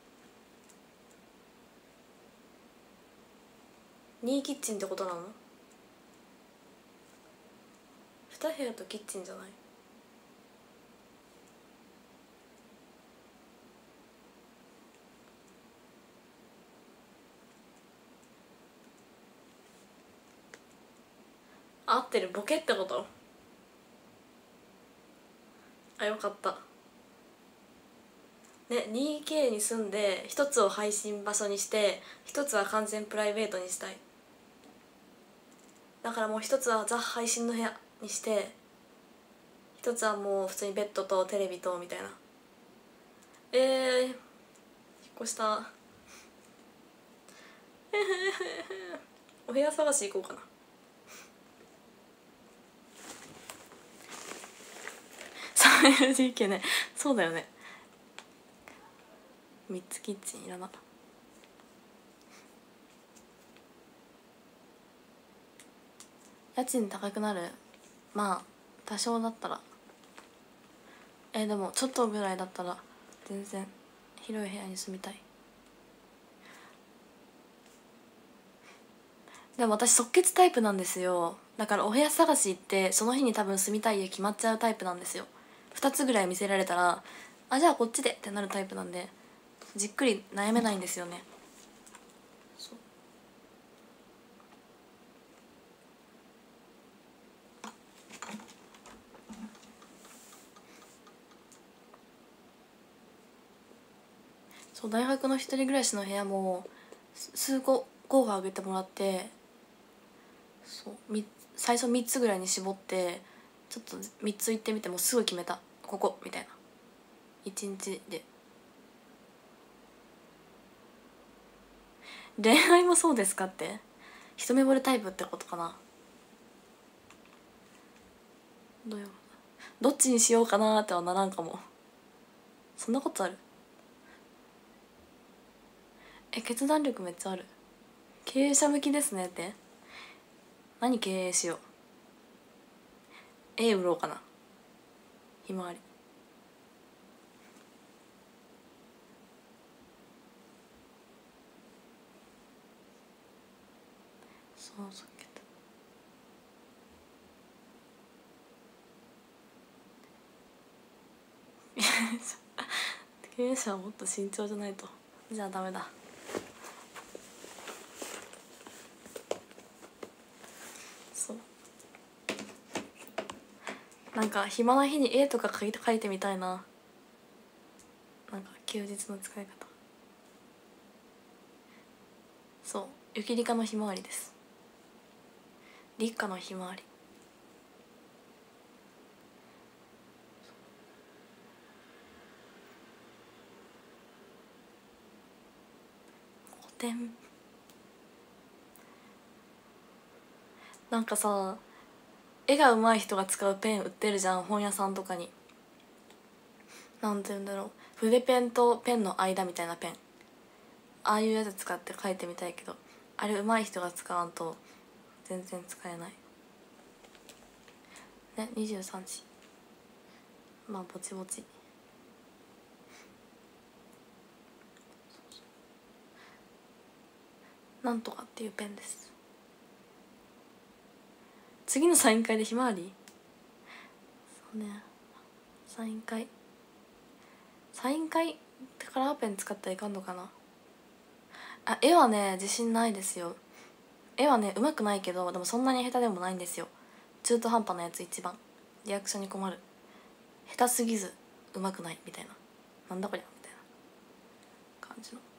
にキッチンってことなの？に部屋とキッチンじゃない？合ってる。ボケってこと？あ、よかった。ね、にケー に住んで一つを配信場所にして一つは完全プライベートにしたい。だからもう一つはザ配信の部屋にして一つはもう普通にベッドとテレビとみたいな。えー、引っ越したお部屋探し行こうかな。そういう時期ね。そうだよね。みっつキッチンいらな。家賃高くなる。まあ多少だったら。えー、でもちょっとぐらいだったら全然広い部屋に住みたい。でも私即決タイプなんですよ。だからお部屋探し行ってその日に多分住みたい家決まっちゃうタイプなんですよ。ふたつぐらい見せられたらあじゃあこっちでってなるタイプなんでじっくり悩めないんですよね。そうそう大学の一人暮らしの部屋も数個候補挙げてもらってそう最初みっつぐらいに絞ってちょっとみっつ行ってみてもすぐ決めたここみたいないちにちで。恋愛もそうですかって一目惚れタイプってことかな。どういうどっちにしようかなーってはならんかも。そんなことある？え決断力めっちゃある。経営者向きですねって。何経営しよう。絵売ろうかな。ひまわり。そうそうけど経営者はもっと慎重じゃないと。じゃあダメだ。そうなんか暇な日に絵とか描いて描いてみたいな。なんか休日の使い方。そう、雪理科のひまわりです。立夏のひまわり。古典。なんかさ、絵が上手い人が使うペン売ってるじゃん、本屋さんとかに。なんて言うんだろう、筆ペンとペンの間みたいなペン、ああいうやつ使って描いてみたいけど、あれ上手い人が使わんと全然使えないね。にじゅうさんじ、まあぼちぼち。なんとかっていうペンです。次のサイン会でひまわり。そうね、サイン会サイン会カラーペン使ったらいかんのかな。あ、絵はね自信ないですよ。絵はね上手くないけど、でもそんなに下手でもないんですよ。中途半端なやつ一番リアクションに困る。下手すぎず上手くないみたいな、なんだこりゃみたいな感じの。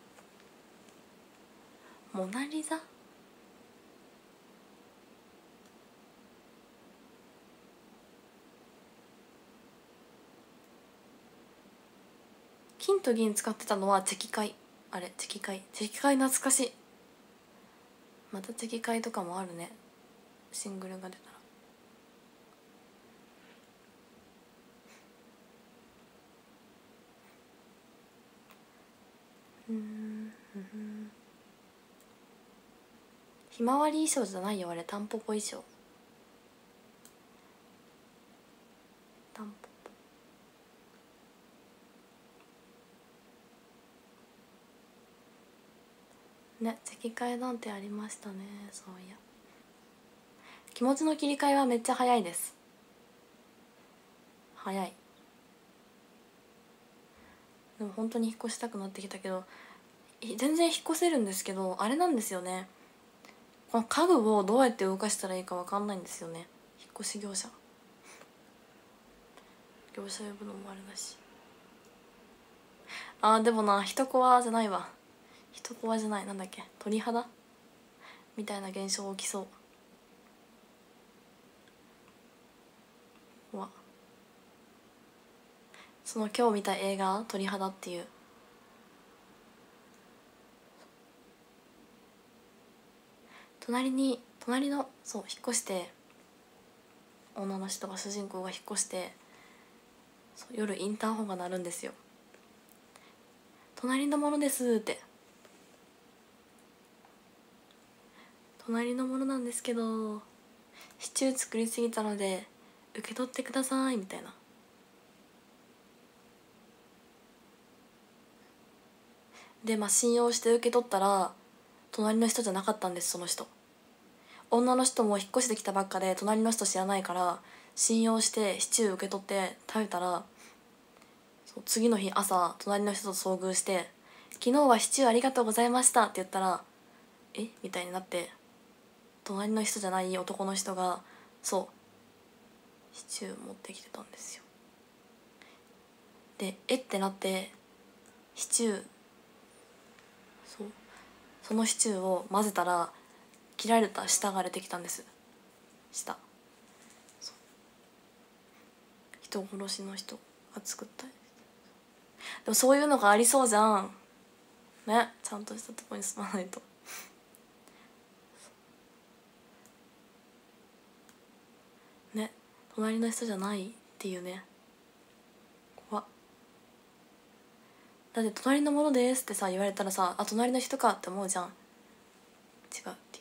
モナリザ。金と銀使ってたのはチェキ会。あれチェキ会、チェキ会懐かしい。またチェキ会とかもあるね、シングルが出たら。うんひまわり衣装じゃないよあれ、タンポポ衣装。タンポポね、チェキ会なんてありましたね。そういや、気持ちの切り替えはめっちゃ早いです。早い。でも本当に引っ越したくなってきたけど、全然引っ越せるんですけど、あれなんですよね、この家具をどうやって動かしたらいいか分かんないんですよね。引っ越し業者業者呼ぶのもあれだし。あーでもな、人コアじゃないわ。人コアじゃない、なんだっけ、鳥肌みたいな現象起きそう。わ、その今日見た映画「鳥肌」っていう、隣に隣のそう引っ越して、女の人が主人公が引っ越して、そう夜インターホンが鳴るんですよ。隣のものですって、隣のものなんですけどシチュー作りすぎたので受け取ってくださいみたいな。でまあ信用して受け取ったら隣の人じゃなかったんです。その人、女の人も引っ越してきたばっかで隣の人知らないから信用してシチュー受け取って食べたら、そう次の日朝隣の人と遭遇して「昨日はシチューありがとうございました」って言ったら「えみたいになって、隣の人じゃない男の人がそうシチュー持ってきてたんですよ。でえってなって、シチューそうそのシチューを混ぜたら切られた舌が出てきたんです。舌、人殺しの人が作った。でもそういうのがありそうじゃんね、ちゃんとしたとこに住まないと。ね、隣の人じゃないっていうね、怖っ。だって隣のものですってさ言われたらさ、あ隣の人かって思うじゃん。違うっていう。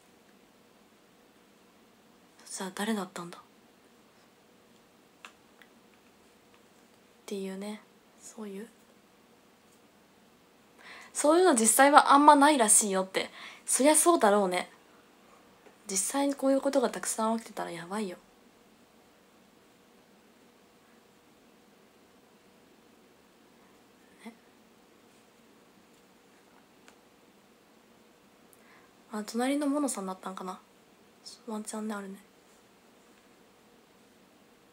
じゃあ誰だったんだっていうね、そういうそういうの実際はあんまないらしいよって。そりゃそうだろうね。実際にこういうことがたくさん起きてたらやばいよ。ね、あ隣のモノさんだったんかな。ワンチャンねあるね。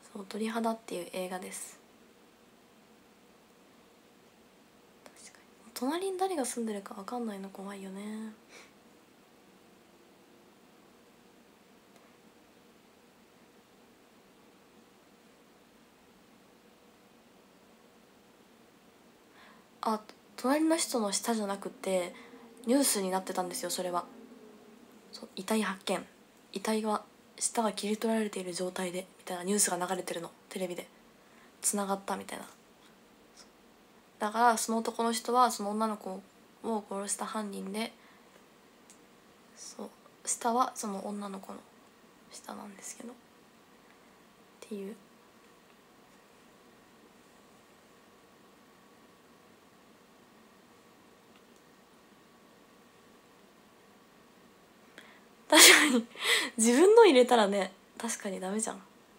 そう、鳥肌っていう映画です。確かに隣に誰が住んでるか分かんないの怖いよね。あ、隣の人の下じゃなくてニュースになってたんですよ。それはそう、遺体発見、遺体が舌が切り取られている状態でみたいなニュースが流れてるの、テレビで。つながったみたいな。だからその男の人はその女の子を殺した犯人で、そう、舌はその女の子の舌なんですけどっていう。確かに自分の入れたらね、確かにダメじゃん。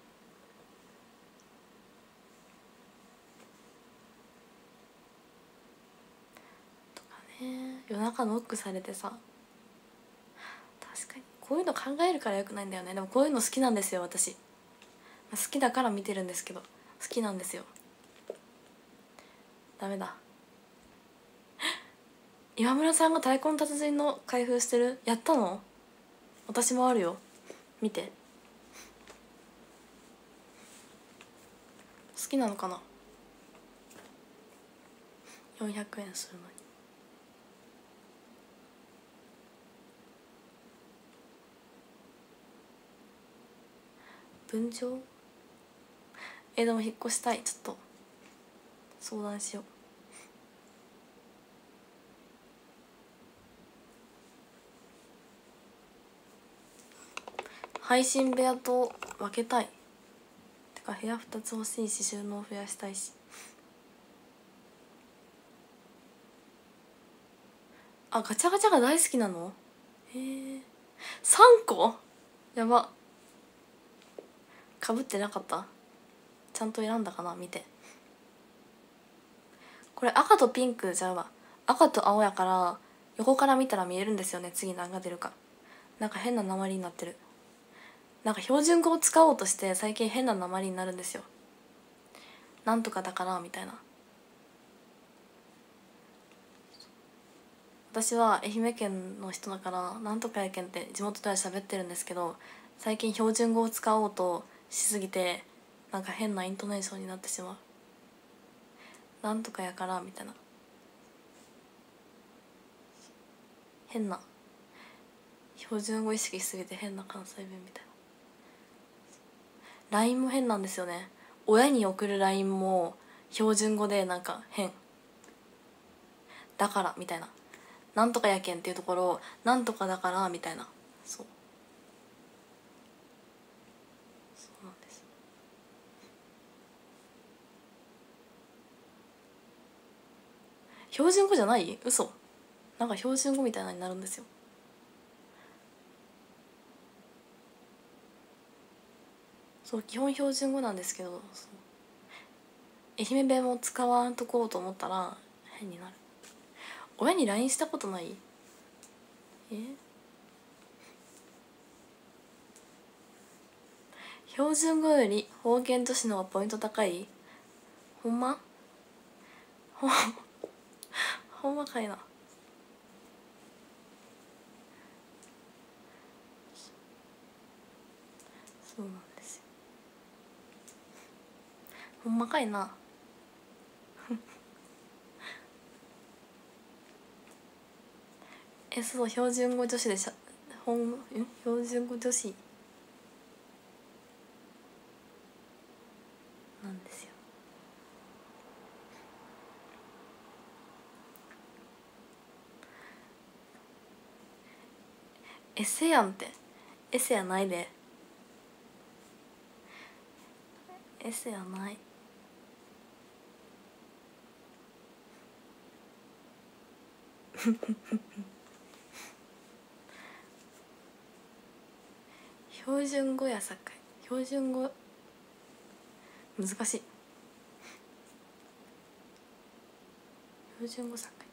とかね、夜中ノックされてさ、確かにこういうの考えるからよくないんだよね。でもこういうの好きなんですよ私。好きだから見てるんですけど、好きなんですよ。ダメだ。今村さんが太鼓の達人の開封してる、やったの？私もあるよ、見て。好きなのかな。よんひゃくえんするのに。分譲？えでも引っ越したい。ちょっと相談しよう。配信部屋と分けたい。てか部屋ふたつ欲しいし、収納増やしたいし。あ、ガチャガチャが大好きなの？へえ。さんこ？やば。かぶってなかった？ちゃんと選んだかな、見て。これ赤とピンクじゃうわ。赤と青やから横から見たら見えるんですよね、次何が出るか。なんか変な鉛になってる。なんか標準語を使おうとして最近変な鉛になるんですよ。なんとかだからみたいな。私は愛媛県の人だからなんとかやけんって地元では喋ってるんですけど、最近標準語を使おうとしすぎてなんか変なイントネーションになってしまう。なんとかやからみたいな、変な標準語意識しすぎて変な関西弁みたいな。 ライン も変なんですよね。親に送る ライン も標準語でなんか変だからみたいな、なんとかやけんっていうところをなんとかだからみたいな。そうそうなんです。標準語じゃない？嘘。なんか標準語みたいなのになるんですよ。そう基本標準語なんですけど、愛媛弁も使わんとこうと思ったら変になる。親に ライン したことない？え標準語より方言女子の方がポイント高い？ほんま？ほほんまかいな。そうなんですよ。ほんまかいな。え、そう、標準語女子でしゃほんん標準語女子なんですよ。エセやんって。エセやないで。エセやない。標準語やさかい。標準語難しい。標準語さかい。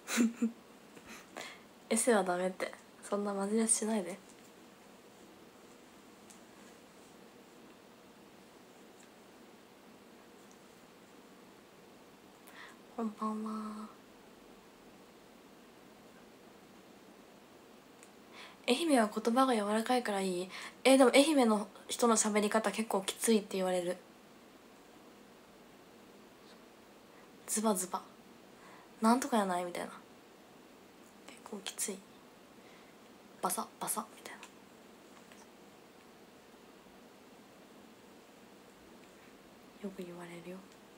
エセはダメって、そんなマジレスしないで。こんばんは。愛媛は言葉が柔らかいからいい。えー、でも愛媛の人の喋り方結構きついって言われる。ズバズバなんとかやないみたいな、結構きつい。バサバサみたいな。よく言われるよ。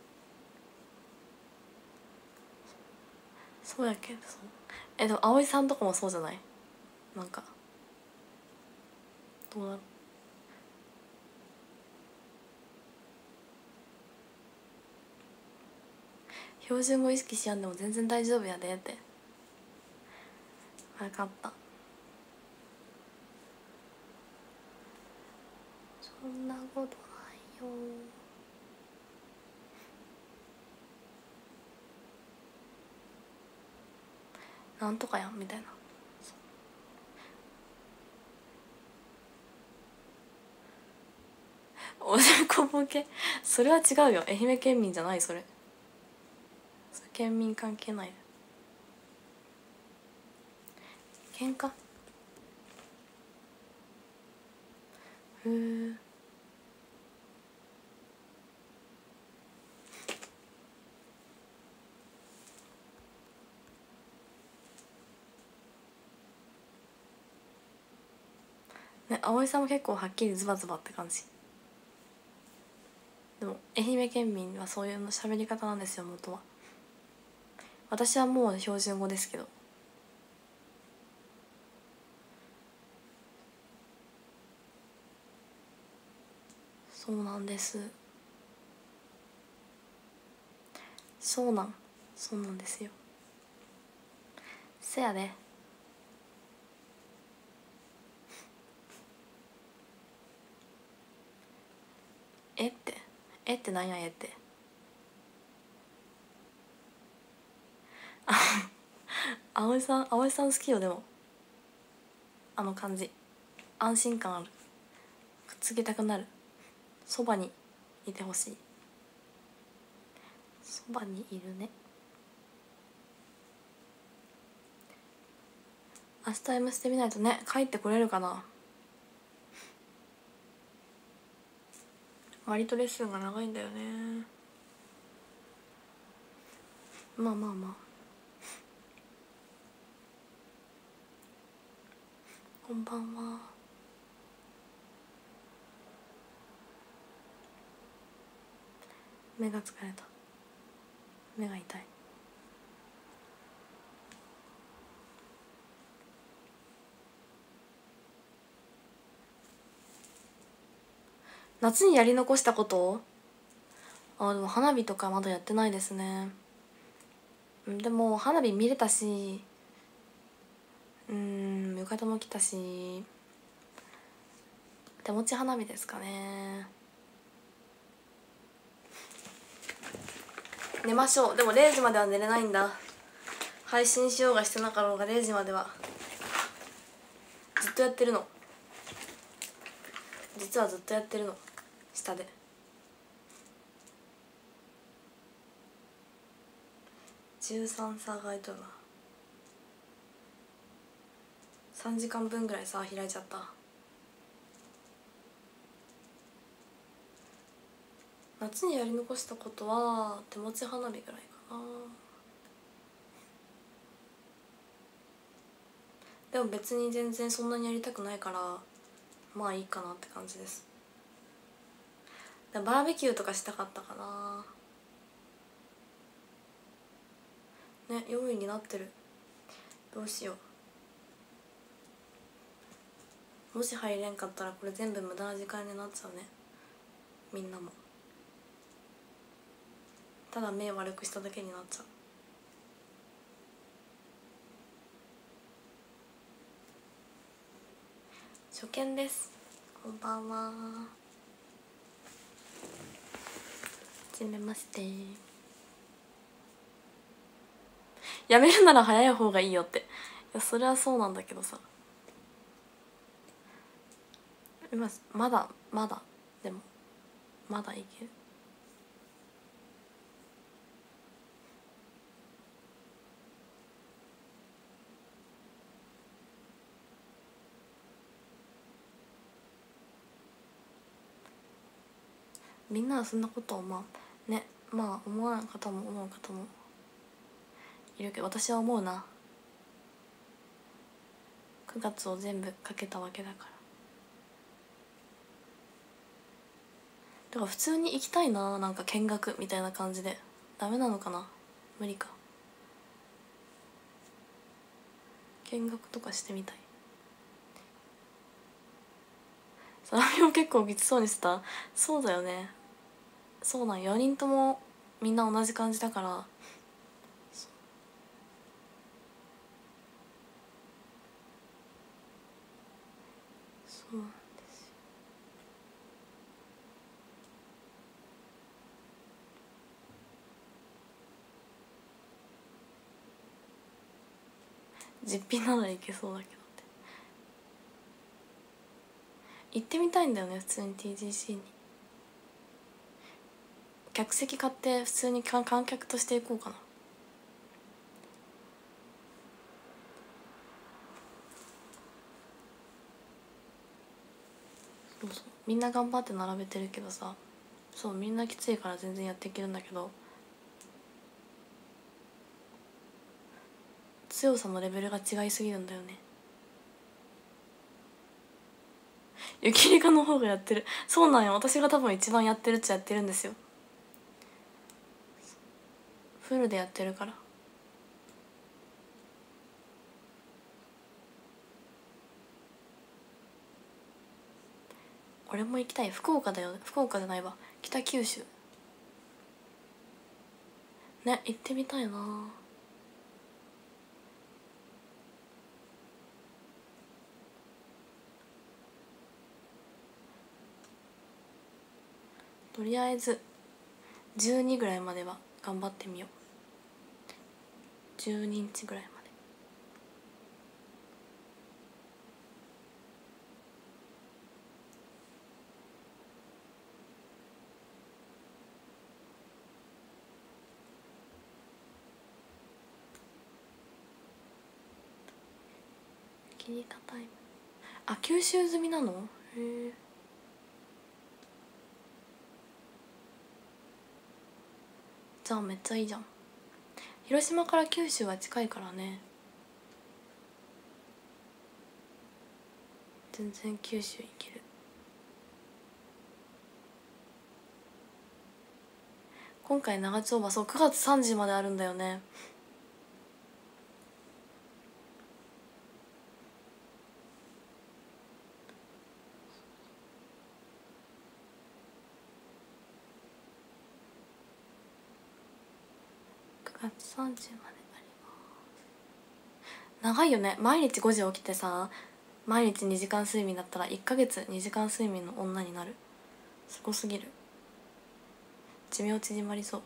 そうやけど、そうえでも葵さんとかもそうじゃない？なんかどうなる？標準語意識しやんでも全然大丈夫やでって。分かった。そんなことないよ。なんとかやんみたいな。おしっこボケそれは違うよ。愛媛県民じゃない。それそれ県民関係ない。喧嘩。へえ。ね、葵さんも結構はっきりズバズバって感じ。でも愛媛県民はそういうの喋り方なんですよ元は。私はもう標準語ですけど。そうなんです。そうなんそうなんですよ。せやで。えってえってなんやえって。葵さん葵さん好きよ。でもあの感じ安心感ある。くっつきたくなる。そばにいてほしい。そばにいるね。明日 M ステ見ないとね。帰ってこれるかな。割とレッスンが長いんだよね。まあまあまあ。こんばんは。目が疲れた。目が痛い。夏にやり残したこと？あ、でも花火とかまだやってないですね。でも花火見れたし、うん浴衣も着たし、手持ち花火ですかね。寝ましょう。でもれいじまでは寝れないんだ。配信しようがしてなかろうがれいじまではずっとやってるの。実はずっとやってるの下で。じゅうさんさが開いとるな。さんじかんぶんぐらいさ開いちゃった。夏にやり残したことは手持ち花火ぐらいかな。でも別に全然そんなにやりたくないからまあいいかなって感じです。バーベキューとかしたかったかな。ね、よんいになってる。どうしよう。もし入れんかったらこれ全部無駄な時間になっちゃうね。みんなもただ目悪くしただけになっちゃう。初見です。こんばんは。はじめまして。いやめるなら早い方がいいよって。いやそれはそうなんだけどさ、今まだまだでもまだいける。みんなはそんなことをまあね、まあ思わない方も思う方もいるけど、私は思うな。くがつを全部かけたわけだから。だから普通に行きたいな、なんか見学みたいな感じで。ダメなのかな、無理か。見学とかしてみたい。サラミも結構きつそうにした。そうだよね、そうなん、よにんともみんな同じ感じだから。そうなんですよ。実費ならいけそうだけどって。行ってみたいんだよね普通に ティージーシー に。客席買って普通に観客として行こうかな。そうそう、みんな頑張って並べてるけどさ、そうみんなきついから全然やっていけるんだけど、強さのレベルが違いすぎるんだよね。ゆきりかの方がやってる。そうなんよ、私が多分一番やってるっちゃやってるんですよ。フルでやってるから。俺も行きたい。福岡だよ、福岡じゃないわ、北九州ね、行ってみたいな。とりあえずじゅうにぐらいまでは頑張ってみよう。じゅうににちぐらいまで。切り方いあ、吸収済みなの？へえ。じゃあめっちゃいいじゃん。広島から九州は近いからね、全然九州行ける。今回長丁場、そうくがつさんじまであるんだよね。くがつさんじまであります。長いよね。毎日ごじ起きてさ、毎日にじかん睡眠だったらいっかげつにじかん睡眠の女になる。すごすぎる。寿命縮まりそう。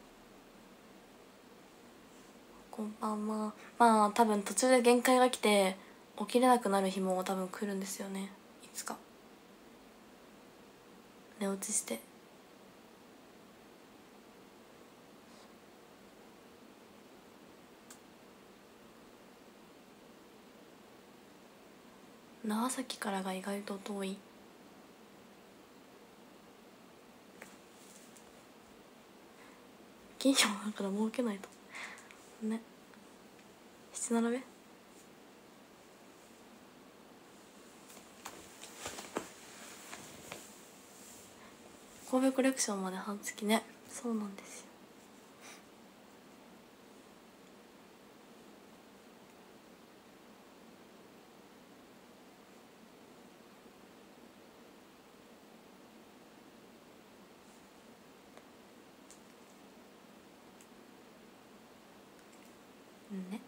こんばんは。まあ多分途中で限界が来て起きれなくなる日も多分来るんですよね、いつか。寝落ちして長崎からが意外と遠い。金魚だから儲けないとね。七並べ神戸コレクションまで半月ね。そうなんですよね。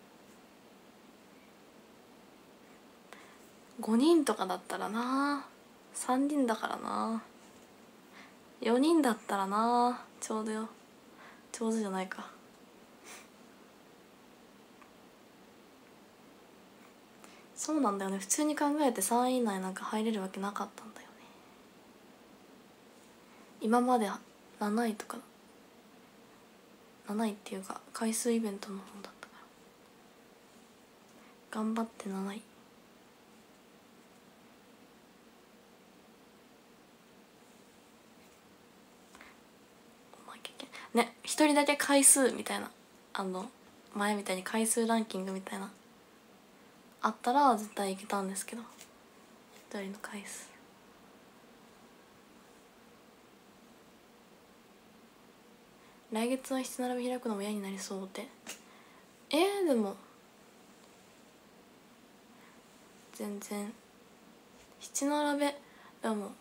ごにんとかだったらな、さんにんだからな、よにんだったらなちょうどよ。ちょうどじゃないか。 そうなんだよね。普通に考えてさんい以内なんか入れるわけなかったんだよね。今までなないとかなないっていうか回数イベントの方だったから頑張ってなないね。一人だけ回数みたいな、あの前みたいに回数ランキングみたいなあったら絶対いけたんですけど、一人の回数。来月は七並び開くのも嫌になりそうって。えー、でも全然七並べでも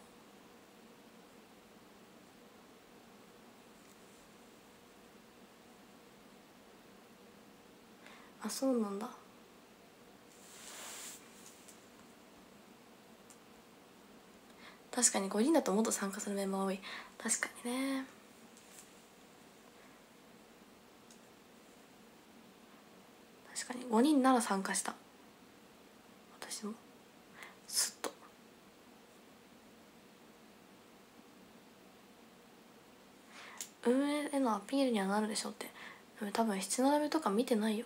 あ、そうなんだ。確かにごにんだともっと参加するメンバー多い。確かにね。確かにごにんなら参加した、私もすっと。運営へのアピールにはなるでしょって。多分七並べとか見てないよ、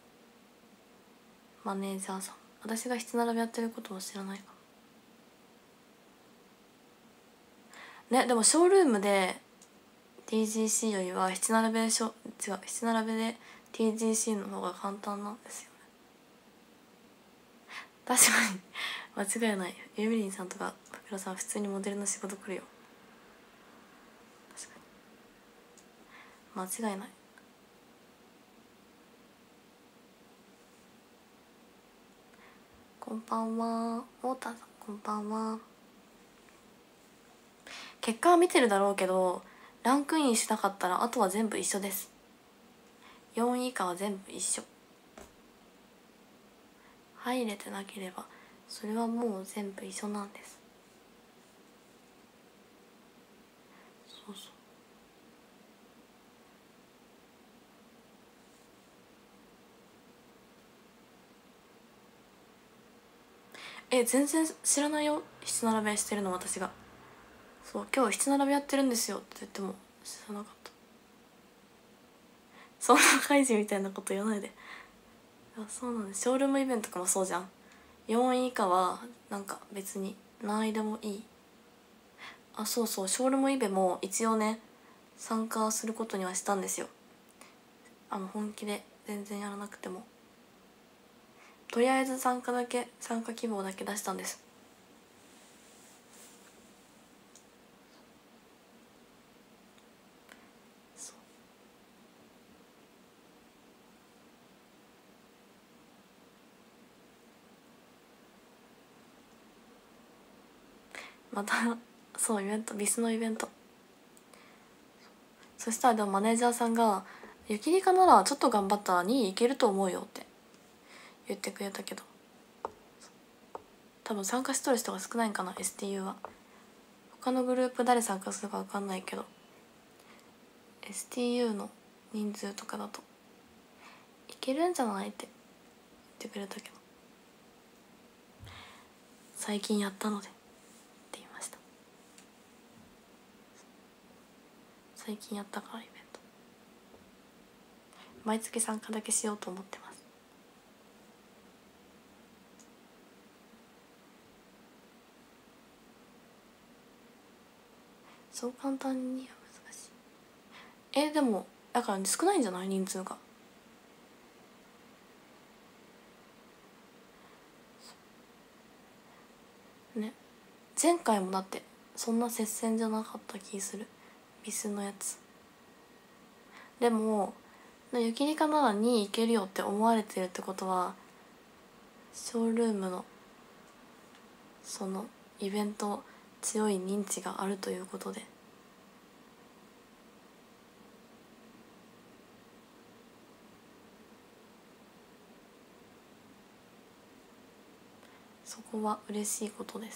マネージャーさん。私が七並べやってることも知らないかもね。でもショールームで ティージーシー よりは七並べしょ違う七並べで ティージーシー の方が簡単なんですよね。確かに間違いない。ユーミリンさんとかふくらさん普通にモデルの仕事来るよ。確かに間違いない。こんばんは。モーターさんこんばんは。結果は見てるだろうけどランクインしなかったらあとは全部一緒です。よんい以下は全部一緒。入れてなければそれはもう全部一緒なんです。そうそう。え、全然知らないよ、七並べしてるの私が。そう、今日七並べやってるんですよって言っても知らなかった。そんな開示みたいなこと言わないで。あ、そうなんです。ショールームイベントとかもそうじゃん。よんい以下はなんか別に何位でもいい。あ、そうそう、ショールームイベも一応ね参加することにはしたんですよ。あの本気で全然やらなくてもとりあえず参加だけ参加希望だけ出したんです。またそうイベントビスのイベント。そしたらでもマネージャーさんが「ゆきりかならちょっと頑張ったらにいいけると思うよ」って言ってくれたけど、多分参加しとる人が少ないんかな エスティーユー は。他のグループ誰参加するか分かんないけど エスティーユー の人数とかだといけるんじゃないって言ってくれたけど、最近やったのでって言いました。最近やったからイベント毎月参加だけしようと思ってます。そう簡単には難しい。えでもだから少ないんじゃない人数が。ね、前回もだってそんな接戦じゃなかった気するビスのやつ。でもゆきりかならにいけるよって思われてるってことはショールームのそのイベント強い認知があるということで、そこは嬉しいことです。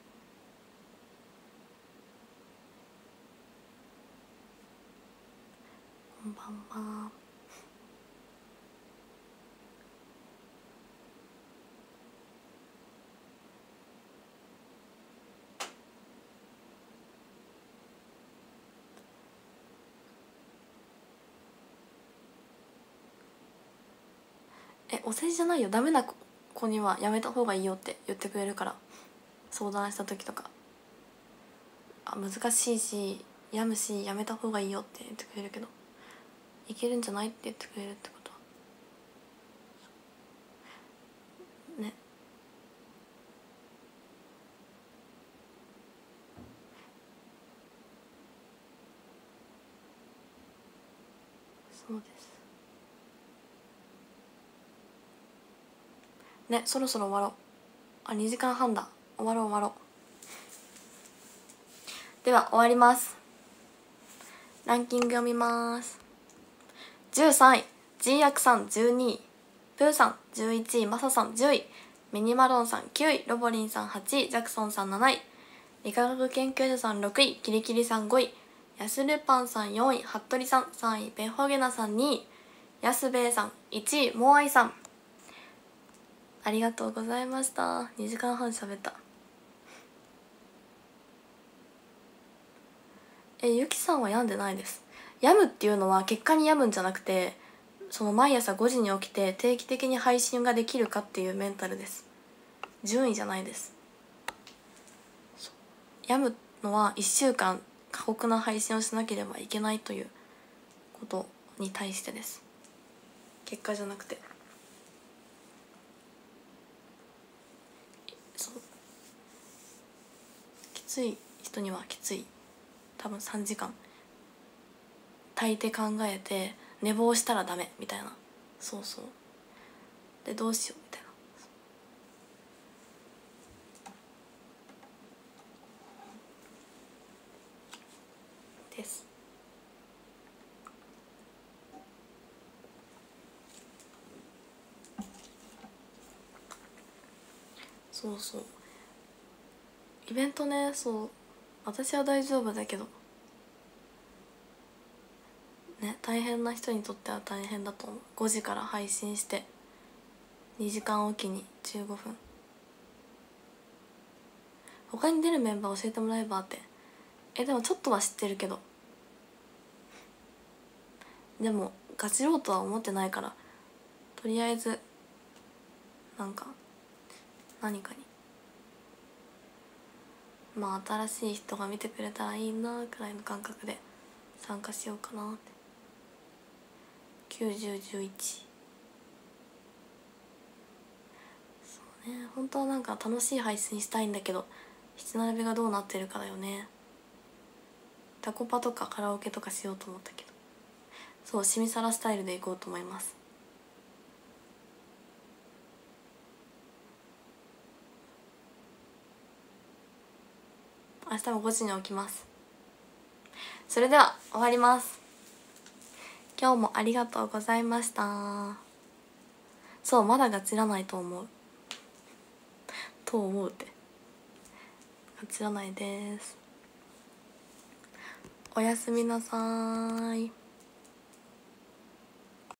こんばんは。 お世辞じゃないよ。ダメな子にはやめた方がいいよって言ってくれるから、相談した時とか、あ難しいし病むしやめた方がいいよって言ってくれるけど、いけるんじゃないって言ってくれるってことはね。そうですね。そろそろ終わろう。あにじかんはんだ。終わろう終わろう。では終わります。ランキング読みます。じゅうさんい G アクさん、じゅうにいプーさん、じゅういちいマサさん、じゅういミニマロンさん、きゅういロボリンさん、はちいジャクソンさん、なない理化学研究所さん、ろくいキリキリさん、ごいヤスルパンさん、よんい服部さん、さんいベホゲナさん、にいヤスベイさん、いちいモアイさん。ありがとうございました。にじかんはん喋った。えゆきさんは病んでないです。病むっていうのは結果に病むんじゃなくて、その毎朝ごじに起きて定期的に配信ができるかっていうメンタルです。順位じゃないです。病むのはいっしゅうかん過酷な配信をしなければいけないということに対してです。結果じゃなくて。そうきつい人にはきつい。多分さんじかん炊いて考えて寝坊したらダメみたいな。そうそうでどうしようみたいなです。そうそうイベントね。そう私は大丈夫だけどね、大変な人にとっては大変だと思う。ごじから配信してにじかんおきにじゅうごふん。他に出るメンバー教えてもらえばって。えでもちょっとは知ってるけど、でもガチろうとは思ってないから、とりあえずなんか何かにまあ新しい人が見てくれたらいいなくらいの感覚で参加しようかなって。きゅうじゅうじゅういち。そうね、本当はなんか楽しい配信したいんだけど、質並びがどうなってるかだよね。タコパとかカラオケとかしようと思ったけど、そうシミサラスタイルでいこうと思います。明日もごじに起きます。それでは終わります。今日もありがとうございました。そうまだガチらないと思うと思うってガチらないです。おやすみなさーい。